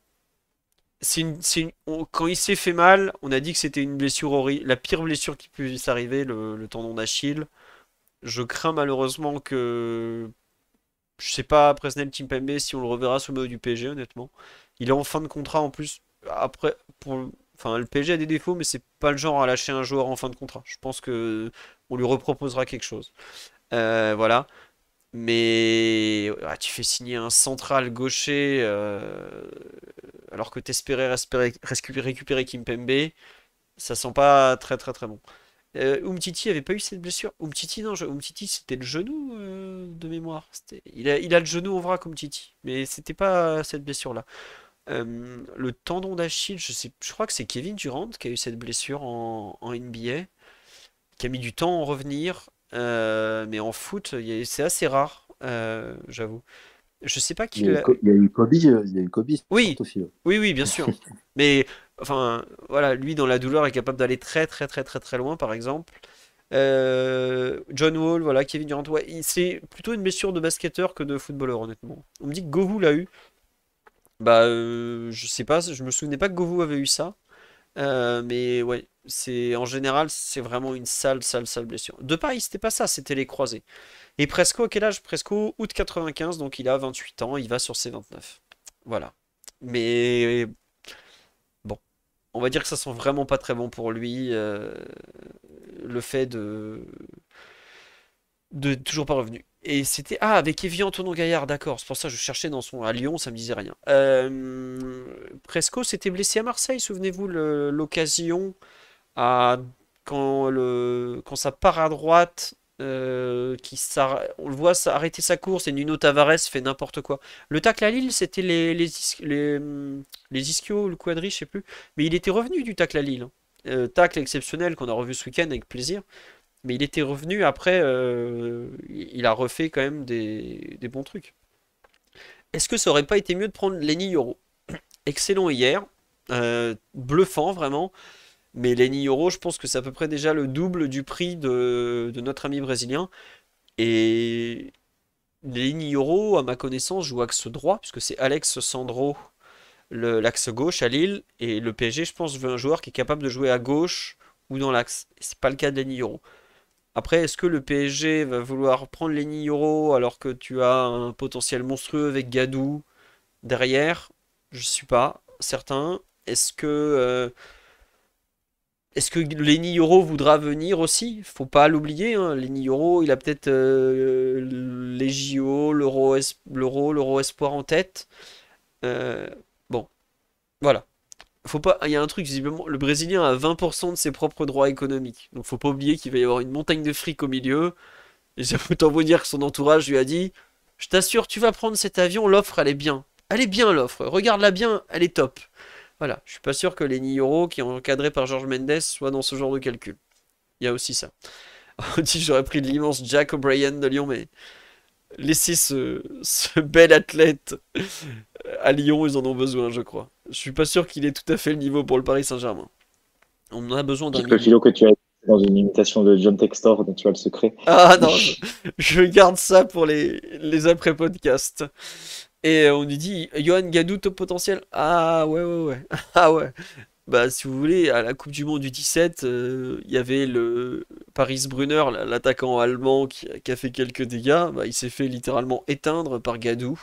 quand il s'est fait mal, on a dit que c'était une blessure horrible, la pire blessure qui puisse arriver, le tendon d'Achille. Je crains malheureusement que, je sais pas, Presnel Kimpembe, si on le reverra sous le maillot du PSG, honnêtement. Il est en fin de contrat en plus. Après, enfin, le PSG a des défauts, mais c'est pas le genre à lâcher un joueur en fin de contrat. Je pense que on lui reproposera quelque chose. Voilà. Mais tu fais signer un central gaucher alors que t'espérais récupérer Kimpembe, ça sent pas très très très bon. Umtiti avait pas eu cette blessure. Umtiti, non, Umtiti c'était le genou de mémoire. Il a le genou en vrac, Umtiti, mais c'était pas cette blessure-là. Le tendon d'Achille, je crois que c'est Kevin Durant qui a eu cette blessure en NBA, qui a mis du temps à en revenir. Mais en foot, c'est assez rare, j'avoue. Je sais pas qui l'a. Il y a eu Kobe, il y a eu Kobe Oui, aussi. oui, oui, bien sûr. Mais enfin, voilà, lui dans la douleur est capable d'aller très, très, très, très, très loin, par exemple. John Wall, voilà, Kevin Durant, ouais, c'est plutôt une blessure de basketteur que de footballeur, honnêtement. On me dit que Govou l'a eu. Bah, je sais pas, je me souvenais pas que Govou avait eu ça. Mais ouais, en général, c'est vraiment une sale, sale, sale blessure. De pareil, c'était pas ça, c'était les croisés. Et Presco, à quel âge? Presco, août 95, donc il a 28 ans, il va sur ses 29. Voilà. Mais bon, on va dire que ça sent vraiment pas très bon pour lui. Le fait de toujours pas revenu. Et c'était. Ah, avec Evian Tonon Gaillard, d'accord. C'est pour ça que je cherchais dans son. À Lyon, ça me disait rien. Presco s'était blessé à Marseille, souvenez-vous, l'occasion à. Quand ça part à droite, on le voit arrêter sa course et Nuno Tavares fait n'importe quoi. Le tacle à Lille, c'était les ischios, le quadri, je sais plus. Mais il était revenu du tacle à Lille, hein. Tacle exceptionnel qu'on a revu ce week-end avec plaisir. Mais il était revenu après, il a refait quand même des bons trucs. Est-ce que ça aurait pas été mieux de prendre Lenny Yoro? Excellent hier, bluffant vraiment. Mais Lenny Yoro, je pense que c'est à peu près déjà le double du prix de notre ami brésilien. Et Lenny Yoro, à ma connaissance, joue axe droit, puisque c'est Alex Sandro, l'axe gauche à Lille, et le PSG, je pense, veut un joueur qui est capable de jouer à gauche ou dans l'axe. C'est pas le cas de Lenny Yoro. Après, est-ce que le PSG va vouloir prendre Lenny Yoro alors que tu as un potentiel monstrueux avec Gadou derrière? Je suis pas certain. Est-ce que Lenny Yoro voudra venir aussi? Faut pas l'oublier, hein. Lenny Yoro, il a peut-être les JO, l'Euro Espoir en tête. Euh, bon, voilà. Faut pas, il y a un truc, visiblement, le Brésilien a 20% de ses propres droits économiques. Donc faut pas oublier qu'il va y avoir une montagne de fric au milieu. Et ça peut autant vous dire que son entourage lui a dit, je t'assure, tu vas prendre cet avion, l'offre elle est bien. Elle est bien l'offre, regarde-la bien, elle est top. Voilà, je suis pas sûr que Lenny Yoro, qui est encadré par George Mendes, soit dans ce genre de calcul. Il y a aussi ça. On dit j'aurais pris de l'immense Jack O'Brien de Lyon, mais laisser ce bel athlète à Lyon, ils en ont besoin, je crois. Je suis pas sûr qu'il ait tout à fait le niveau pour le Paris Saint-Germain. On en a besoin d'un J'espère, milieu. Philo, que tu as été dans une imitation de John Textor, dont tu as le secret. Ah non, je garde ça pour les après-podcasts. Et on nous dit, Johan Gadou, top potentiel. Ah ouais, ouais, ouais. Ah ouais. Bah, si vous voulez, à la Coupe du Monde du 17, il y avait le Paris Brunner, l'attaquant allemand qui a fait quelques dégâts. Bah, il s'est fait littéralement éteindre par Gadou.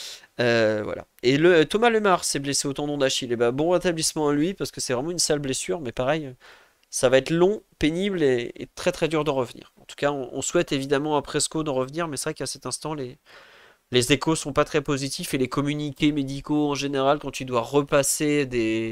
Voilà. Et Thomas Lemar s'est blessé au tendon d'Achille. Et bah, bon rétablissement à lui, parce que c'est vraiment une sale blessure, mais pareil, ça va être long, pénible et très très dur d'en revenir. En tout cas, on souhaite évidemment à Presco d'en revenir, mais c'est vrai qu'à cet instant, les échos sont pas très positifs et les communiqués médicaux en général, quand tu dois repasser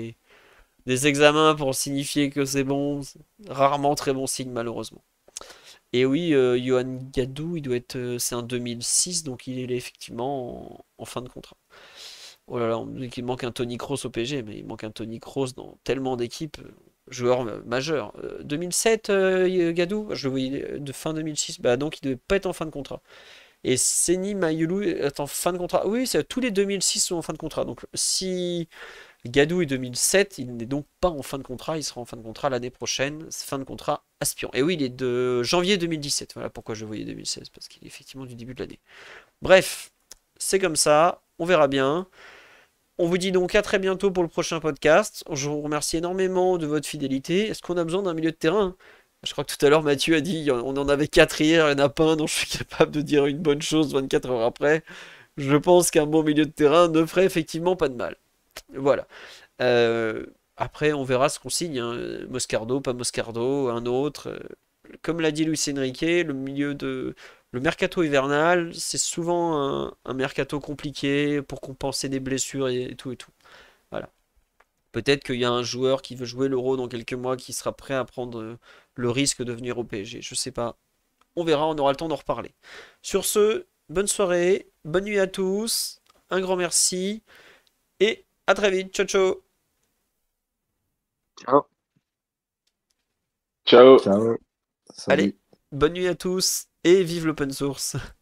des examens pour signifier que c'est bon, c'est rarement très bon signe malheureusement. Et oui, Johan Gadou, c'est un 2006, donc il est effectivement en fin de contrat. Oh là là, on me dit qu'il manque un Tony Kroos au PSG, mais il manque un Tony Kroos dans tellement d'équipes, joueur majeur. 2007, Gadou, je le voyais de fin 2006, bah donc il devait pas être en fin de contrat. Et Seni Mayulu est en fin de contrat. Oui, tous les 2006 sont en fin de contrat. Donc si Gadou est 2007, il n'est donc pas en fin de contrat, il sera en fin de contrat l'année prochaine, fin de contrat aspirant. Et oui, il est de janvier 2017, voilà pourquoi je voyais 2016, parce qu'il est effectivement du début de l'année. Bref, c'est comme ça, on verra bien. On vous dit donc à très bientôt pour le prochain podcast. Je vous remercie énormément de votre fidélité. Est-ce qu'on a besoin d'un milieu de terrain? Je crois que tout à l'heure Mathieu a dit on en avait 4 hier, il n'y en a pas un dont je suis capable de dire une bonne chose 24 heures après. Je pense qu'un bon milieu de terrain ne ferait effectivement pas de mal. Voilà. Euh, Après, on verra ce qu'on signe, hein. Moscardo, pas Moscardo, un autre. Comme l'a dit Luis Enrique, le mercato hivernal, c'est souvent un mercato compliqué pour compenser des blessures et tout et tout. Voilà. Peut-être qu'il y a un joueur qui veut jouer l'Euro dans quelques mois qui sera prêt à prendre le risque de venir au PSG. Je sais pas. On verra, on aura le temps d'en reparler. Sur ce, bonne soirée, bonne nuit à tous, un grand merci et à très vite. Ciao ciao. Ciao. Ciao. Ciao. Allez, Salut. bonne nuit à tous et vive l'open source.